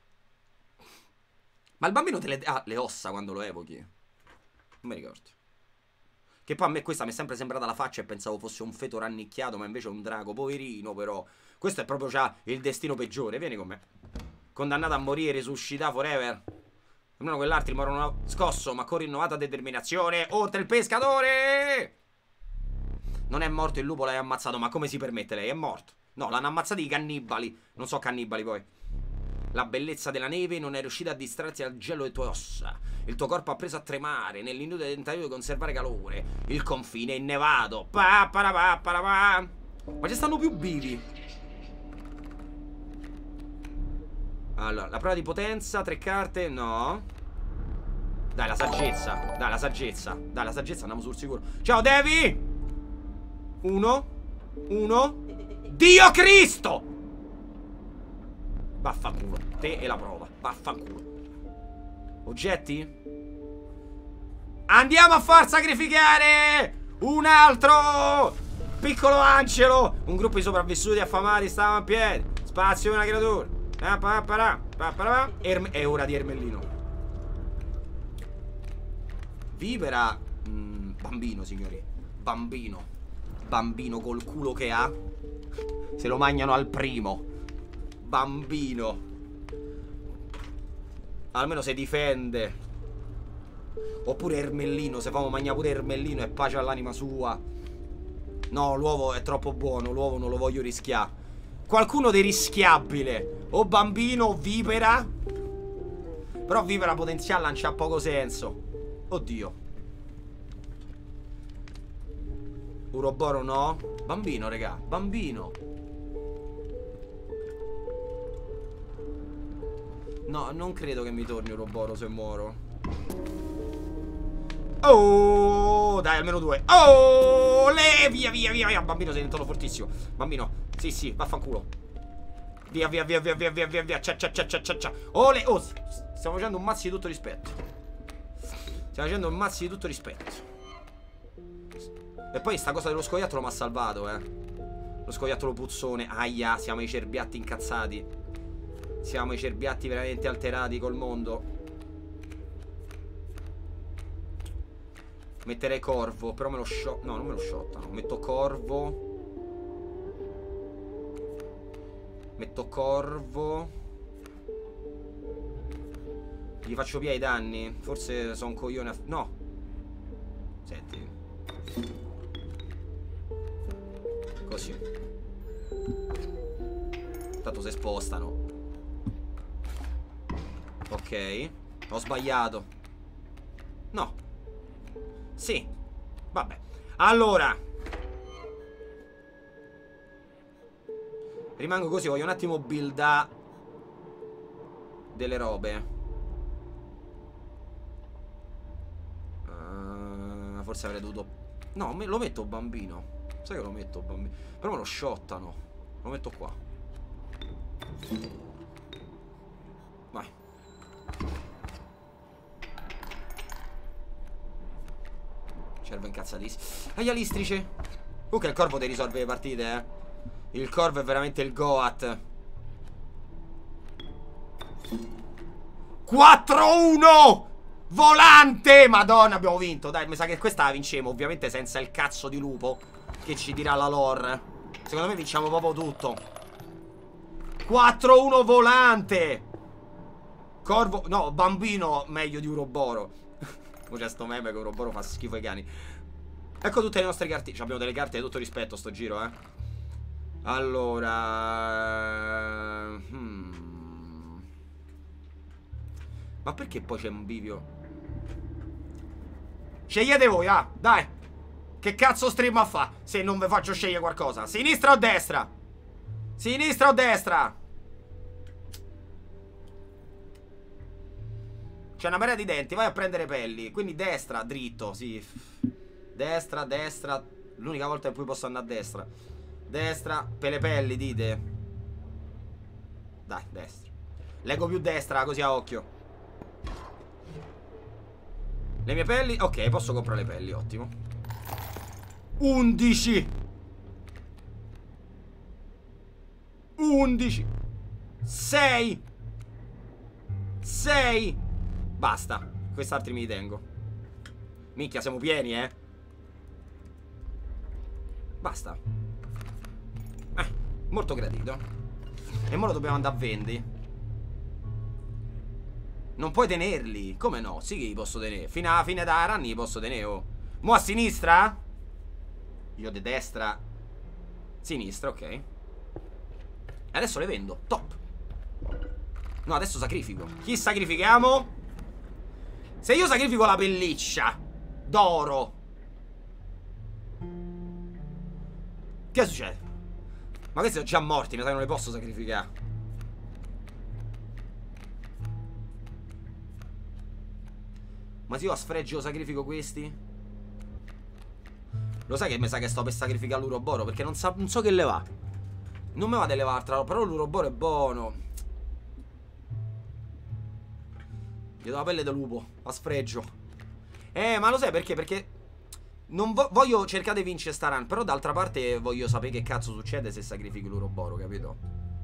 Ma il bambino te le dà le ossa quando lo evochi? Non mi ricordo. Che poi a me questa mi è sempre sembrata la faccia e pensavo fosse un feto rannicchiato, ma invece è un drago, poverino però. Questo è proprio già il destino peggiore, vieni con me. Condannato a morire, risuscita forever. Almeno quell'altro morono scosso, ma con rinnovata determinazione. Oltre il pescatore! Non è morto il lupo, l'hai ammazzato, ma come si permette lei? È morto. No, l'hanno ammazzato i cannibali. Non so cannibali poi. La bellezza della neve non è riuscita a distrarti dal gelo delle tue ossa. Il tuo corpo ha preso a tremare nell'inutile tentativo di conservare calore. Il confine è innevato. Pa, para, pa, para, pa. Ma ci stanno più bivi. Allora, la prova di potenza, tre carte, no. Dai, la saggezza. Dai, la saggezza. Dai, la saggezza, andiamo sul sicuro. Ciao, Devi. Uno. Uno. Dio Cristo! Vaffanculo. Te e la prova. Vaffanculo. Oggetti? Andiamo a far sacrificare un altro piccolo angelo. Un gruppo di sopravvissuti affamati stavano in piedi. Spazio una creatura. È ora di Ermellino. Vipera. mm, Bambino, signori. Bambino. Bambino col culo che ha. Se lo mangiano al primo. Bambino. Almeno se difende. Oppure Ermellino. Se famo mangiare pure Ermellino e pace all'anima sua. No, l'uovo è troppo buono. L'uovo non lo voglio rischiare. Qualcuno di rischiabile. O bambino o vipera. Però vipera potenziale non c'ha poco senso. Oddio. Uroboro no. Bambino, regà. Bambino. No, non credo che mi torni Uroboro se muoro. Oh, dai, almeno due. Oh, le, via, via, via, via. Bambino, sei diventato fortissimo. Bambino, sì, sì, vaffanculo. Via, via, via, via, via, via, via, via. Cia, cia, cia, cia, cia, cia. Oh, le, oh, stiamo facendo un mazzo di tutto rispetto. Stiamo facendo un mazzo di tutto rispetto. E poi sta cosa dello scoiattolo mi ha salvato, eh. Lo scoiattolo puzzone. Aia, siamo i cerbiatti incazzati. Siamo i cerbiatti veramente alterati col mondo. Metterei corvo. Però me lo shot. No, non me lo shottano. Metto corvo. Metto corvo. Gli faccio via i danni. Forse sono un coglione a... No. Senti. Così. Tanto si spostano. Ok. Ho sbagliato. No. Sì. Vabbè. Allora. Rimango così. Voglio un attimo buildare delle robe. uh, Forse avrei dovuto... No, me lo metto bambino. Sai che lo metto bambino. Però me lo shottano. Lo metto qua. Vai. Cervo incazzatissimo. Aia l'istrice. Comunque il corvo ti risolve le partite, eh. Il corvo è veramente il Goat. quattro uno volante. Madonna, abbiamo vinto. Dai, mi sa che questa la vinciamo. Ovviamente senza il cazzo di lupo che ci dirà la lore. Secondo me vinciamo proprio tutto. quattro uno volante. Corvo, no, bambino meglio di Uroboro. C'è sto meme che Uroboro fa schifo ai cani. Ecco tutte le nostre carte. Abbiamo delle carte di tutto rispetto sto giro, eh. Allora hmm. Ma perché poi c'è un bivio? Scegliete voi, ah, dai. Che cazzo stream a fa? Se non vi faccio scegliere qualcosa. Sinistra o destra? Sinistra o destra? C'è una marea di denti, vai a prendere pelli. Quindi destra, dritto, sì. Destra, destra. L'unica volta in cui posso andare a destra. Destra, per le pelli, dite. Dai, destra. Leggo più destra, così a occhio. Le mie pelli, ok, posso comprare le pelli, ottimo. undici. undici. sei. sei. Basta, quest'altri mi tengo. Minchia, siamo pieni, eh. Basta. Eh, molto gradito. E mo lo dobbiamo andare a vendere. Non puoi tenerli. Come no? Sì che li posso tenere. Fino alla fine da run li posso tenere, oh. Mo a sinistra? Io di destra. Sinistra, ok. E adesso le vendo. Top. No, adesso sacrifico. Chi sacrifichiamo? Se io sacrifico la pelliccia d'oro, che succede? Ma questi sono già morti, mi sa che non li posso sacrificare. Ma se io a sfregio sacrifico questi? Lo sai che mi sa che sto per sacrificare l'uroboro, perché non, sa, non so che le va. Non mi va di levartela, però l'uroboro è buono. Gli do la pelle da lupo, a sfregio. Eh, ma lo sai perché? Perché non vo voglio cercare di vincere sta run, però d'altra parte voglio sapere che cazzo succede se sacrifichi l'uroboro, capito?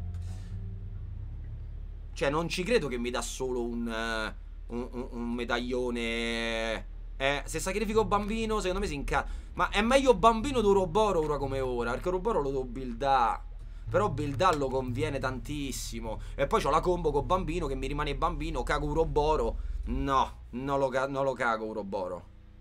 Cioè, non ci credo che mi dà solo un, uh, un, un, un medaglione. Eh, se sacrifico bambino, secondo me si incazza. Ma è meglio bambino di uroboro ora come ora, perché uroboro lo devo buildare. Però buildarlo conviene tantissimo. E poi c'ho la combo con bambino che mi rimane bambino. Cago uroboro. No, non lo, non lo cago uroboro.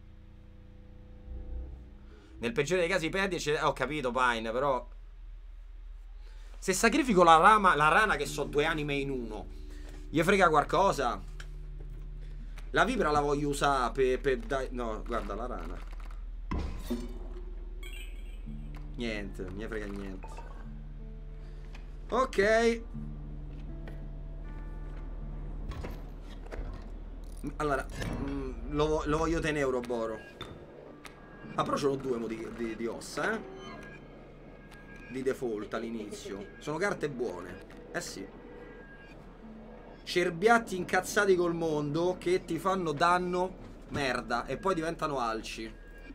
Nel peggiore dei casi perdi e ho capito Pine, però se sacrifico la rama, la rana che so due anime in uno, gli frega qualcosa? La vibra la voglio usare per, per dai, no, guarda la rana. Niente, non gli frega niente. Ok. Allora mh, lo, lo voglio tenere Uroboro. Ah, però ce l'ho due di, di, di ossa, eh. Di default all'inizio. Sono carte buone. Eh sì. Cerbiatti incazzati col mondo che ti fanno danno merda e poi diventano alci.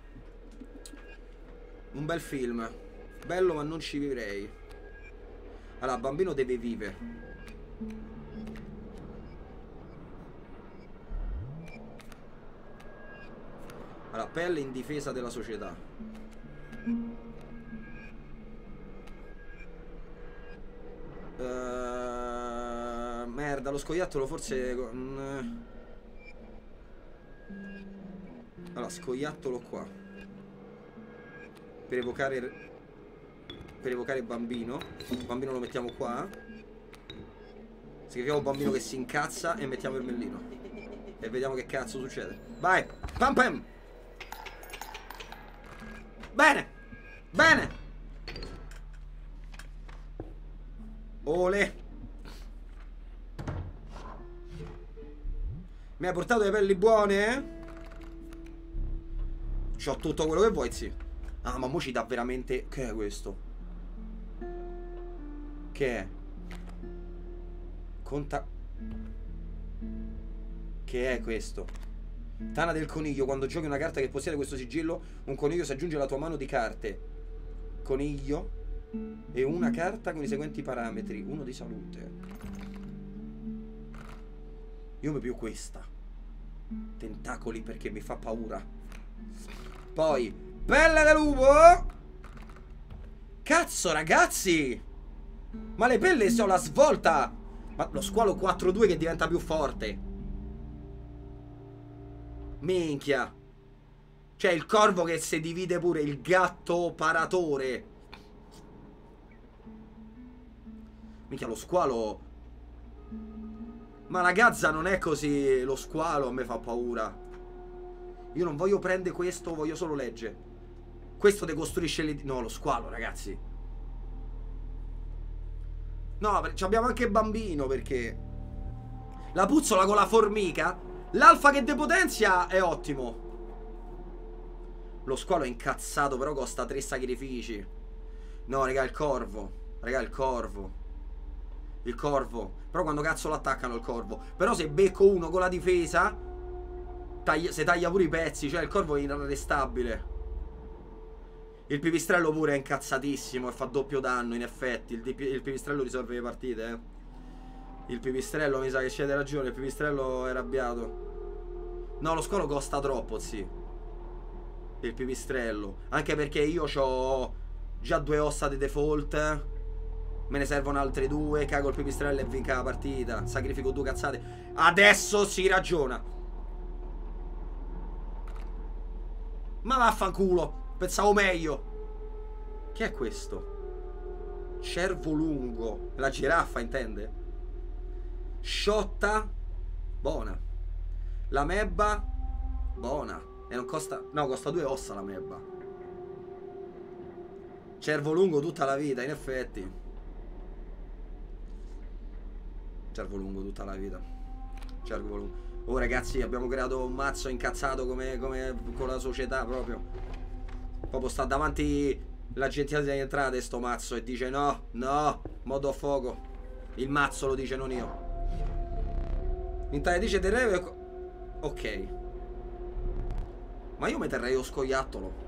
Un bel film. Bello ma non ci vivrei. Allora, bambino deve vivere. Allora, pelle in difesa della società. Uh, merda, lo scoiattolo forse... Mm, allora, scoiattolo qua. Per evocare... Per evocare bambino. Il bambino lo mettiamo qua. Scriviamo bambino che si incazza e mettiamo il mellino. E vediamo che cazzo succede. Vai! Pam pam! Bene! Bene! Ole! Mi hai portato le pelli buone, eh? C'ho tutto quello che vuoi, sì. Ah, ma mo ci dà veramente... Che è questo? Che è? Conta... Che è questo? Tana del coniglio. Quando giochi una carta che possiede questo sigillo, un coniglio si aggiunge alla tua mano di carte. Coniglio e una carta con i seguenti parametri. Uno di salute. Io mi più questa. Tentacoli perché mi fa paura. Poi pelle da lupo. Cazzo ragazzi, ma le pelle sono la svolta. Ma lo squalo quattro due che diventa più forte. Minchia. C'è il corvo che si divide pure. Il gatto paratore. Minchia, lo squalo. Ma la gazza non è così. Lo squalo a me fa paura. Io non voglio prendere questo, voglio solo legge. Questo decostruisce le... No, lo squalo, ragazzi. No, abbiamo anche bambino, perché la puzzola con la formica. L'alfa che depotenzia è ottimo. Lo squalo è incazzato, però costa tre sacrifici. No, raga, il corvo. Raga, il corvo. Il corvo. Però quando cazzo lo attaccano il corvo? Però se becco uno con la difesa taglia, se taglia pure i pezzi. Cioè il corvo è inarrestabile. Il pipistrello pure è incazzatissimo e fa doppio danno, in effetti. Il, il pipistrello risolve le partite, eh. Il pipistrello, mi sa che c'è ragione. Il pipistrello è arrabbiato. No, lo squalo costa troppo, sì. Il pipistrello. Anche perché io ho già due ossa di default. Me ne servono altre due. Cago il pipistrello e vinca la partita. Sacrifico due cazzate. Adesso si ragiona. Ma vaffanculo. Pensavo meglio. Che è questo? Cervo lungo. La giraffa, intende? Sciotta. Buona. La mebba. Buona. E non costa... No, costa due ossa la mebba. Cervo lungo tutta la vita, in effetti. Cervo lungo tutta la vita. Cervo lungo. Oh ragazzi, abbiamo creato un mazzo incazzato come, come con la società proprio. Proprio sta davanti l'agenzia di entrate sto mazzo e dice no, no, modo a fuoco. Il mazzo lo dice, non io. Intanto dice terrei. Ok. Ma io mi terrei lo scoiattolo.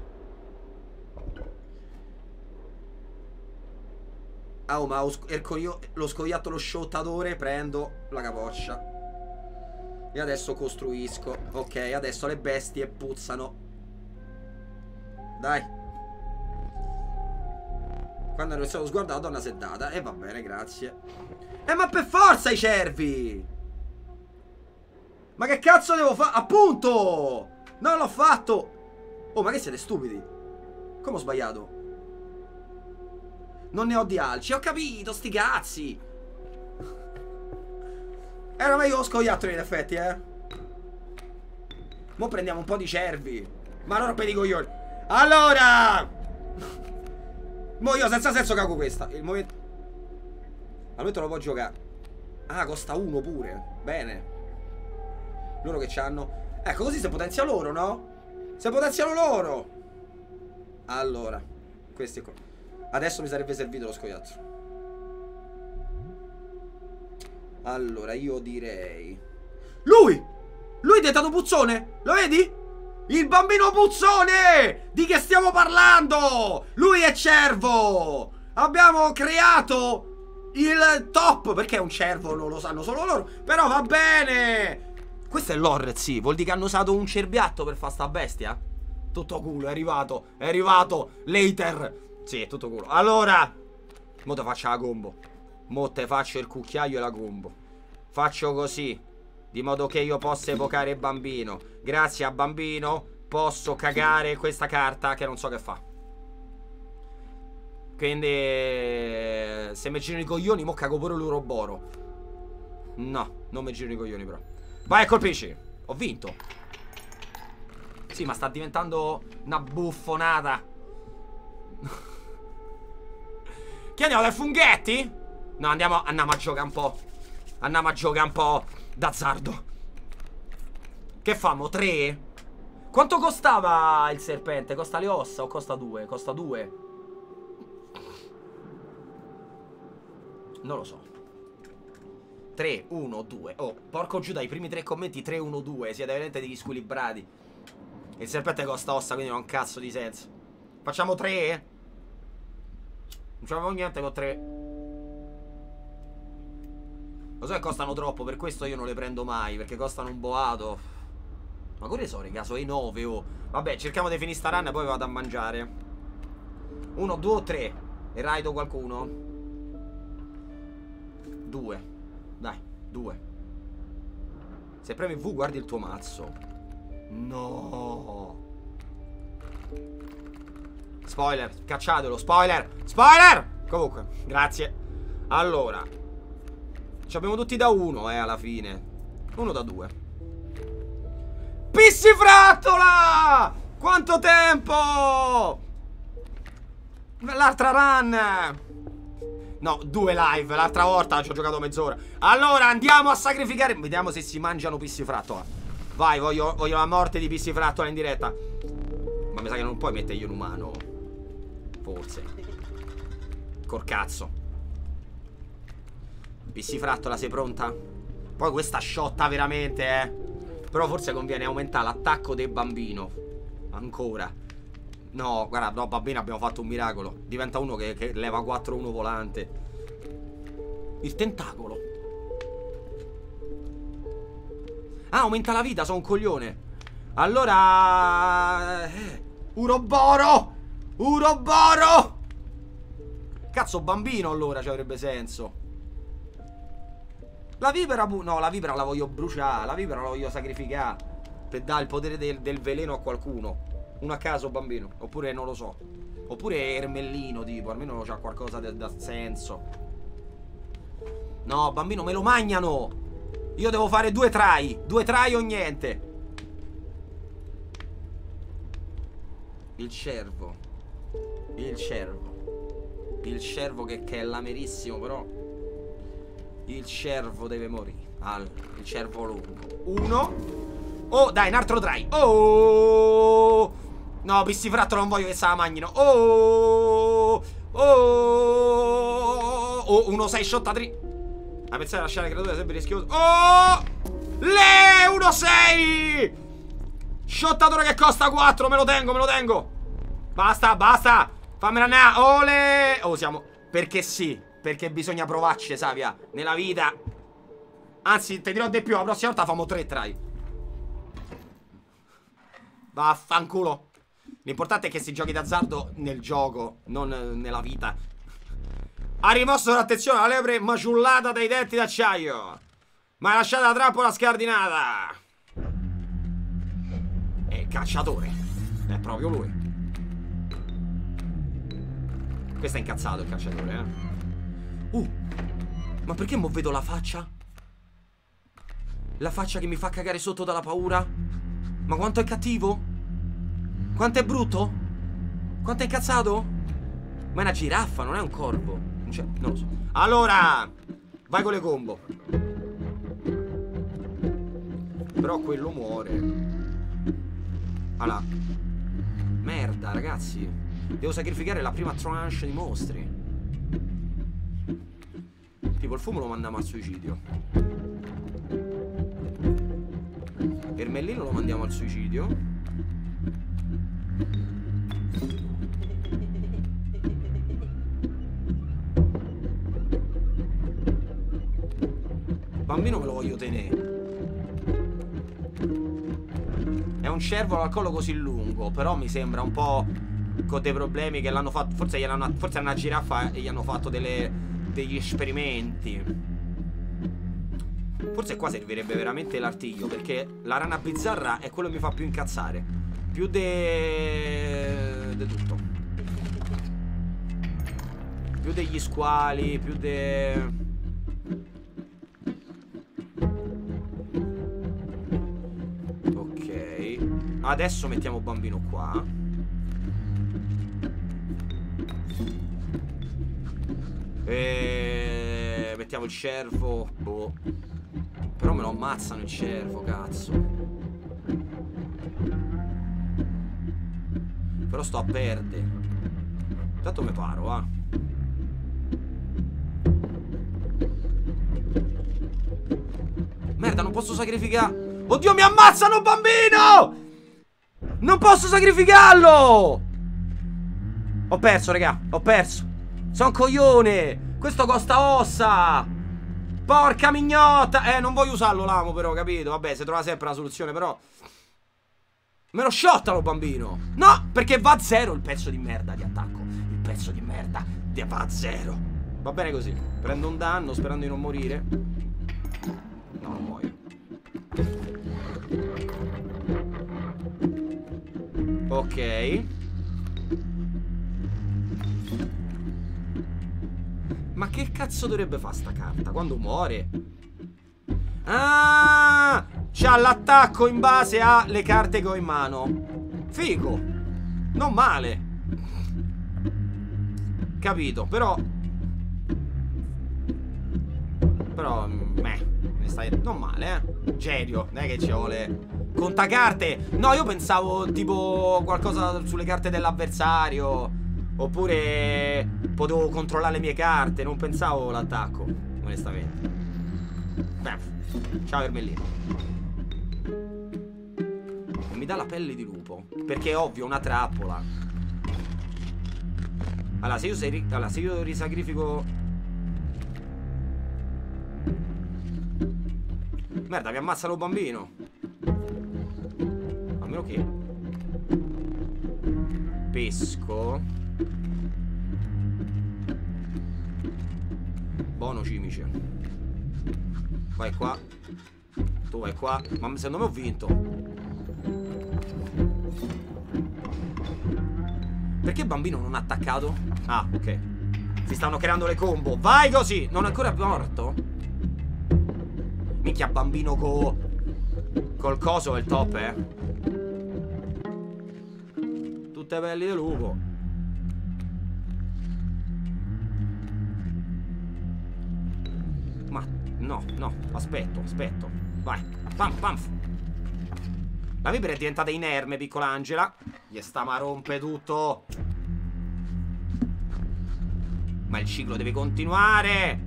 Ah, oh, ma io lo scoiattolo sciottatore prendo la capoccia. E adesso costruisco. Ok, adesso le bestie puzzano. Dai. Quando hanno iniziato lo sguardo la donna si è data. E va bene, grazie. Eh ma per forza i cervi. Ma che cazzo devo fare? Appunto. Non l'ho fatto. Oh, ma che siete stupidi? Come ho sbagliato? Non ne ho di alci. Ho capito, sti cazzi. Era meglio lo scoiattolo in effetti, eh. Mo prendiamo un po' di cervi. Ma non rompete i coglioni. Allora mo io senza senso cago questa. Il momento Al momento lo può giocare. Ah, costa uno pure. Bene. Loro che c'hanno. Ecco, così si potenzia loro, no? Si potenziano loro. Allora, questi qua. Adesso mi sarebbe servito lo scoiattolo. Allora, io direi... Lui! Lui è diventato puzzone! Lo vedi? Il bambino puzzone! Di che stiamo parlando? Lui è cervo! Abbiamo creato il top! Perché è un cervo? Non lo sanno solo loro. Però va bene! Questo è l'horror, sì. Vuol dire che hanno usato un cerbiatto per fare sta bestia? Tutto culo, è arrivato. È arrivato. Later. Sì, è tutto culo. Allora, mo te faccio la combo. Mo te faccio il cucchiaio e la combo. Faccio così, di modo che io possa evocare il bambino. Grazie a bambino posso cagare questa carta che non so che fa. Quindi se mi girano i coglioni mo cago pure l'Uroboro. No, non mi girano i coglioni però. Vai e colpisci. Ho vinto. Sì, ma sta diventando una buffonata. Che andiamo dai funghetti? No, andiamo, andiamo a giocare un po'. Andiamo a giocare un po' d'azzardo. Che famo? Tre? Quanto costava il serpente? Costa le ossa o costa due? Costa due? Non lo so. tre, uno, due. Oh, porco giù, dai primi tre commenti tre, uno, due. Siete veramente degli squilibrati. Il serpente costa ossa, quindi non ha un cazzo di senso. Facciamo tre? Non c'avevo niente con tre. Lo so che costano troppo, per questo io non le prendo mai, perché costano un boato. Ma che ne so, raga, sono i nove, oh. Vabbè, cerchiamo di finire sta run e poi vado a mangiare. Uno, due o tre? E raido qualcuno? Due. Dai, due. Se premi V guardi il tuo mazzo. No. Spoiler, cacciatelo, spoiler. Spoiler. Comunque, grazie. Allora ci abbiamo tutti da uno, eh, alla fine. Uno da due. Pissifrattola! Quanto tempo! L'altra run. No, due live. L'altra volta ci ho giocato mezz'ora. Allora andiamo a sacrificare. Vediamo se si mangiano Pissifrattola. Vai, voglio, voglio la morte di Pissifrattola in diretta. Ma mi sa che non puoi mettergli un umano. Forse. Col cazzo. Pissifrattola, sei pronta? Poi questa sciotta veramente, eh. Però forse conviene aumentare l'attacco del bambino. Ancora. No, guarda, no, bambino, abbiamo fatto un miracolo. Diventa uno che, che leva quattro uno volante. Il tentacolo. Ah, aumenta la vita, sono un coglione. Allora eh, Uroboro. Uroboro. Cazzo, bambino allora ci avrebbe senso. La vipera, no, la vipera la voglio bruciare. La vipera la voglio sacrificare per dare il potere del, del veleno a qualcuno. Uno a caso, bambino. Oppure non lo so. Oppure Ermellino, tipo. Almeno c'ha qualcosa da senso. No, bambino, me lo mangiano. Io devo fare due try. Due try o niente. Il cervo. Il cervo. Il cervo che, che è lamerissimo, però. Il cervo deve morire. Allora, il cervo lungo. Uno. Oh, dai, un altro try. Oh. No, piscifratto non voglio che se la magnino. Oh. Oh. Oh, uno sei shottatrice. Ma pensate a lasciare la creatura sempre rischioso. Oh. Le uno sei. Shottatore che costa quattro. Me lo tengo, me lo tengo. Basta, basta. Fammela andare. Ole. Oh, siamo. Perché sì. Perché bisogna provarci, Savia. Nella vita. Anzi, ti dirò di più. La prossima volta famo tre try. Vaffanculo. L'importante è che si giochi d'azzardo nel gioco, non nella vita. Ha rimosso l'attenzione alla lepre maciullata dai denti d'acciaio. Ma ha lasciato la trappola scardinata. È il cacciatore. È proprio lui. Questo è incazzato il cacciatore, eh. Uh, ma perché mo vedo la faccia? La faccia che mi fa cagare sotto dalla paura? Ma quanto è cattivo? Quanto è brutto? Quanto è incazzato? Ma è una giraffa, non è un corvo. Cioè, non lo so. Allora, vai con le combo. Però quello muore. Allora, merda, ragazzi. Devo sacrificare la prima tranche di mostri. Tipo il fumo lo mandiamo al suicidio. Ermellino lo mandiamo al suicidio. Bambino me lo voglio tenere. È un cervo al collo così lungo, però mi sembra un po' con dei problemi che l'hanno fatto. Forse gliel'hanno, forse è una giraffa e gli hanno fatto delle, degli esperimenti. Forse qua servirebbe veramente l'artiglio, perché la rana bizzarra è quello che mi fa più incazzare. Più de... de tutto. Più degli squali, più de... Ok. Adesso mettiamo bambino qua. E... mettiamo il cervo. Boh. Però me lo ammazzano il cervo, cazzo. Però sto a perdere. Intanto me paro, va. Merda, non posso sacrificare. Oddio, mi ammazzano, bambino! Non posso sacrificarlo! Ho perso, raga, ho perso. Sono un coglione. Questo costa ossa. Porca mignotta. Eh, non voglio usarlo l'amo, però, capito? Vabbè, si trova sempre la soluzione, però. Me lo sciottalo, bambino. No, perché va a zero il pezzo di merda di attacco. Il pezzo di merda va a zero. Va bene così. Prendo un danno sperando di non morire. No, non muoio. Ok. Ma che cazzo dovrebbe fare sta carta quando muore? Ah, c'ha l'attacco in base alle carte che ho in mano. Figo. Non male. Capito, però Però meh, ne stai... non male, eh. Gerio, non è che ci vuole conta carte. No, io pensavo tipo qualcosa sulle carte dell'avversario. Oppure potevo controllare le mie carte. Non pensavo l'attacco, onestamente. Beh, ciao Ermellino. Non mi dà la pelle di lupo, perché è ovvio, una trappola. Allora, se io, sei... allora, se io risacrifico... Merda, mi ammazzano il bambino. A meno che pesco. Buono cimice. Vai qua. Tu vai qua. Ma secondo me ho vinto. Perché il bambino non ha attaccato? Ah, ok. Si stanno creando le combo. Vai così. Non è ancora morto? Minchia, bambino co... col coso è il top, eh. Tutte pelli di lupo. Ma no, no, aspetto, aspetto. Vai, pam, pam. La vipera è diventata inerme, piccola Angela. Gli sta ma rompe tutto. Ma il ciclo deve continuare.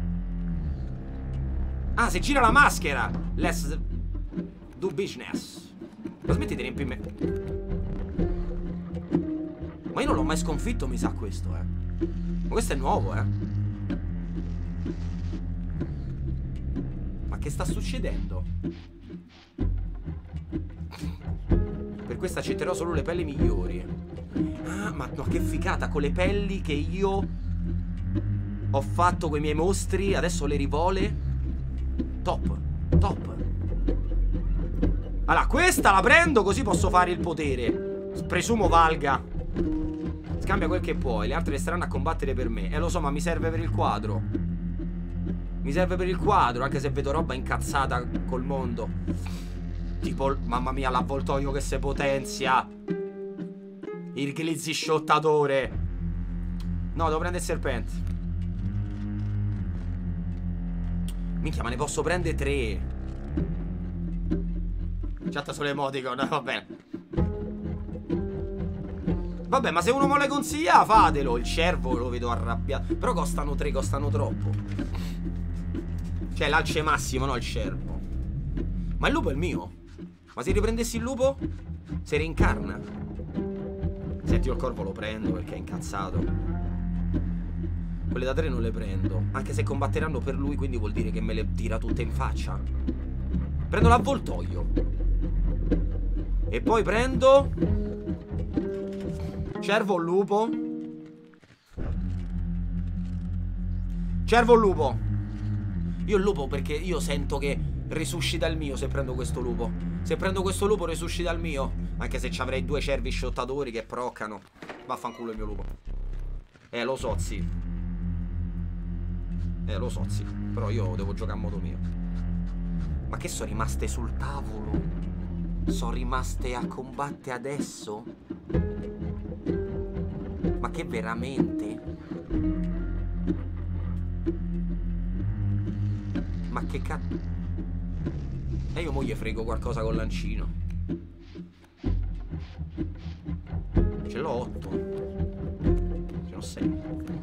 Ah, se gira la maschera. Let's do business. Ma smetti di riempirmi. Ma io non l'ho mai sconfitto, mi sa questo, eh. Ma questo è nuovo, eh. Ma che sta succedendo? Per questo accetterò solo le pelli migliori. Ah, ma no, che figata. Con le pelli che io ho fatto con i miei mostri, adesso le rivole. Top, top. Allora, questa la prendo così posso fare il potere. Presumo valga. Scambia quel che puoi. Le altre resteranno a combattere per me. Eh, lo so, ma mi serve per il quadro. Mi serve per il quadro, anche se vedo roba incazzata col mondo. Tipo, mamma mia, l'avvoltoio che si potenzia. Il glizzy shottatore. No, devo prendere il serpente. Minchia, ma ne posso prendere tre. Chatta solo emoticon, va bene. Vabbè, ma se uno me le consiglia, fatelo. Il cervo lo vedo arrabbiato. Però costano tre, costano troppo. Cioè, l'alce massimo, no il cervo. Ma il lupo è il mio. Ma se riprendessi il lupo, si reincarna. Senti, io il corvo lo prendo perché è incazzato. Quelle da tre non le prendo. Anche se combatteranno per lui, quindi vuol dire che me le tira tutte in faccia. Prendo l'avvoltoio. E poi prendo cervo o lupo? Cervo o lupo? Io il lupo perché io sento che risuscita il mio se prendo questo lupo. Se prendo questo lupo risuscita il mio. Anche se ci avrei due cervi sciottatori che proccano. Vaffanculo il mio lupo. Eh, lo so, sì. Eh, lo so, sì. Però io devo giocare a modo mio. Ma che sono rimaste sul tavolo? Sono rimaste a combattere adesso? Ma che veramente? Ma che cazzo? E io mo gli frego qualcosa col lancino. Ce l'ho otto. Ce l'ho sei.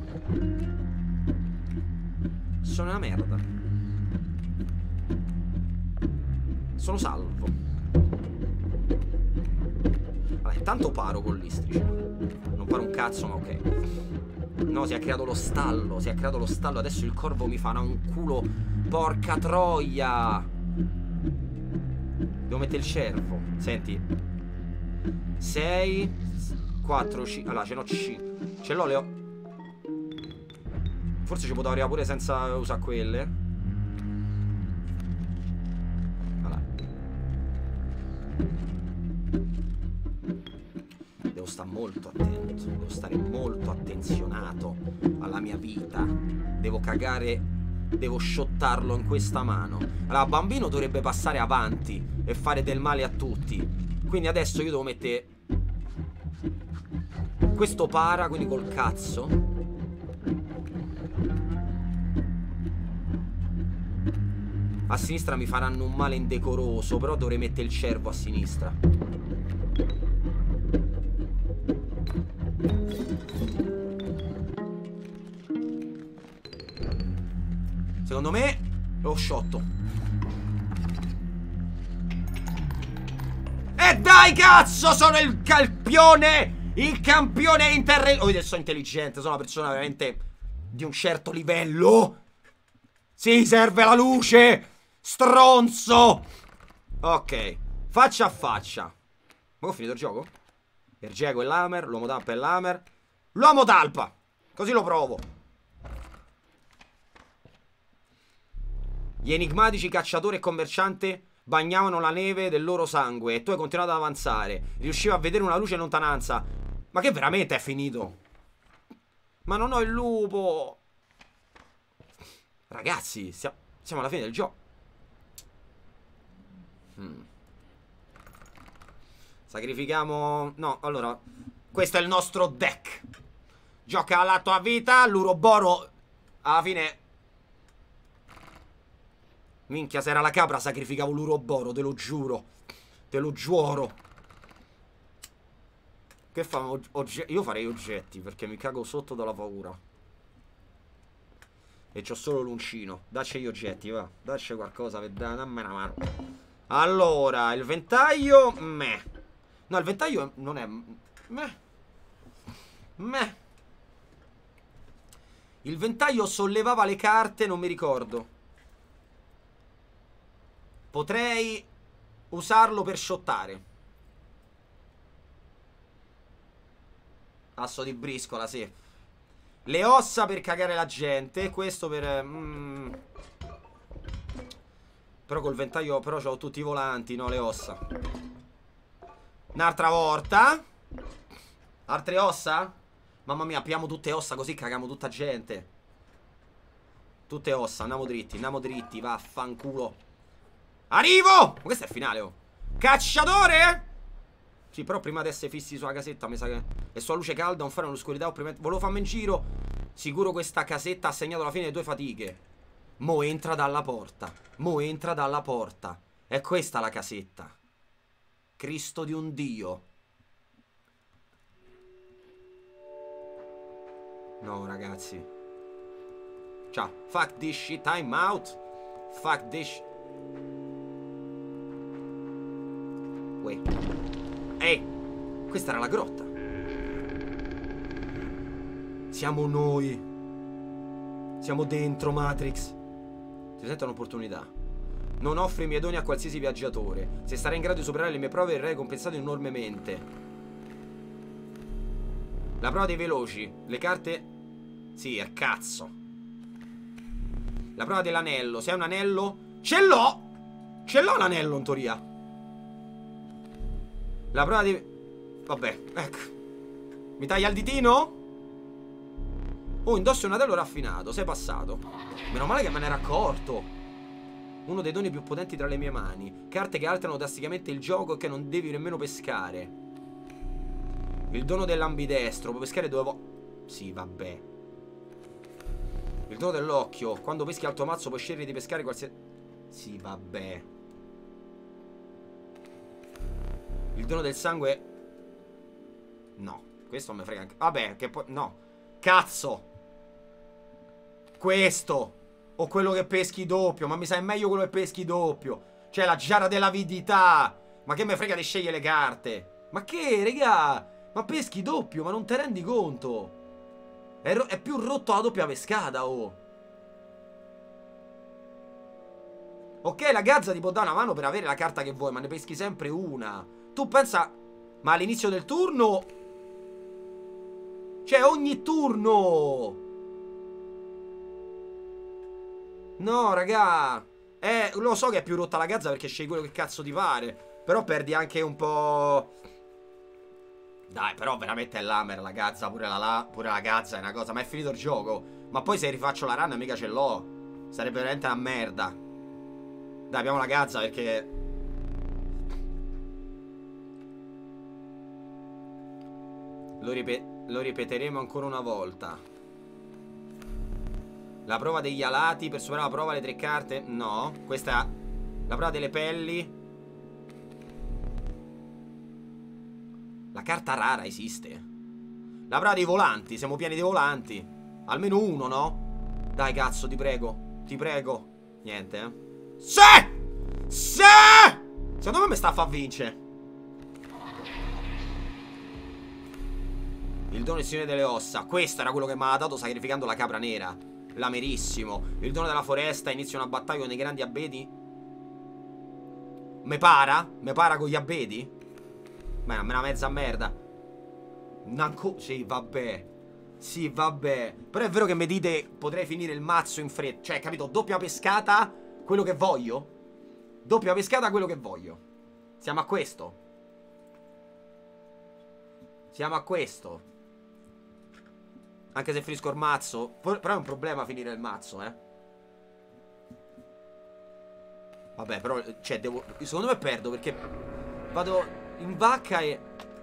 Sono una merda. Sono salvo. Allora, intanto paro con l'istrice. Non paro un cazzo, ma ok. No, si è creato lo stallo. Si è creato lo stallo. Adesso il corvo mi farà un culo. Porca troia. Devo mettere il cervo. Senti. sei quattro cinque. Allora, ce n'ho cinque. Ce l'ho, le ho. Forse ci potevo arrivare pure senza usare quelle. Allora. Devo stare molto attento. Devo stare molto attenzionato alla mia vita. Devo cagare. Devo shottarlo in questa mano. Allora, bambino dovrebbe passare avanti e fare del male a tutti. Quindi adesso io devo mettere questo para, quindi col cazzo. A sinistra mi faranno un male indecoroso, però dovrei mettere il cervo a sinistra. Secondo me l'ho sciotto. E dai cazzo, sono il campione! Il campione interre... Oh, sono intelligente, sono una persona veramente di un certo livello. Sì, serve la luce! Stronzo! Ok, faccia a faccia. Ma ho finito il gioco? Ergego e l'hammer, l'uomo talpa e l'hammer. L'uomo talpa! Così lo provo. Gli enigmatici cacciatore e commerciante bagnavano la neve del loro sangue e tu hai continuato ad avanzare. Riuscivi a vedere una luce in lontananza. Ma che veramente è finito? Ma non ho il lupo! Ragazzi, siamo alla fine del gioco. Hmm. Sacrifichiamo... No, allora... Questo è il nostro deck. Gioca la tua vita. L'Uroboro alla fine... Minchia, se era la capra sacrificavo l'Uroboro, te lo giuro. Te lo giuro. Che fa? Io farei oggetti, perché mi cago sotto dalla paura. E c'ho solo l'uncino. Dacci gli oggetti, va. Dacci qualcosa per dare una mano. Allora, il ventaglio. Meh. No, il ventaglio non è. Meh. Meh. Il ventaglio sollevava le carte, non mi ricordo. Potrei usarlo per shottare. Asso di briscola, sì. Le ossa per cagare la gente. Questo per... Mm. Però col ventaglio... Però c'ho tutti i volanti, no, le ossa. Un'altra volta. Altre ossa? Mamma mia, apriamo tutte ossa così caghiamo tutta gente. Tutte ossa, andiamo dritti, andiamo dritti, vaffanculo. Arrivo! Ma questo è il finale, oh. Cacciatore! Sì, però prima di essere fissi sulla casetta, mi sa che... E sulla luce calda, un fare nell'oscurità, opprimente... Volevo farmi in giro. Sicuro questa casetta ha segnato la fine delle tue fatiche. Mo entra dalla porta. Mo entra dalla porta. È questa la casetta. Cristo di un Dio. No, ragazzi. Ciao. Fuck this shit, time out. Fuck this shit. Uè. Ehi. Questa era la grotta. Siamo noi. Siamo dentro Matrix. Ti sento un'opportunità. Non offro i miei doni a qualsiasi viaggiatore. Se sarai in grado di superare le mie prove, verrai compensato enormemente. La prova dei veloci. Le carte... Sì, a cazzo. La prova dell'anello. Se hai un anello... Ce l'ho! Ce l'ho l'anello in teoria. La prova di... Vabbè, ecco. Mi taglia il ditino? Oh, indossi un anello raffinato. Sei passato. Meno male che me ne ero accorto. Uno dei doni più potenti tra le mie mani. Carte che alterano drasticamente il gioco e che non devi nemmeno pescare. Il dono dell'ambidestro. Puoi pescare dove vuoi. Sì, vabbè. Il dono dell'occhio. Quando peschi al tuo mazzo puoi scegliere di pescare qualsiasi... Sì, vabbè. Il dono del sangue. No, questo non mi frega anche. Vabbè, che poi... No. Cazzo. Questo. O quello che peschi doppio. Ma mi sa è meglio quello che peschi doppio. Cioè la giara dell'avidità. Ma che me frega di scegliere le carte. Ma che, regà. Ma peschi doppio, ma non te rendi conto. È, è più rotto la doppia pescata, oh. Ok, la gazza ti può dare una mano per avere la carta che vuoi, ma ne peschi sempre una. Tu pensa... Ma all'inizio del turno... Cioè, ogni turno... No, raga. Eh, lo so che è più rotta la gazza perché scegli quello che cazzo ti pare. Però perdi anche un po'... Dai, però veramente è l'hammer la gazza. Pure la, la, pure la gazza è una cosa. Ma è finito il gioco. Ma poi se rifaccio la run mica ce l'ho. Sarebbe veramente una merda. Dai, abbiamo la gazza perché... Lo, ripet lo ripeteremo ancora una volta. La prova degli alati. Per superare la prova le tre carte. No, questa è la prova delle pelli. La carta rara esiste. La prova dei volanti. Siamo pieni di volanti. Almeno uno, no? Dai, cazzo, ti prego. Ti prego. Niente, eh. Sì! Sì! Secondo me mi sta a far vincere. Il dono del Signore delle Ossa. Questo era quello che mi ha dato sacrificando la capra nera. L'amerissimo. Il dono della foresta. Inizia una battaglia con i grandi abeti. Me para? Me para con gli abeti? Ma è una mezza merda. Nanco... Sì, vabbè. Sì, vabbè. Però è vero che mi dite potrei finire il mazzo in fretta. Cioè, capito? Doppia pescata, quello che voglio. Doppia pescata, quello che voglio. Siamo a questo. Siamo a questo. Anche se finisco il mazzo. Però è un problema finire il mazzo, eh. Vabbè, però, cioè, devo... Secondo me perdo, perché vado in vacca e...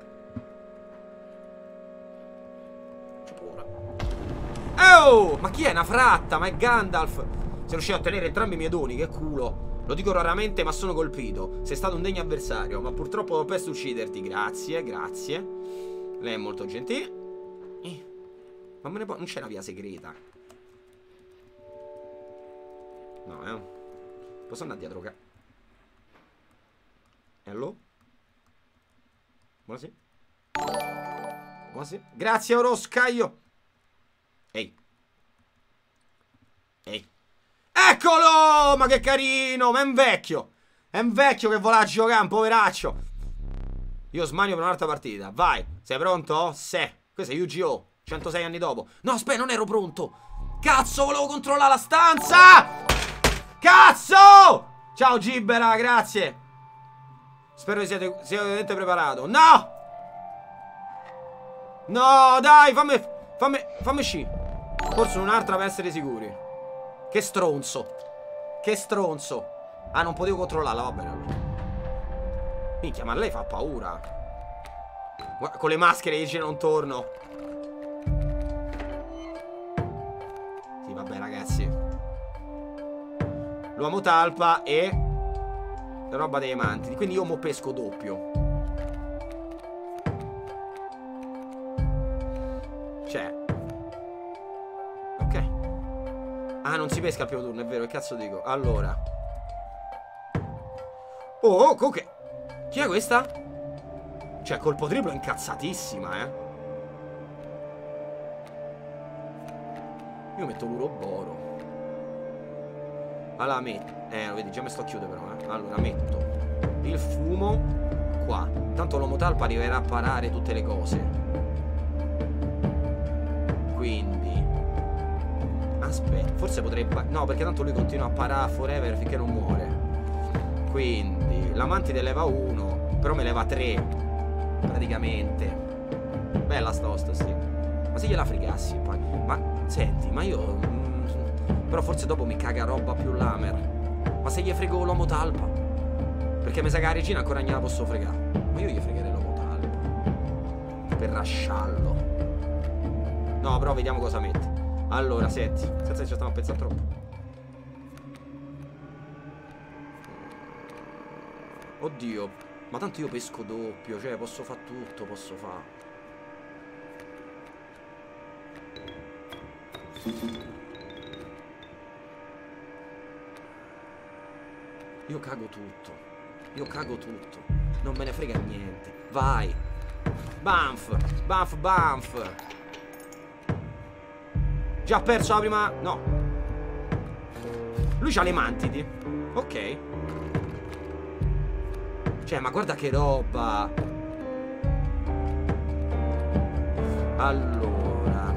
C'ho paura. Oh! Ma chi è? Una fratta? Ma è Gandalf! Sei riuscito a ottenere entrambi i miei doni, che culo. Lo dico raramente, ma sono colpito. Sei stato un degno avversario, ma purtroppo ho perso ucciderti. Grazie, grazie. Lei è molto gentile. Eh. Ma me ne può... Non c'è una via segreta. No, eh. Posso andare dietro, ca... Hello? Buonasera. Buonasera. Grazie, Oroscaio. Ehi. Ehi. Eccolo! Ma che carino! Ma è un vecchio. È un vecchio che vola a giocare, un poveraccio. Io smanio per un'altra partita. Vai. Sei pronto? Se. Questo è Yu-Gi-Oh! centosei anni dopo. No, aspetta, non ero pronto. Cazzo, volevo controllare la stanza! Cazzo! Ciao Gibbera, grazie. Spero che siate, siate preparato. No! No, dai, fammi Fammi, fammi sci. Forse un'altra per essere sicuri. Che stronzo. Che stronzo. Ah, non potevo controllarla, va bene allora. Minchia, ma lei fa paura. Guarda, con le maschere dice non torno. Sì, vabbè ragazzi. L'uomo talpa e roba dei manti. Quindi io mo pesco doppio. Cioè. Ok. Ah, non si pesca al primo turno, è vero, che cazzo dico? Allora. Oh, oh, ok. Chi è questa? Cioè, colpo triplo è incazzatissima, eh. Io metto l'uroboro. Allora metto. Eh, lo vedi, già mi sto a chiudere però, eh. Allora metto il fumo qua. Tanto l'uomo talpa arriverà a parare tutte le cose. Quindi aspetta, forse potrei... No, perché tanto lui continua a parare forever finché non muore. Quindi la mantide leva uno, però me leva tre praticamente. Bella sta hosta, sì. Ma se gliela fregassi poi. Ma senti, ma io mm, però forse dopo mi caga roba più lamer. Ma se gli frego l'uomo talpa? Perché mi sa che la regina ancora gliela posso fregare. Ma io gli fregherei l'uomo talpa per rasciarlo. No, però vediamo cosa mette. Allora, senti, senza che ci stiamo a pensare troppo. Oddio, ma tanto io pesco doppio, cioè posso fare tutto, posso fare. Io cago tutto. Io cago tutto. Non me ne frega niente. Vai. Banff. Banff, banff. Già perso la prima... No. Lui c'ha le mantidi. Ok. Cioè, ma guarda che roba. Allora.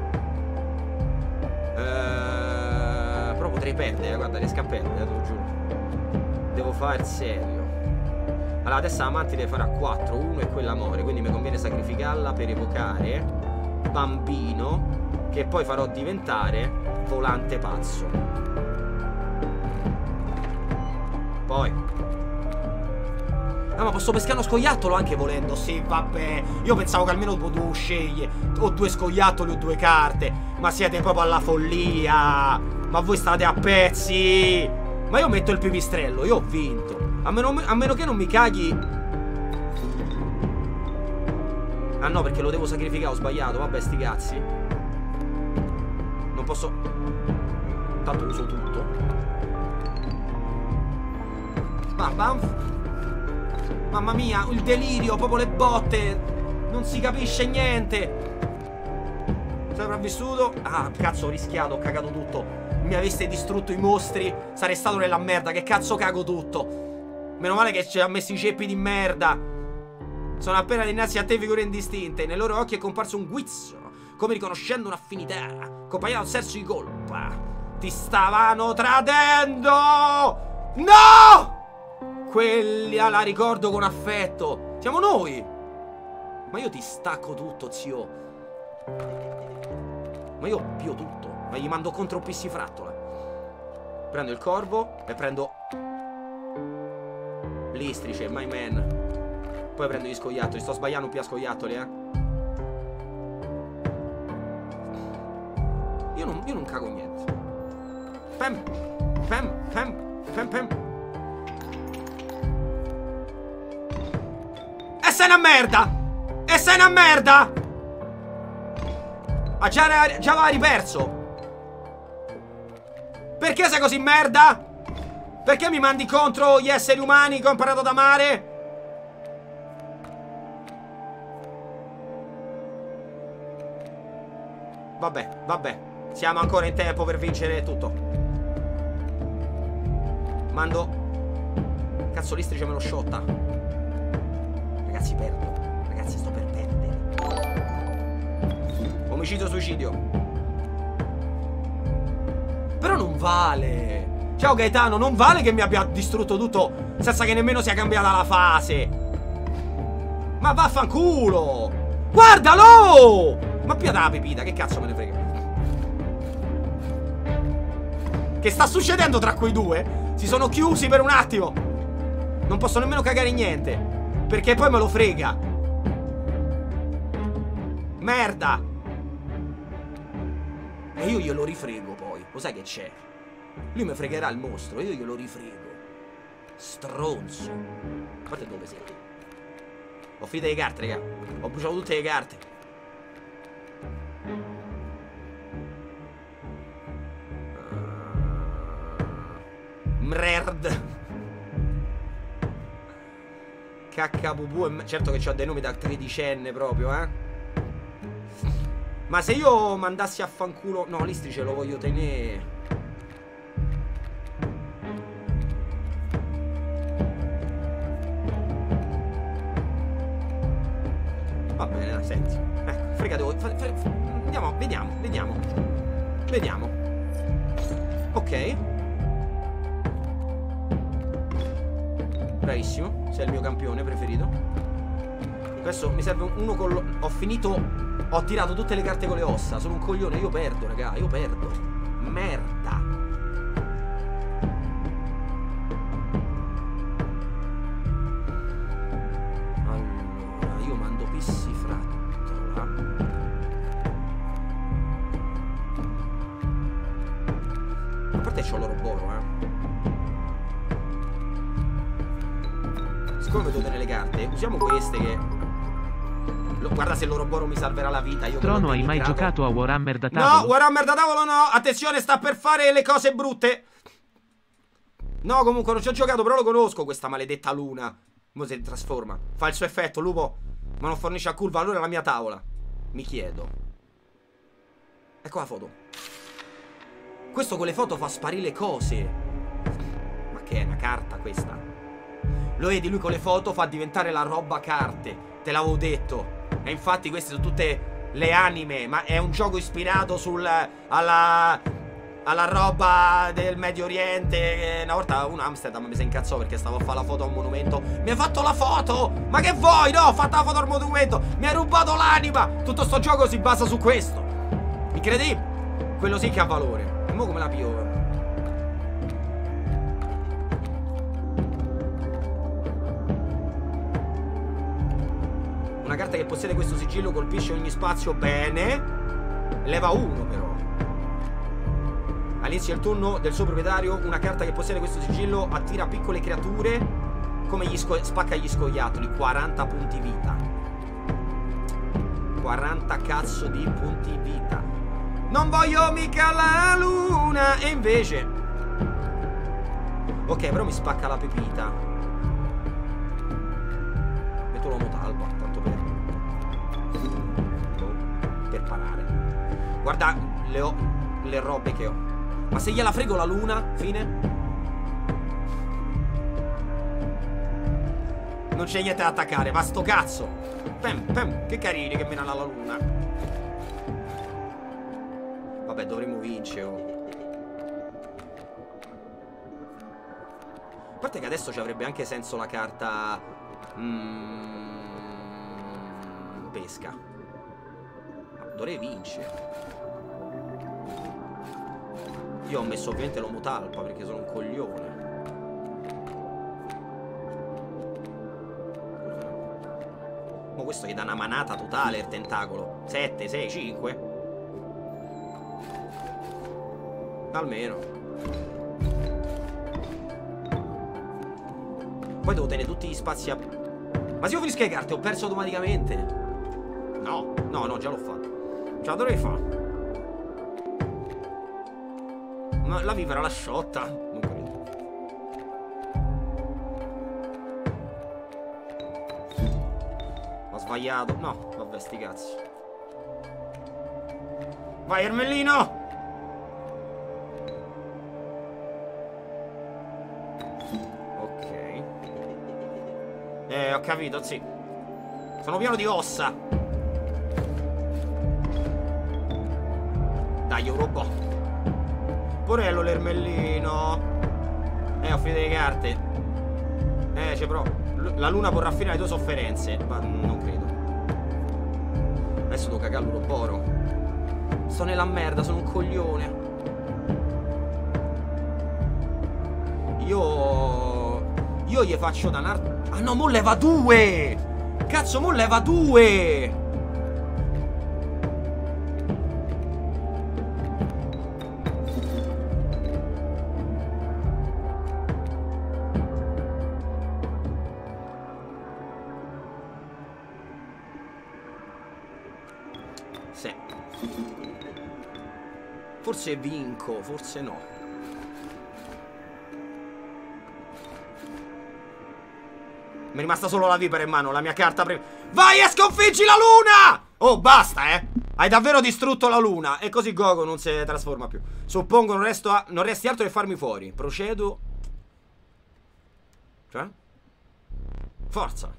Eh, però potrei perdere, guarda, riesco a perdere, te lo giuro. Devo fare il serio. Allora, adesso la mantide farà quattro. Uno è quella muore, quindi mi conviene sacrificarla per evocare bambino, che poi farò diventare volante pazzo. Poi ah, ma posso pescare uno scoiattolo anche volendo. Sì, vabbè. Io pensavo che almeno potevo scegliere o due scoiattoli o due carte. Ma siete proprio alla follia. Ma voi state a pezzi. Ma io metto il pipistrello. Io ho vinto. A meno, a meno che non mi caghi. Ah no, perché lo devo sacrificare. Ho sbagliato. Vabbè, sti cazzi. Non posso. Tanto uso tutto. Ma bam. Mamma mia, il delirio, proprio le botte. Non si capisce niente. Sopravvissuto. Ah, cazzo, ho rischiato, ho cagato tutto. Mi aveste distrutto i mostri, sarei stato nella merda. Che cazzo cago tutto. Meno male che ci ha messo i ceppi di merda. Sono appena dinanzi a te figure indistinte. Nei loro occhi è comparso un guizzo, come riconoscendo un'affinità, accompagnato da un senso di colpa. Ti stavano tradendo. No! Quelli la ricordo con affetto. Siamo noi. Ma io ti stacco tutto, zio. Ma io pio tutto. Ma gli mando contro un pissifrattola. Prendo il corvo e prendo L'istrice, my man. Poi prendo gli scoiattoli. Sto sbagliando più a scoiattoli, eh. Io non, io non cago niente. Pem, pem, pem, pem, pem. E sei una merda! E sei una merda! Ah, già, già aveva riperso. Perché sei così merda? Perché mi mandi contro gli esseri umani che ho imparato ad amare? Vabbè, vabbè. Siamo ancora in tempo per vincere tutto. Mando. Cazzo, l'istrice me lo sciotta. Ragazzi, perdo. Ragazzi, sto per perdere. Omicidio, suicidio. Però non vale. Ciao Gaetano, non vale che mi abbia distrutto tutto senza che nemmeno sia cambiata la fase. Ma vaffanculo. Guardalo. Ma piata la pepita, che cazzo me ne frega. Che sta succedendo tra quei due? Si sono chiusi per un attimo. Non posso nemmeno cagare niente, perché poi me lo frega. Merda. E io glielo rifrego poi. Lo sai che c'è? Lui mi fregherà il mostro, io glielo rifrego. Stronzo. Guardate dove sei. Ho finito le carte, raga. Ho bruciato tutte le carte. Mrerd. Caccabubu. Certo che ho dei nomi da tredicenne proprio, eh. Ma se io mandassi a fanculo... No, l'istrice lo voglio tenere. Va bene, dai, senti. Ecco, fregate voi. Andiamo, vediamo, vediamo. Vediamo. Ok. Bravissimo, sei il mio campione preferito. Adesso mi serve uno con lo... Ho finito... Ho tirato tutte le carte con le ossa. Sono un coglione, io perdo, raga. Io perdo. Merda. Allora, io mando Pissifrattola. A parte c'ho l'Oroboro, eh. Siccome vedo nelle carte, usiamo queste che... Guarda se l'Oroboro mi salverà la vita. Io Trono, hai mai giocato a Warhammer da tavolo? No, Warhammer da tavolo no. Attenzione, sta per fare le cose brutte. No, comunque non ci ho giocato, però lo conosco questa maledetta luna. Mo si trasforma. Fa il suo effetto, lupo. Ma non fornisce a curva, allora è la mia tavola. Mi chiedo. Ecco la foto. Questo con le foto fa sparire le cose. Ma che è una carta questa? Lo vedi, lui con le foto fa diventare la roba carte. Te l'avevo detto. E infatti queste sono tutte le anime. Ma è un gioco ispirato sul alla alla roba del Medio Oriente. Una volta un Amsterdam mi si incazzò perché stavo a fare la foto a un monumento. Mi hai fatto la foto! Ma che vuoi? No, ho fatto la foto al monumento. Mi hai rubato l'anima. Tutto sto gioco si basa su questo. Incredibile. Quello sì che ha valore. E mo come la piove. Una carta che possiede questo sigillo colpisce ogni spazio. Bene. Leva uno però. All'inizio del turno del suo proprietario, una carta che possiede questo sigillo attira piccole creature. Come gli spacca gli scoiattoli. quaranta punti vita. quaranta cazzo di punti vita. Non voglio mica la luna. E invece ok, però mi spacca la pepita. Metto l'uomo talpa, tanto per Per parare. Guarda le, ho, le robe che ho. Ma se gliela frego la luna, fine. Non c'è niente da attaccare, ma sto cazzo. Pem, pem, che carini che menano la luna. Vabbè, dovremmo vincere, oh. A parte che adesso ci avrebbe anche senso la carta mm, pesca. Dovrei vincere. Io ho messo ovviamente l'uomo talpa perché sono un coglione. Ma questo gli dà una manata totale il tentacolo. Sette, sei, cinque. Almeno. Poi devo tenere tutti gli spazi a... Ma se io finisco le carte ho perso automaticamente. No, no, no, già l'ho fatto. Ce la dovrei fare. Ma la vipera l'ha sciotta. Non credo. Ho sbagliato. No, vabbè, sti cazzi. Vai, Ermellino! Eh, ho capito, sì. Sono pieno di ossa. Dai, Eurobot. Porello l'ermellino. Eh, ho finito le carte. Eh, c'è però. La luna può raffinare le tue sofferenze. Ma non credo. Adesso devo cagare l'Uroboro. Sto nella merda, sono un coglione. Io... Io gli faccio da nar... Ah no, mo leva due! Cazzo, mo leva due! Sì. Forse vinco, forse no. Mi è rimasta solo la vipera in mano, la mia carta prima. Vai e sconfiggi la luna! Oh, basta, eh! Hai davvero distrutto la luna. E così Goku non si trasforma più. Suppongo non, resto a... non resti altro che farmi fuori. Procedo. Cioè? Forza.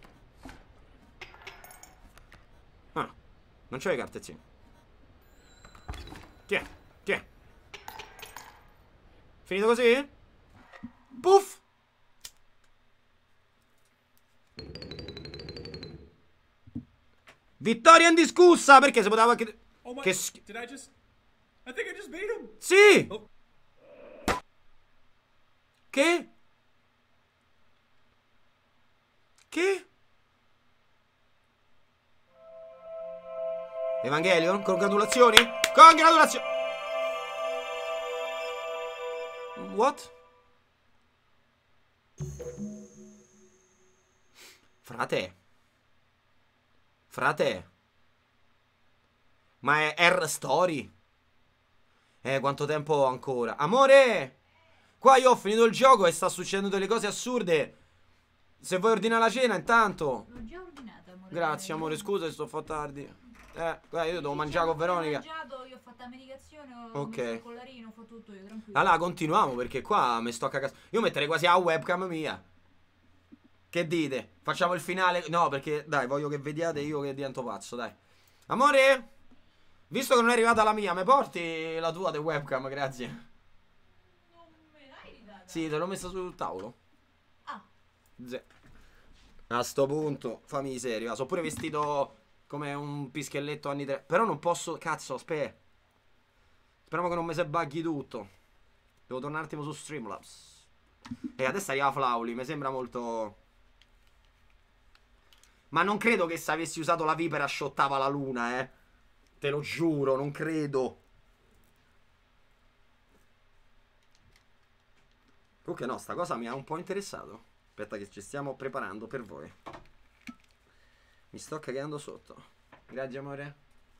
Ah, non c'è le carte, sì. Tiè, tiè. Finito così? Puff! Vittoria indiscussa, perché si poteva anche... Oh my... Che sch... Did I just... I think I just beat him. Sì! Oh. Che? Che? Evangelion? Congratulazioni? Congratulazioni! What? Frate. Frate. Ma è R Story? Eh, quanto tempo ho ancora? Amore! Qua io ho finito il gioco e sta succedendo delle cose assurde. Se vuoi ordinare la cena intanto. L'ho già ordinata, amore. Grazie, amore, scusa se sto fa tardi. Eh, guarda, io devo mangiare con Veronica. Ho mangiato, io ho fatto la medicazione, ho Ok. messo il collarino, ho fatto tutto io, tranquillo. Allora, continuiamo perché qua mi sto a cagare. Io metterei quasi a webcam mia. Che dite? Facciamo il finale? No, perché, dai, voglio che vediate io che divento pazzo, dai. Amore? Visto che non è arrivata la mia, mi porti la tua di webcam, grazie. Non me l'hai ridata? Sì, te l'ho messa sul tavolo. Ah. Ze. A sto punto, fammi serio. Sono pure vestito come un pischelletto anni tre. Però non posso, cazzo, aspetta. Speriamo che non mi si bughi tutto. Devo tornare un attimo su Streamlabs. E adesso arriva Flauli, mi sembra molto... Ma non credo che se avessi usato la vipera shottava la luna, eh. Te lo giuro, non credo. Comunque no, sta cosa mi ha un po' interessato. Aspetta che ci stiamo preparando per voi. Mi sto cagando sotto. Grazie, amore.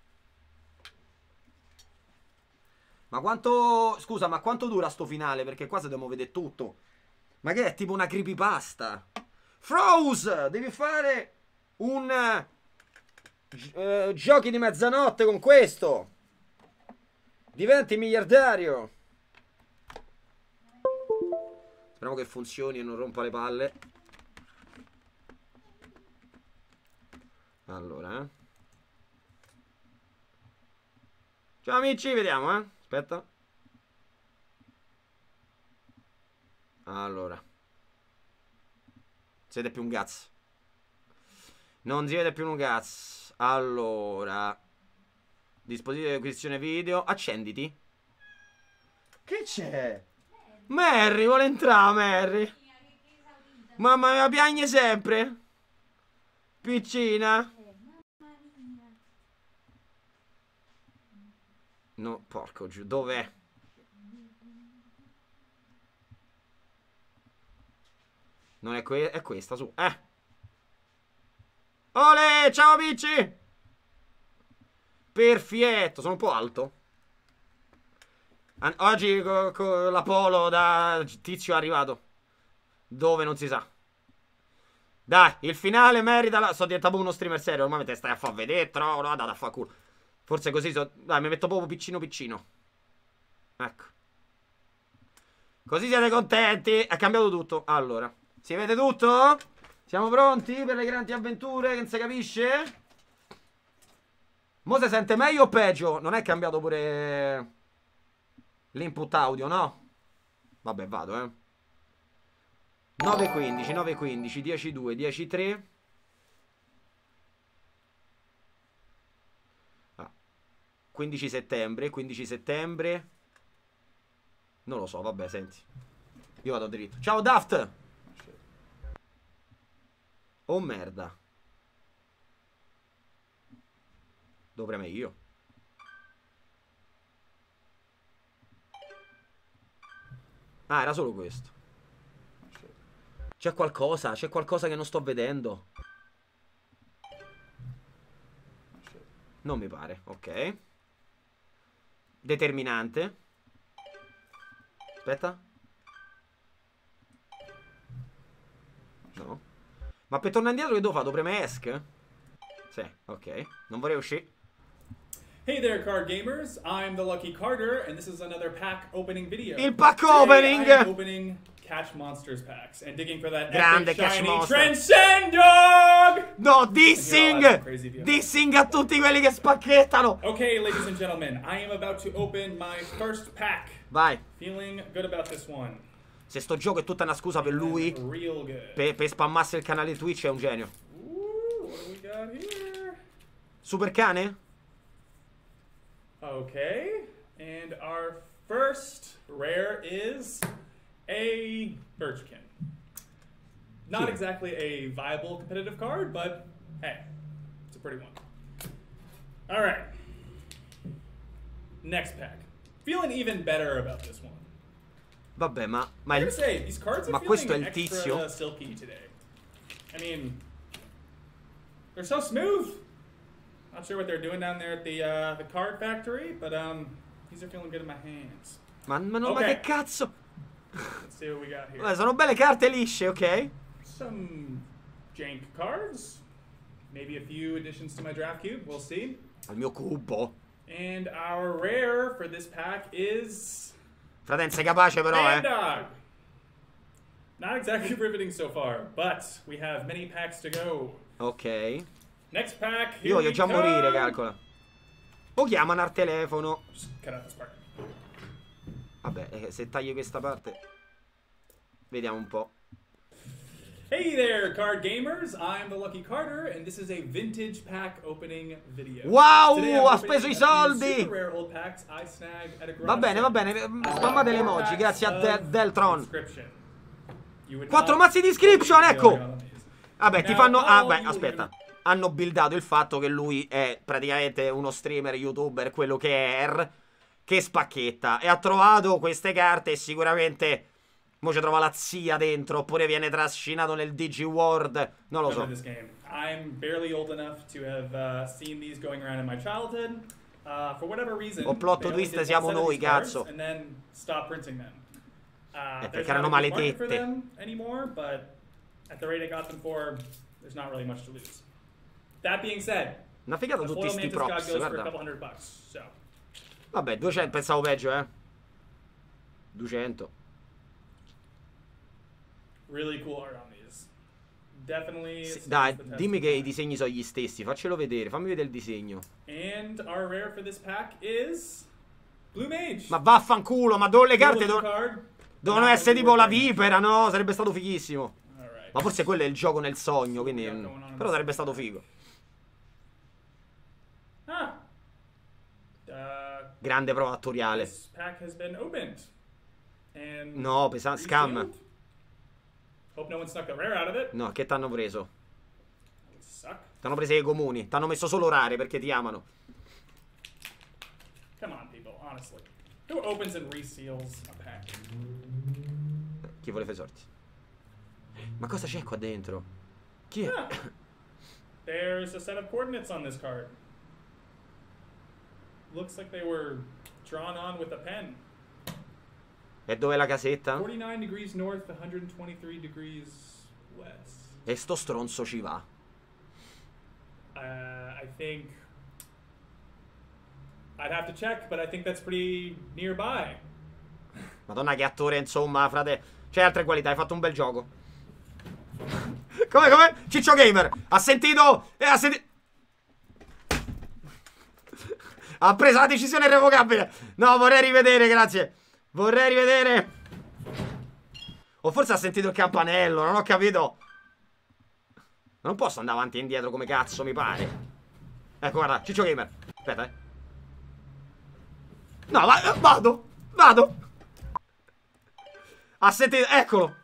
Ma quanto... Scusa, ma quanto dura sto finale? Perché qua se dobbiamo vedere tutto. Ma che è tipo una creepypasta? Froze! Devi fare un... Uh, giochi di mezzanotte con questo. Diventi miliardario. Speriamo che funzioni e non rompa le palle. Allora, eh. Ciao amici, vediamo, eh. Aspetta. Allora. Siete più un cazzo. Non si vede più un cazzo. Allora, dispositivo di acquisizione video. Accenditi. Che c'è? Mary, vuole entrare Mary. Mamma mia, piagne sempre. Piccina. No, porco giù, dov'è? Non è, que è questa, su. Eh. Ole, ciao amici! Perfetto, sono un po' alto. An oggi con co la polo da tizio è arrivato. Dove non si sa. Dai, il finale merita la... Sto diventando uno streamer serio, ormai te stai a far vedere, però no, andate a fa culo. Forse così so... Dai, mi metto proprio piccino piccino. Ecco. Così siete contenti? È cambiato tutto. Allora, si vede tutto? Siamo pronti per le grandi avventure, che non si capisce? Mo si sente meglio o peggio? Non è cambiato pure l'input audio, no? Vabbè, vado, eh. nove quindici, nove quindici, dieci due, dieci tre. Ah. quindici settembre, quindici settembre. Non lo so, vabbè, senti. Io vado dritto. Ciao Daft! Oh merda. Devo premere io. Ah, era solo questo. C'è qualcosa, c'è qualcosa che non sto vedendo. Non mi pare, ok. Determinante. Aspetta. No. Ma per tornare indietro che devo fare? Devo premere ESC? Sì, ok. Non vorrei uscire. Hey there, card gamers. I'm the Lucky Carter, and this is another pack opening video. Il pack Today, opening! I am opening Catch Monsters packs and digging for that Grande epic, Catch shiny Monster. Transcendog! No, dissing! You know, crazy view. Dissing a tutti quelli che spacchettano! Okay, ladies and gentlemen, I am about to open my first pack. Vai. Feeling good about this one. Se sto gioco è tutta una scusa per lui, Real good. per, per spammarsi il canale Twitch, è un genio. Ooh, what do we got here? Super cane? Okay, and our first rare is a Birchkin. Not Yeah. exactly a viable competitive card, but hey, it's a pretty one. All right, next pack. Feeling even better about this one. Vabbè, ma... ma I il... gotta say, these cards are Ma feeling questo è il extra tizio? silky today. I mean, they're so smooth. Not sure what they're doing down there at the uh, the card factory, but um, these are feeling good in my hands. Ma, ma, no, Ok. ma che cazzo? Let's see what we got here. Vabbè, sono belle carte lisce, ok? Some jank cards. Maybe a few additions to my draft cube. We'll see. Al mio cubo. And our rare for this pack is Fratello, sei capace però, eh? Bandog. Not exactly riveting so far, but we have many packs to go. Ok. Next pack. Here Io voglio we già come. morire, calcola. O chiamano al telefono. Just cut out this part. Vabbè, eh, se tagli questa parte. Vediamo un po'. Hey there, card gamers! I'm the Lucky Carter, and this is a vintage pack opening video. Wow, Today I'm ha opening speso i a few soldi! super rare old packs I snagged at a garage Va bene, va sale. bene. Spammate le emoji, grazie a De Deltron. Inscription. You would Quattro not- mazzi di inscription, ecco! on these. Vabbè, ti Now, fanno... Ah, all beh, you aspetta. Hanno buildato il fatto che lui è praticamente uno streamer, youtuber, quello che è R, che spacchetta. E ha trovato queste carte e sicuramente... Mo ci trova la zia dentro, oppure viene trascinato nel DigiWorld. Non lo so. Remember this game. I'm barely old enough to have uh, seen these going around in my childhood. Uh, for whatever reason, O plot they only twist did one siamo set of noi, these cards cazzo. And then stop printing them. Uh, Eh, there's perché erano not a good market for maledette. them anymore, but at the rate I got them for, there's not really much to lose. That being said, Una figata the tutti foil sti mantis god props, goes for a guarda. couple hundred bucks. So Vabbè, duecento, pensavo peggio, eh. duecento. really cool art on these. Definitely. Sì, stands dai, the test dimmi of che i time. disegni sono gli stessi. Faccelo vedere, fammi vedere il disegno. And our rare for this pack is Blue Mage. Ma vaffanculo, ma dove le Cool carte looking devono... card. Devono Not essere really tipo la worth very much. vipera, no? Sarebbe stato fighissimo. Alright. Ma forse quello è il gioco nel sogno, quindi... Yeah, going on in Però this sarebbe pack. stato figo. Ah. Uh, Grande prova attoriale. this pack has been opened. And No, pesante, scam. resealed. Hope no one snuck the rare out of it. No, che t'hanno preso? Would suck. T'hanno preso i comuni. T'hanno messo solo rare perché ti amano. Come on, people. honestly. Who opens and reseals a pack? Chi vuole fare i sorti? Ma cosa c'è qua dentro? Chi è? Yeah. There's a set of coordinates on this card. Looks like they were drawn on with a pen. E dov'è la casetta? forty-nine degrees north, one hundred twenty-three degrees west. E sto stronzo ci va. Uh, I think I'd have to check, but I think that's pretty nearby. Madonna che attore, insomma, frate. C'hai altre qualità, hai fatto un bel gioco. Come, come? Ciccio Gamer ha sentito e ha sentito. Ha preso la decisione irrevocabile. No, vorrei rivedere, grazie. Vorrei rivedere. O forse ha sentito il campanello, non ho capito. Non posso andare avanti e indietro come cazzo mi pare. Ecco, guarda, Ciccio Gamer. Aspetta, eh. No, va vado. Vado. Ha sentito, eccolo.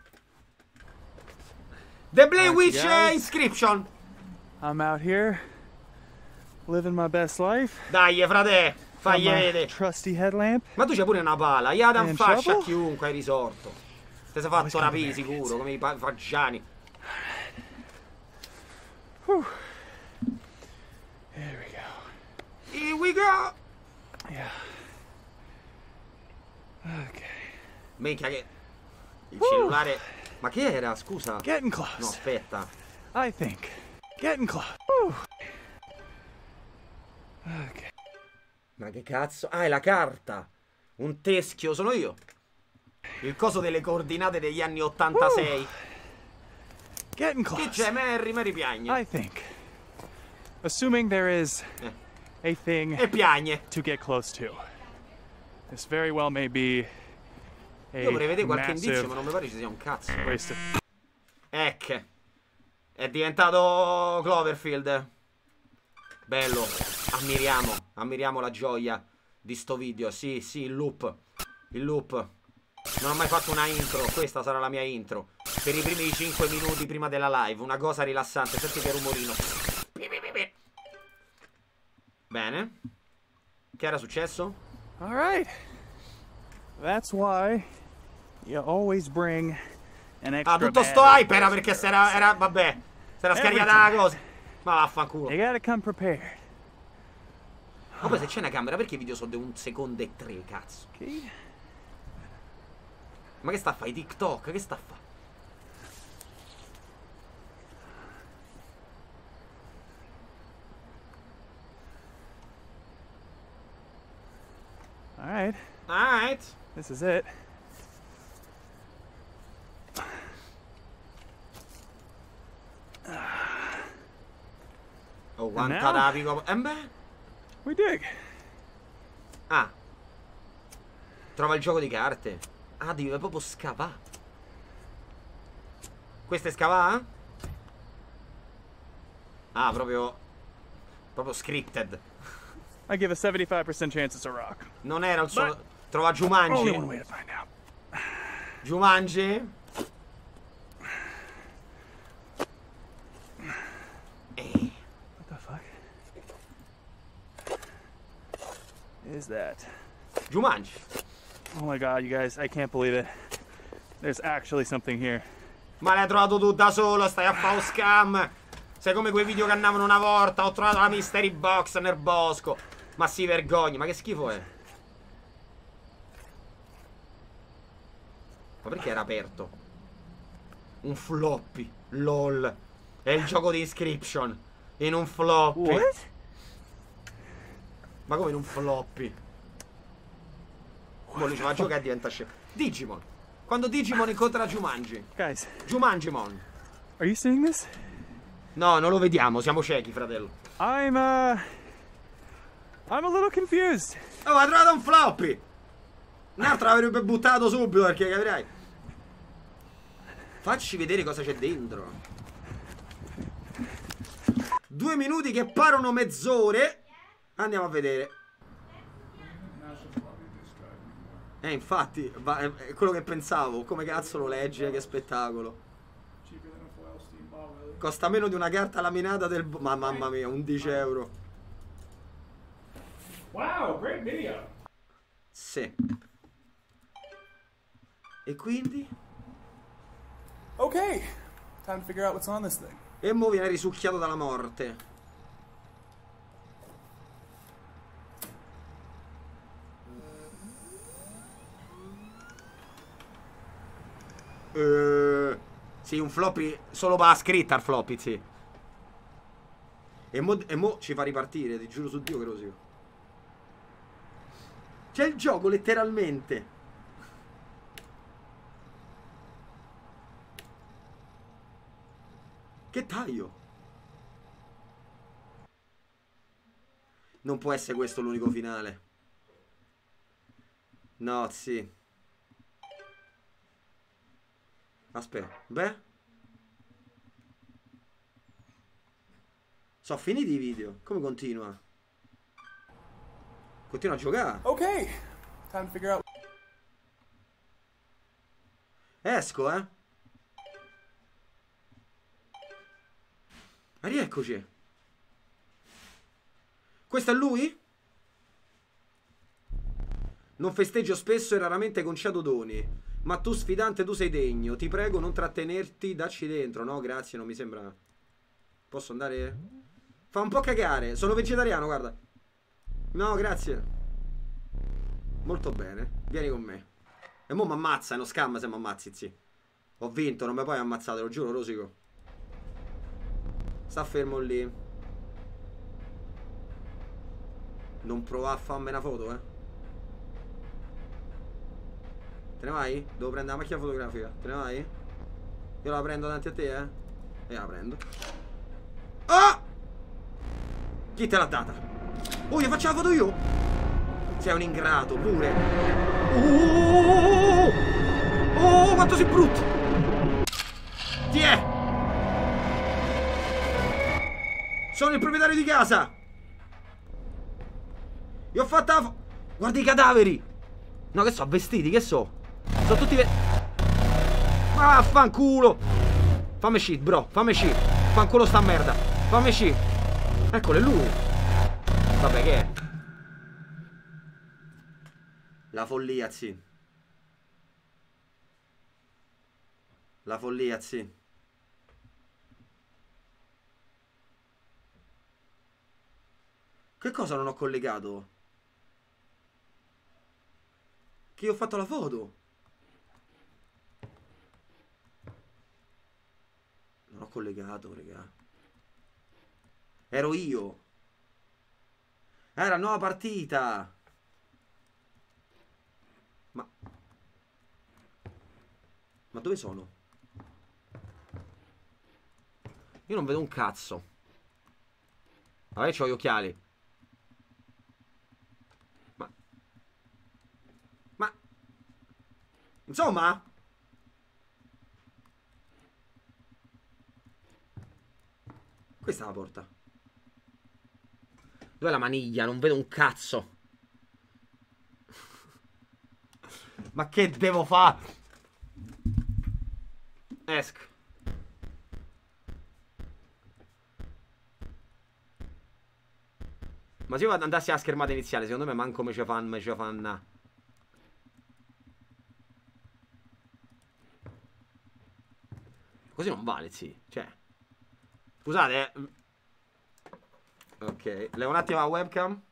The Blair Witch uh, Inscription. I'm out here living my best life. Dai, frate, fagli Got my vedere. trusty headlamp. Ma tu c'hai pure una pala. Gli Adam And fascia a shovel? chiunque hai risorto. Te sei fatto rapire sicuro, come i pa- fagiani. Whew. There we go. Here we go. Yeah. Okay. Minchia che... Il cellulare... Ma che era? Scusa. Getting close. No, aspetta. I think. Getting close. Whew. Okay. Ma che cazzo? Ah, è la carta. Un teschio, sono io. Il coso delle coordinate degli anni ottantasei. Getting Che close. c'è? Mary, Mary piagne. I think. Assuming there is Eh. a thing E piagne. to get close to. This very well may be a Io vorrei vedere qualche massive indizio, ma non mi pare ci sia un cazzo. waste of... Ecco. È diventato Cloverfield. Bello. Ammiriamo. Ammiriamo la gioia di sto video. Sì, sì, il loop. Il loop. Non ho mai fatto una intro. Questa sarà la mia intro. Per i primi cinque minuti prima della live. Una cosa rilassante. Senti che rumorino. Bene. Che era successo? All right. That's why you always bring an extra Ah, tutto sto battery. hype era perché si era, era... Vabbè. Si era scaricata la cosa. Ma vaffanculo. You gotta come prepared. Ma poi se c'è una camera, perché i video sono di un secondo e tre, cazzo? Okay. Ma che sta a fare? TikTok? Che sta a fare? All right. Alright. This is it. Oh, quanta now? navigo. Eh beh. We dig. Ah. Trova il gioco di carte. Ah, devi proprio scavare. Questo è scavare? Ah, proprio... Proprio scripted. I give a seventy-five percent chance it's a rock. Non era il solo... But- Trova Only Jumanji. one way to find out. Jumanji. Eh. What the fuck is that? Jumanji. Oh my god, you guys, I can't believe it. There's actually something here. Ma l'hai trovato tu da solo, stai a fare un scam. Sei come quei video che andavano una volta. Ho trovato la mystery box nel bosco. Ma si vergogni, ma che schifo è? Ma perché era aperto? Un floppy, lol. È il gioco di Inscription. In un floppy. What? Ma come in un floppy? Poi lui ci va a giocare e diventa scemo. Digimon. Quando Digimon incontra Jumanji. Guys, Jumanjimon. are you seeing this? No, non lo vediamo, siamo ciechi, fratello. I'm, uh... I'm a little confused. Oh, ha trovato un floppy. Un altro l'avrebbe buttato subito perché capirai. Facci vedere cosa c'è dentro. Due minuti che parano mezz'ore. Andiamo a vedere. Eh, infatti, va- è è quello che pensavo. Come cazzo lo legge? Che spettacolo. Costa meno di una carta laminata del... bo- Ma mamma mia, undici euro. Wow, great video. Sì. E quindi? Ok, time to figure out what's on this thing. E mo viene risucchiato dalla morte. Uh, sì, un floppy solo per la scritta al floppy, sì. E mo, e mo ci fa ripartire, ti giuro su Dio che rosico. C'è il gioco letteralmente. Che taglio. Non può essere questo l'unico finale. No, sì. Aspetta, beh. Sono finiti i video. Come continua? Continua a giocare. Ok, time to figure out. Esco, eh. Ma rieccoci. Questo è lui? Non festeggio spesso e raramente concedo doni. Ma tu sfidante, tu sei degno. Ti prego non trattenerti, dacci dentro. No, grazie, non mi sembra. Posso andare? Fa un po' cagare. Sono vegetariano, guarda. No, grazie. Molto bene. Vieni con me. E mo' mi ammazza, è uno scam se mi ammazzi, sì. Ho vinto, non mi puoi ammazzare, te lo giuro, rosico. Sta fermo lì. Non provare a farmi una foto, eh. Te ne vai? Devo prendere la macchina fotografica. Te ne vai? Io la prendo davanti a te, eh? E la prendo. Ah! Chi te l'ha data? Oh, gli faccio la foto io? Sei un ingrato, pure. Oh, oh, quanto sei brutto. Chi è? Sono il proprietario di casa. Gli ho fatta la fo- Guarda i cadaveri. No, che so, vestiti, che so. Sono tutti ve- Ma vaffanculo. Fammi shit, bro, fammi shit. Fanculo sta merda. Fammi shit. Eccolo, è lui. Vabbè, che è? La follia, sì. La follia, sì. Che cosa non ho collegato? Che io ho fatto la foto. Non ho collegato, raga. Ero io. Era nuova partita. Ma Ma dove sono? Io non vedo un cazzo. Vabbè, c'ho gli occhiali. Ma Ma Insomma, questa è la porta. Dov'è la maniglia? Non vedo un cazzo. Ma che devo fare? Esco. Ma se io andassi alla schermata iniziale, secondo me manco me ce fan, me ce fanno. Così non vale, sì. Cioè, scusate, eh. Ok, levo un attimo la webcam.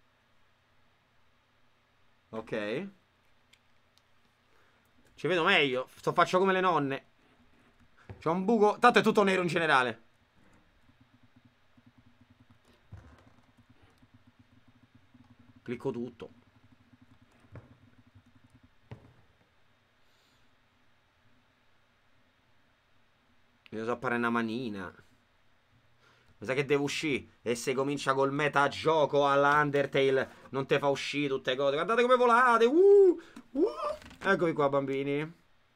Ok. Ci vedo meglio. Sto faccio come le nonne. C'è un buco. Tanto è tutto nero in generale. Clicco tutto. Mi so appare una manina. Mi sa che devo uscire. E se comincia col metagioco alla Undertale non te fa uscire tutte cose. Guardate come volate. Uh, uh. Eccomi qua, bambini.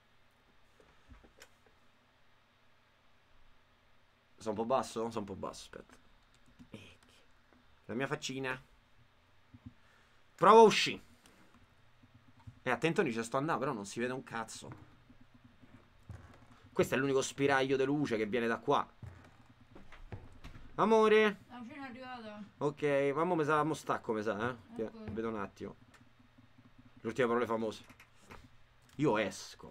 Sono un po' basso? Sono un po' basso, aspetta. La mia faccina. Provo a uscire. E attento, ci sto andando, però non si vede un cazzo. Questo è l'unico spiraglio di luce che viene da qua. Amore. La cena è arrivata. Ok, ma mo mi sa, mo stacco, mi sa, eh. Ok. Vedo un attimo. Le ultime parole famose. Io esco.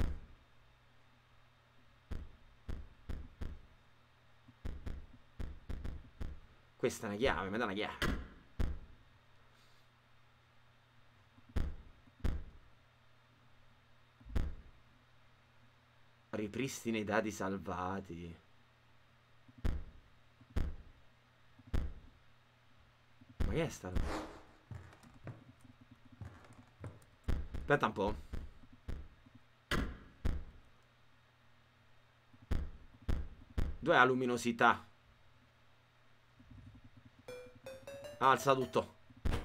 Questa è una chiave, mi dà una chiave. Ripristina i dati salvati. Ma che è stato? Aspetta un po'. Dov'è la luminosità? Alza tutto.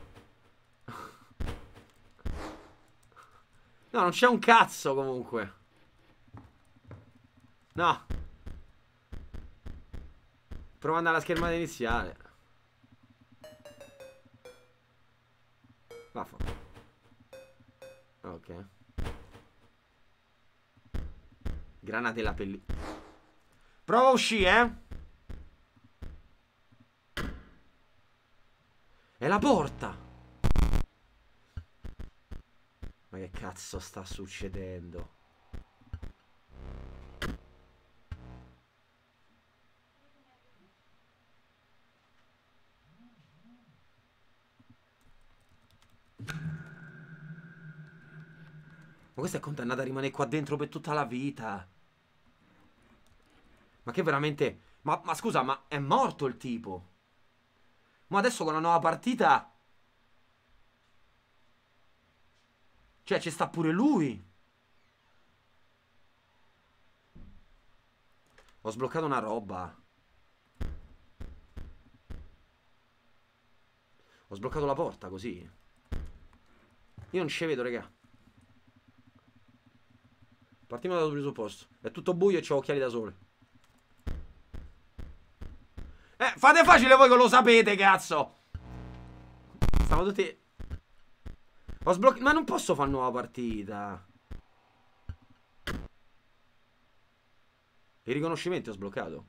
No, non c'è un cazzo comunque. No. Prova ad andare alla schermata iniziale. Vaffanculo. Ok. Grana della pellicola. Prova a uscire, eh. È la porta. Ma che cazzo sta succedendo? Ma questa è condannata a rimanere qua dentro per tutta la vita. Ma che veramente... Ma, ma scusa, ma è morto il tipo? Ma adesso con la nuova partita... Cioè, ci sta pure lui. Ho sbloccato una roba. Ho sbloccato la porta così. Io non ci vedo, raga. Partiamo dal presupposto. È tutto buio e c'ho occhiali da sole. Eh, fate facile voi che lo sapete, cazzo. Stiamo tutti... Ho sbloccato... Ma non posso fare nuova partita. I riconoscimenti ho sbloccato.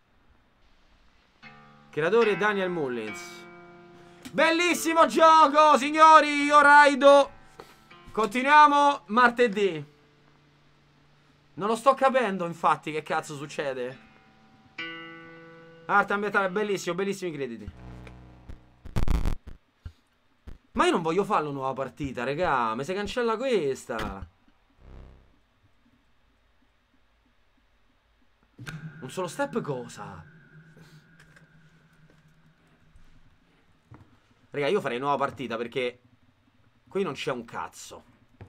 Creatore Daniel Mullins. Bellissimo gioco, signori. Io raido. Continuiamo martedì. Non lo sto capendo, infatti, che cazzo succede. Arte ambientale, bellissimo, bellissimi crediti. Ma io non voglio farlo nuova partita, regà. Mi si cancella questa. Un solo step cosa? Regà, io farei nuova partita perché qui non c'è un cazzo.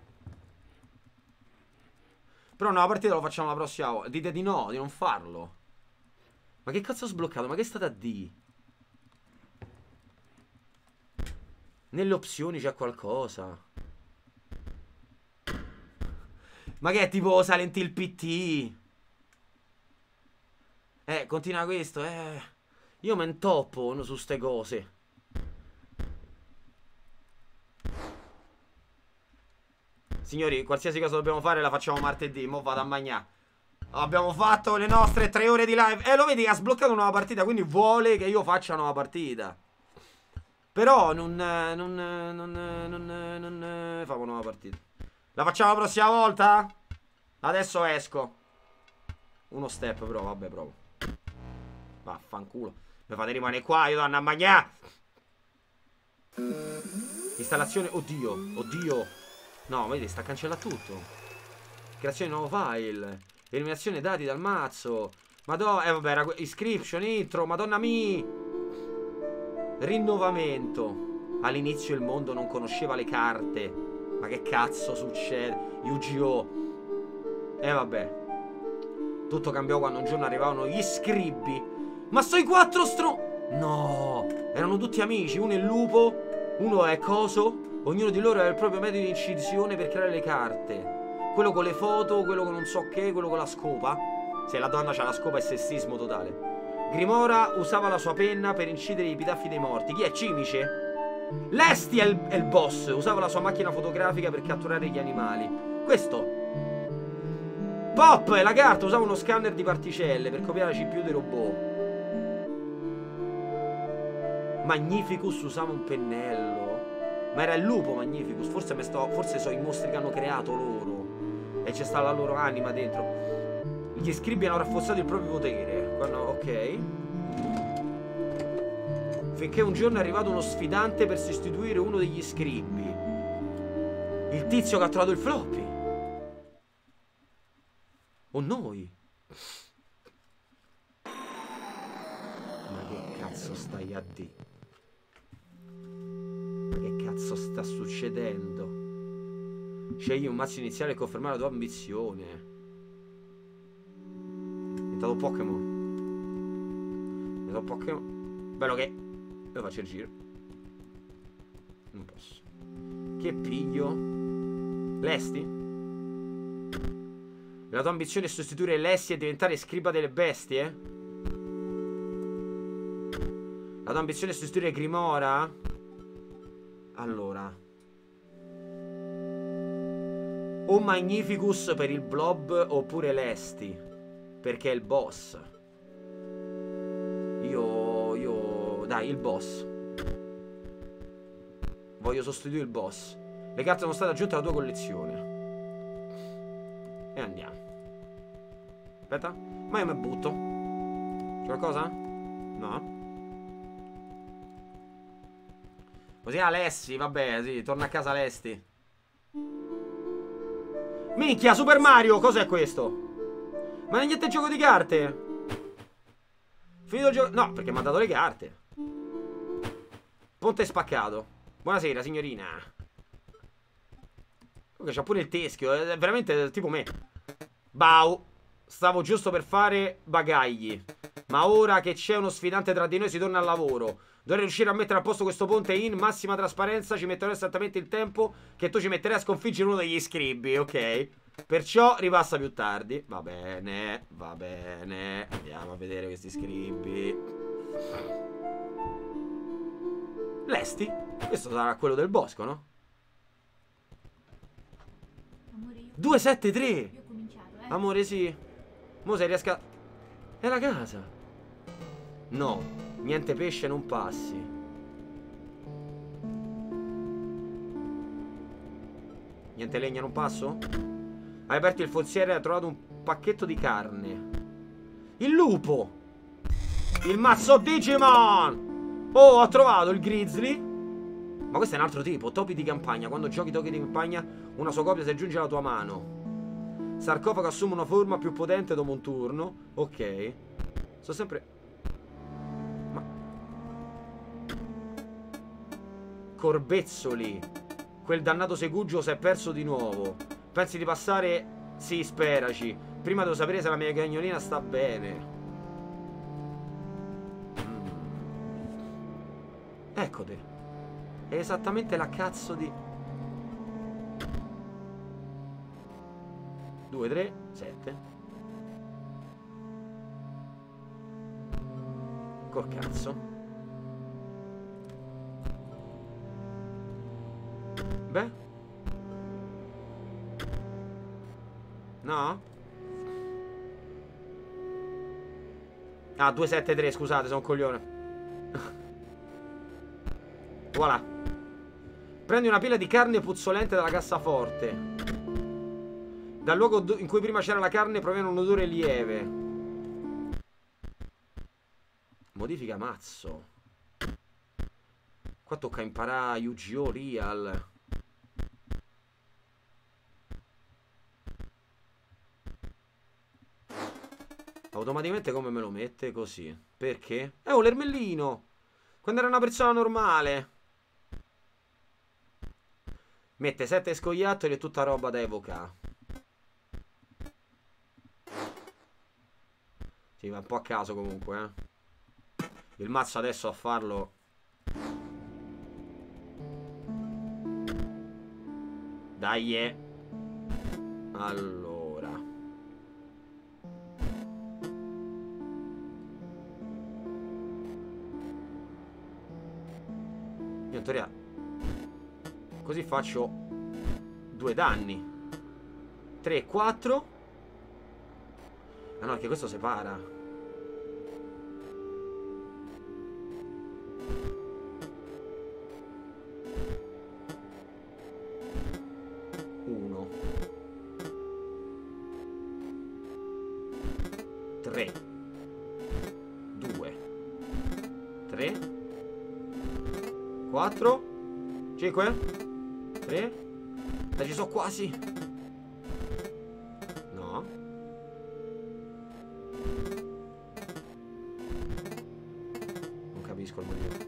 Però nuova partita lo facciamo la prossima volta. Dite di no, di non farlo. Ma che cazzo ho sbloccato? Ma che è stata D? Nelle opzioni c'è qualcosa. Ma che è tipo Silent Hill P T? Eh, continua questo, eh. Io me intoppo su ste cose. Signori, qualsiasi cosa dobbiamo fare la facciamo martedì. Mo' vado a mangiare. Abbiamo fatto le nostre tre ore di live. Eh, lo vedi, ha sbloccato una nuova partita. Quindi vuole che io faccia una nuova partita. Però non... Non... Non... Non... Non... Famo una nuova partita. La facciamo la prossima volta? Adesso esco. Uno step però, vabbè, provo. Vaffanculo. Mi fate rimanere qua, io devo andare a mangiare. Installazione... Oddio, oddio. No, vedi, sta cancellando tutto. Creazione di nuovo file. Eliminazione dati dal mazzo. Madonna, eh vabbè, era iscription, intro, madonna mia. Rinnovamento. All'inizio il mondo non conosceva le carte. Ma che cazzo succede? Yu-Gi-Oh! E eh, vabbè. Tutto cambiò quando un giorno arrivavano gli scribbi. Ma sto i quattro stro... No! Erano tutti amici. Uno è il lupo, uno è coso. Ognuno di loro aveva il proprio metodo di incisione per creare le carte. Quello con le foto, quello con non so che, quello con la scopa. Se la donna c'ha la scopa è sessismo totale. Grimora usava la sua penna per incidere i epitaffi dei morti. Chi è? Cimice? Lesti è il, è il boss. Usava la sua macchina fotografica per catturare gli animali. Questo. Pop è la carta. Usava uno scanner di particelle per copiare la C P U dei robot. Magnificus usava un pennello. Ma era il lupo Magnificus. Forse, me sto, forse sono i mostri che hanno creato loro. E c'è sta la loro anima dentro. Gli scribi hanno rafforzato il proprio potere. Quando, ok. Finché un giorno è arrivato uno sfidante per sostituire uno degli scribi. Il tizio che ha trovato il floppy. O noi. Ma che cazzo stai a di? Ma che cazzo sta succedendo? Scegli un mazzo iniziale e confermare la tua ambizione. È diventato Pokémon. È diventato Pokémon. Bello che io faccio il giro. Non posso. Che piglio? Lesti? La tua ambizione è sostituire Lessi e diventare scriba delle bestie? La tua ambizione è sostituire Grimora? Allora, o Magnificus per il blob oppure Lesti, perché è il boss. Io, io, dai, il boss. Voglio sostituire il boss. Le carte sono state aggiunte alla tua collezione. E andiamo. Aspetta. Ma io mi butto. C'è qualcosa? No. Così Alessi, vabbè, sì, torna a casa Lesti. Minchia, Super Mario, cos'è questo? Ma non è niente gioco di carte? Finito il gioco. No, perché mi ha dato le carte. Ponte spaccato. Buonasera, signorina. Comunque c'ha pure il teschio. È veramente tipo me. Bau. Stavo giusto per fare bagagli. Ma ora che c'è uno sfidante tra di noi si torna al lavoro. Dovrei riuscire a mettere a posto questo ponte in massima trasparenza. Ci metterò esattamente il tempo che tu ci metterai a sconfiggere uno degli scribi, ok? Perciò ripassa più tardi. Va bene, va bene. Andiamo a vedere questi scribi. Lesti? Questo sarà quello del bosco, no? Amore, io, due sette tre. io ho cominciato, eh. Amore, sì. Mo se riesca. È la casa. No, niente pesce, non passi. Niente legna, non passo? Hai aperto il forziere e hai trovato un pacchetto di carne. Il lupo. Il mazzo Digimon. Oh, ho trovato il grizzly. Ma questo è un altro tipo. Topi di campagna. Quando giochi topi di campagna, una sua copia si aggiunge alla tua mano. Sarcofago assume una forma più potente dopo un turno. Ok. Sto sempre... Ma... Corbezzoli. Quel dannato Segugio si è perso di nuovo. Pensi di passare? Sì, speraci. Prima devo sapere se la mia cagnolina sta bene. mm. Ecco te. È esattamente la cazzo di... due, tre, sette. Col cazzo. Beh. No? Ah, due sette tre, scusate, sono un coglione. Voilà. Prendi una pila di carne puzzolente dalla cassaforte. Dal luogo in cui prima c'era la carne proviene un odore lieve. Modifica mazzo. Qua tocca imparare Yu-Gi-Oh! Real. Automaticamente come me lo mette? Così. Perché? Eh, oh, l'ermellino. Quando era una persona normale. Mette sette scoiattoli e tutta roba da evocare. Sì, va un po' a caso comunque, eh. Il mazzo adesso a farlo. Dai, eh. Allora. Io in teoria così faccio due danni. tre, quattro. Ah no, che questo separa. tre, due, tre, quattro, cinque, tre. Dai, ci sono quasi. No. Non capisco il motivo.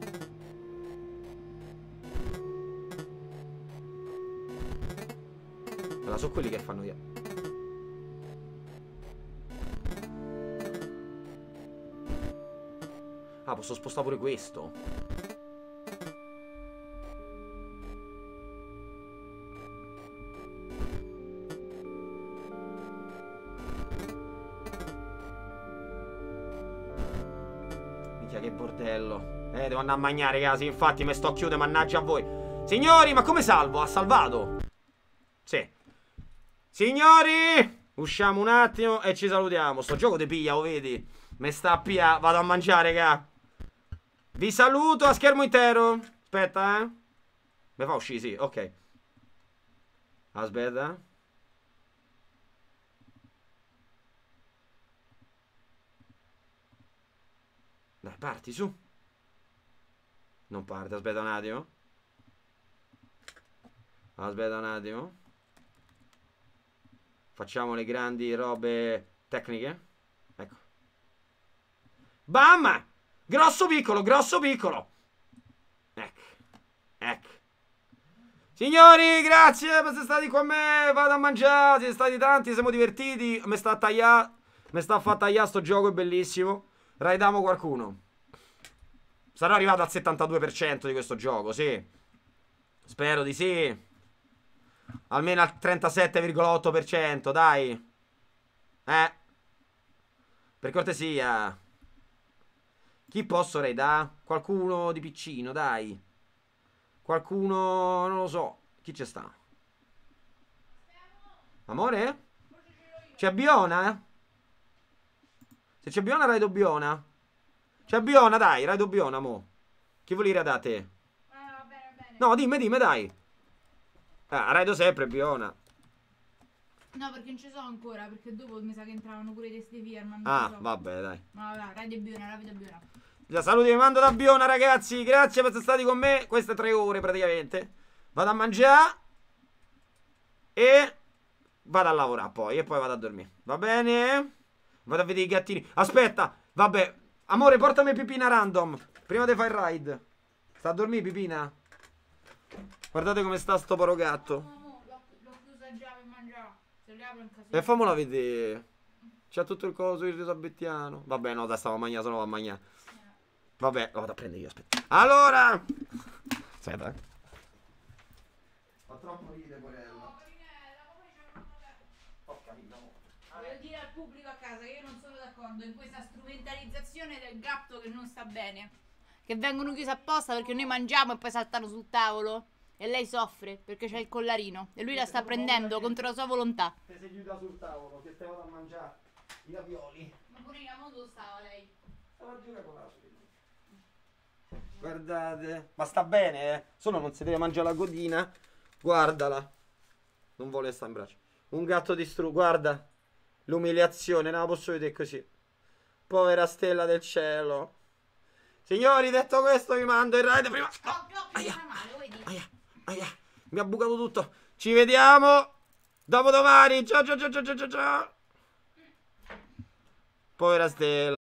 Allora, sono quelli che fanno io. Ah, posso spostare pure questo. Minchia, che bordello. Eh, devo andare a mangiare, ragazzi. Infatti, mi sto a chiudere, mannaggia a voi. Signori, ma come salvo? Ha salvato? Sì. Signori, usciamo un attimo e ci salutiamo. Sto gioco te piglia, lo vedi? Me sta a pia. Vado a mangiare, raga. Vi saluto a schermo intero. Aspetta, eh. Mi fa uscire, sì, ok. Aspetta. Dai, parti, su. Non parte, aspetta un attimo. Aspetta un attimo. Facciamo le grandi robe tecniche. Ecco. Bam! Grosso piccolo, grosso piccolo. Ecco. Ecco. Signori, grazie per essere stati con me. Vado a mangiare, siete stati tanti, siamo divertiti. Mi sta a tagliare. Mi sta a far tagliare sto gioco, è bellissimo. Raidamo qualcuno. Sarò arrivato al settantadue per cento di questo gioco, sì. Spero di sì. Almeno al trentasette virgola otto per cento, dai. Eh. Per cortesia. Chi posso raidare? Qualcuno di piccino, dai. Qualcuno, non lo so. Chi c'è sta? Amore? C'è Biona, eh? Se c'è Biona, raido Biona. C'è Biona, dai, raido Biona, mo. Chi vuole ir da te? Ah, va bene, va bene. No, dimmi, dimmi, dai. Ah, raido sempre Biona. No, perché non ci sono ancora, perché dopo mi sa che entravano pure i testi firma. Ah, so. vabbè, dai. Ma vabbè, radio Biona, radio Biona. Già, saluti, vi mando da Biona, ragazzi. Grazie per essere stati con me. Queste tre ore, praticamente. Vado a mangiare. E vado a lavorare poi. E poi vado a dormire. Va bene? Vado a vedere i gattini. Aspetta, vabbè. Amore, portami Pipina random. Prima di fare il ride. Sta a dormire, Pipina? Guardate come sta sto poro gatto. No, no, l'ho chiusa già per mangiare. Se li apro in casino. E famola vedere. C'ha tutto il coso, il risabettiano. Vabbè, no, dai, stavo a mangiare, sono a mangiare. Vabbè, lo vado a prendere io, aspetta. Allora. Aspetta. Fa troppo ridere, Porella. Voglio dire al pubblico a casa che io non sono d'accordo in questa strumentalizzazione del gatto che non sta bene. Che vengono chiusi apposta perché noi mangiamo e poi saltano sul tavolo. E lei soffre perché c'è il collarino. E lui la sta prendendo contro la sua volontà. Te sei chiusa sul tavolo, che te vado a mangiare i ravioli. Ma pure io, ma dove stava lei? Stavo a giocare con la sua. Guardate. Ma sta bene, eh. Solo non si deve mangiare la godina. Guardala. Non vuole stare in braccio. Un gatto distrutto, guarda. L'umiliazione, non la posso vedere così. Povera stella del cielo. Signori, detto questo vi mando il ride prima. No, no, mi fa male, vedi? Aia, aia. Mi ha bucato tutto. Ci vediamo dopodomani. Ciao ciao ciao ciao ciao ciao. Povera stella.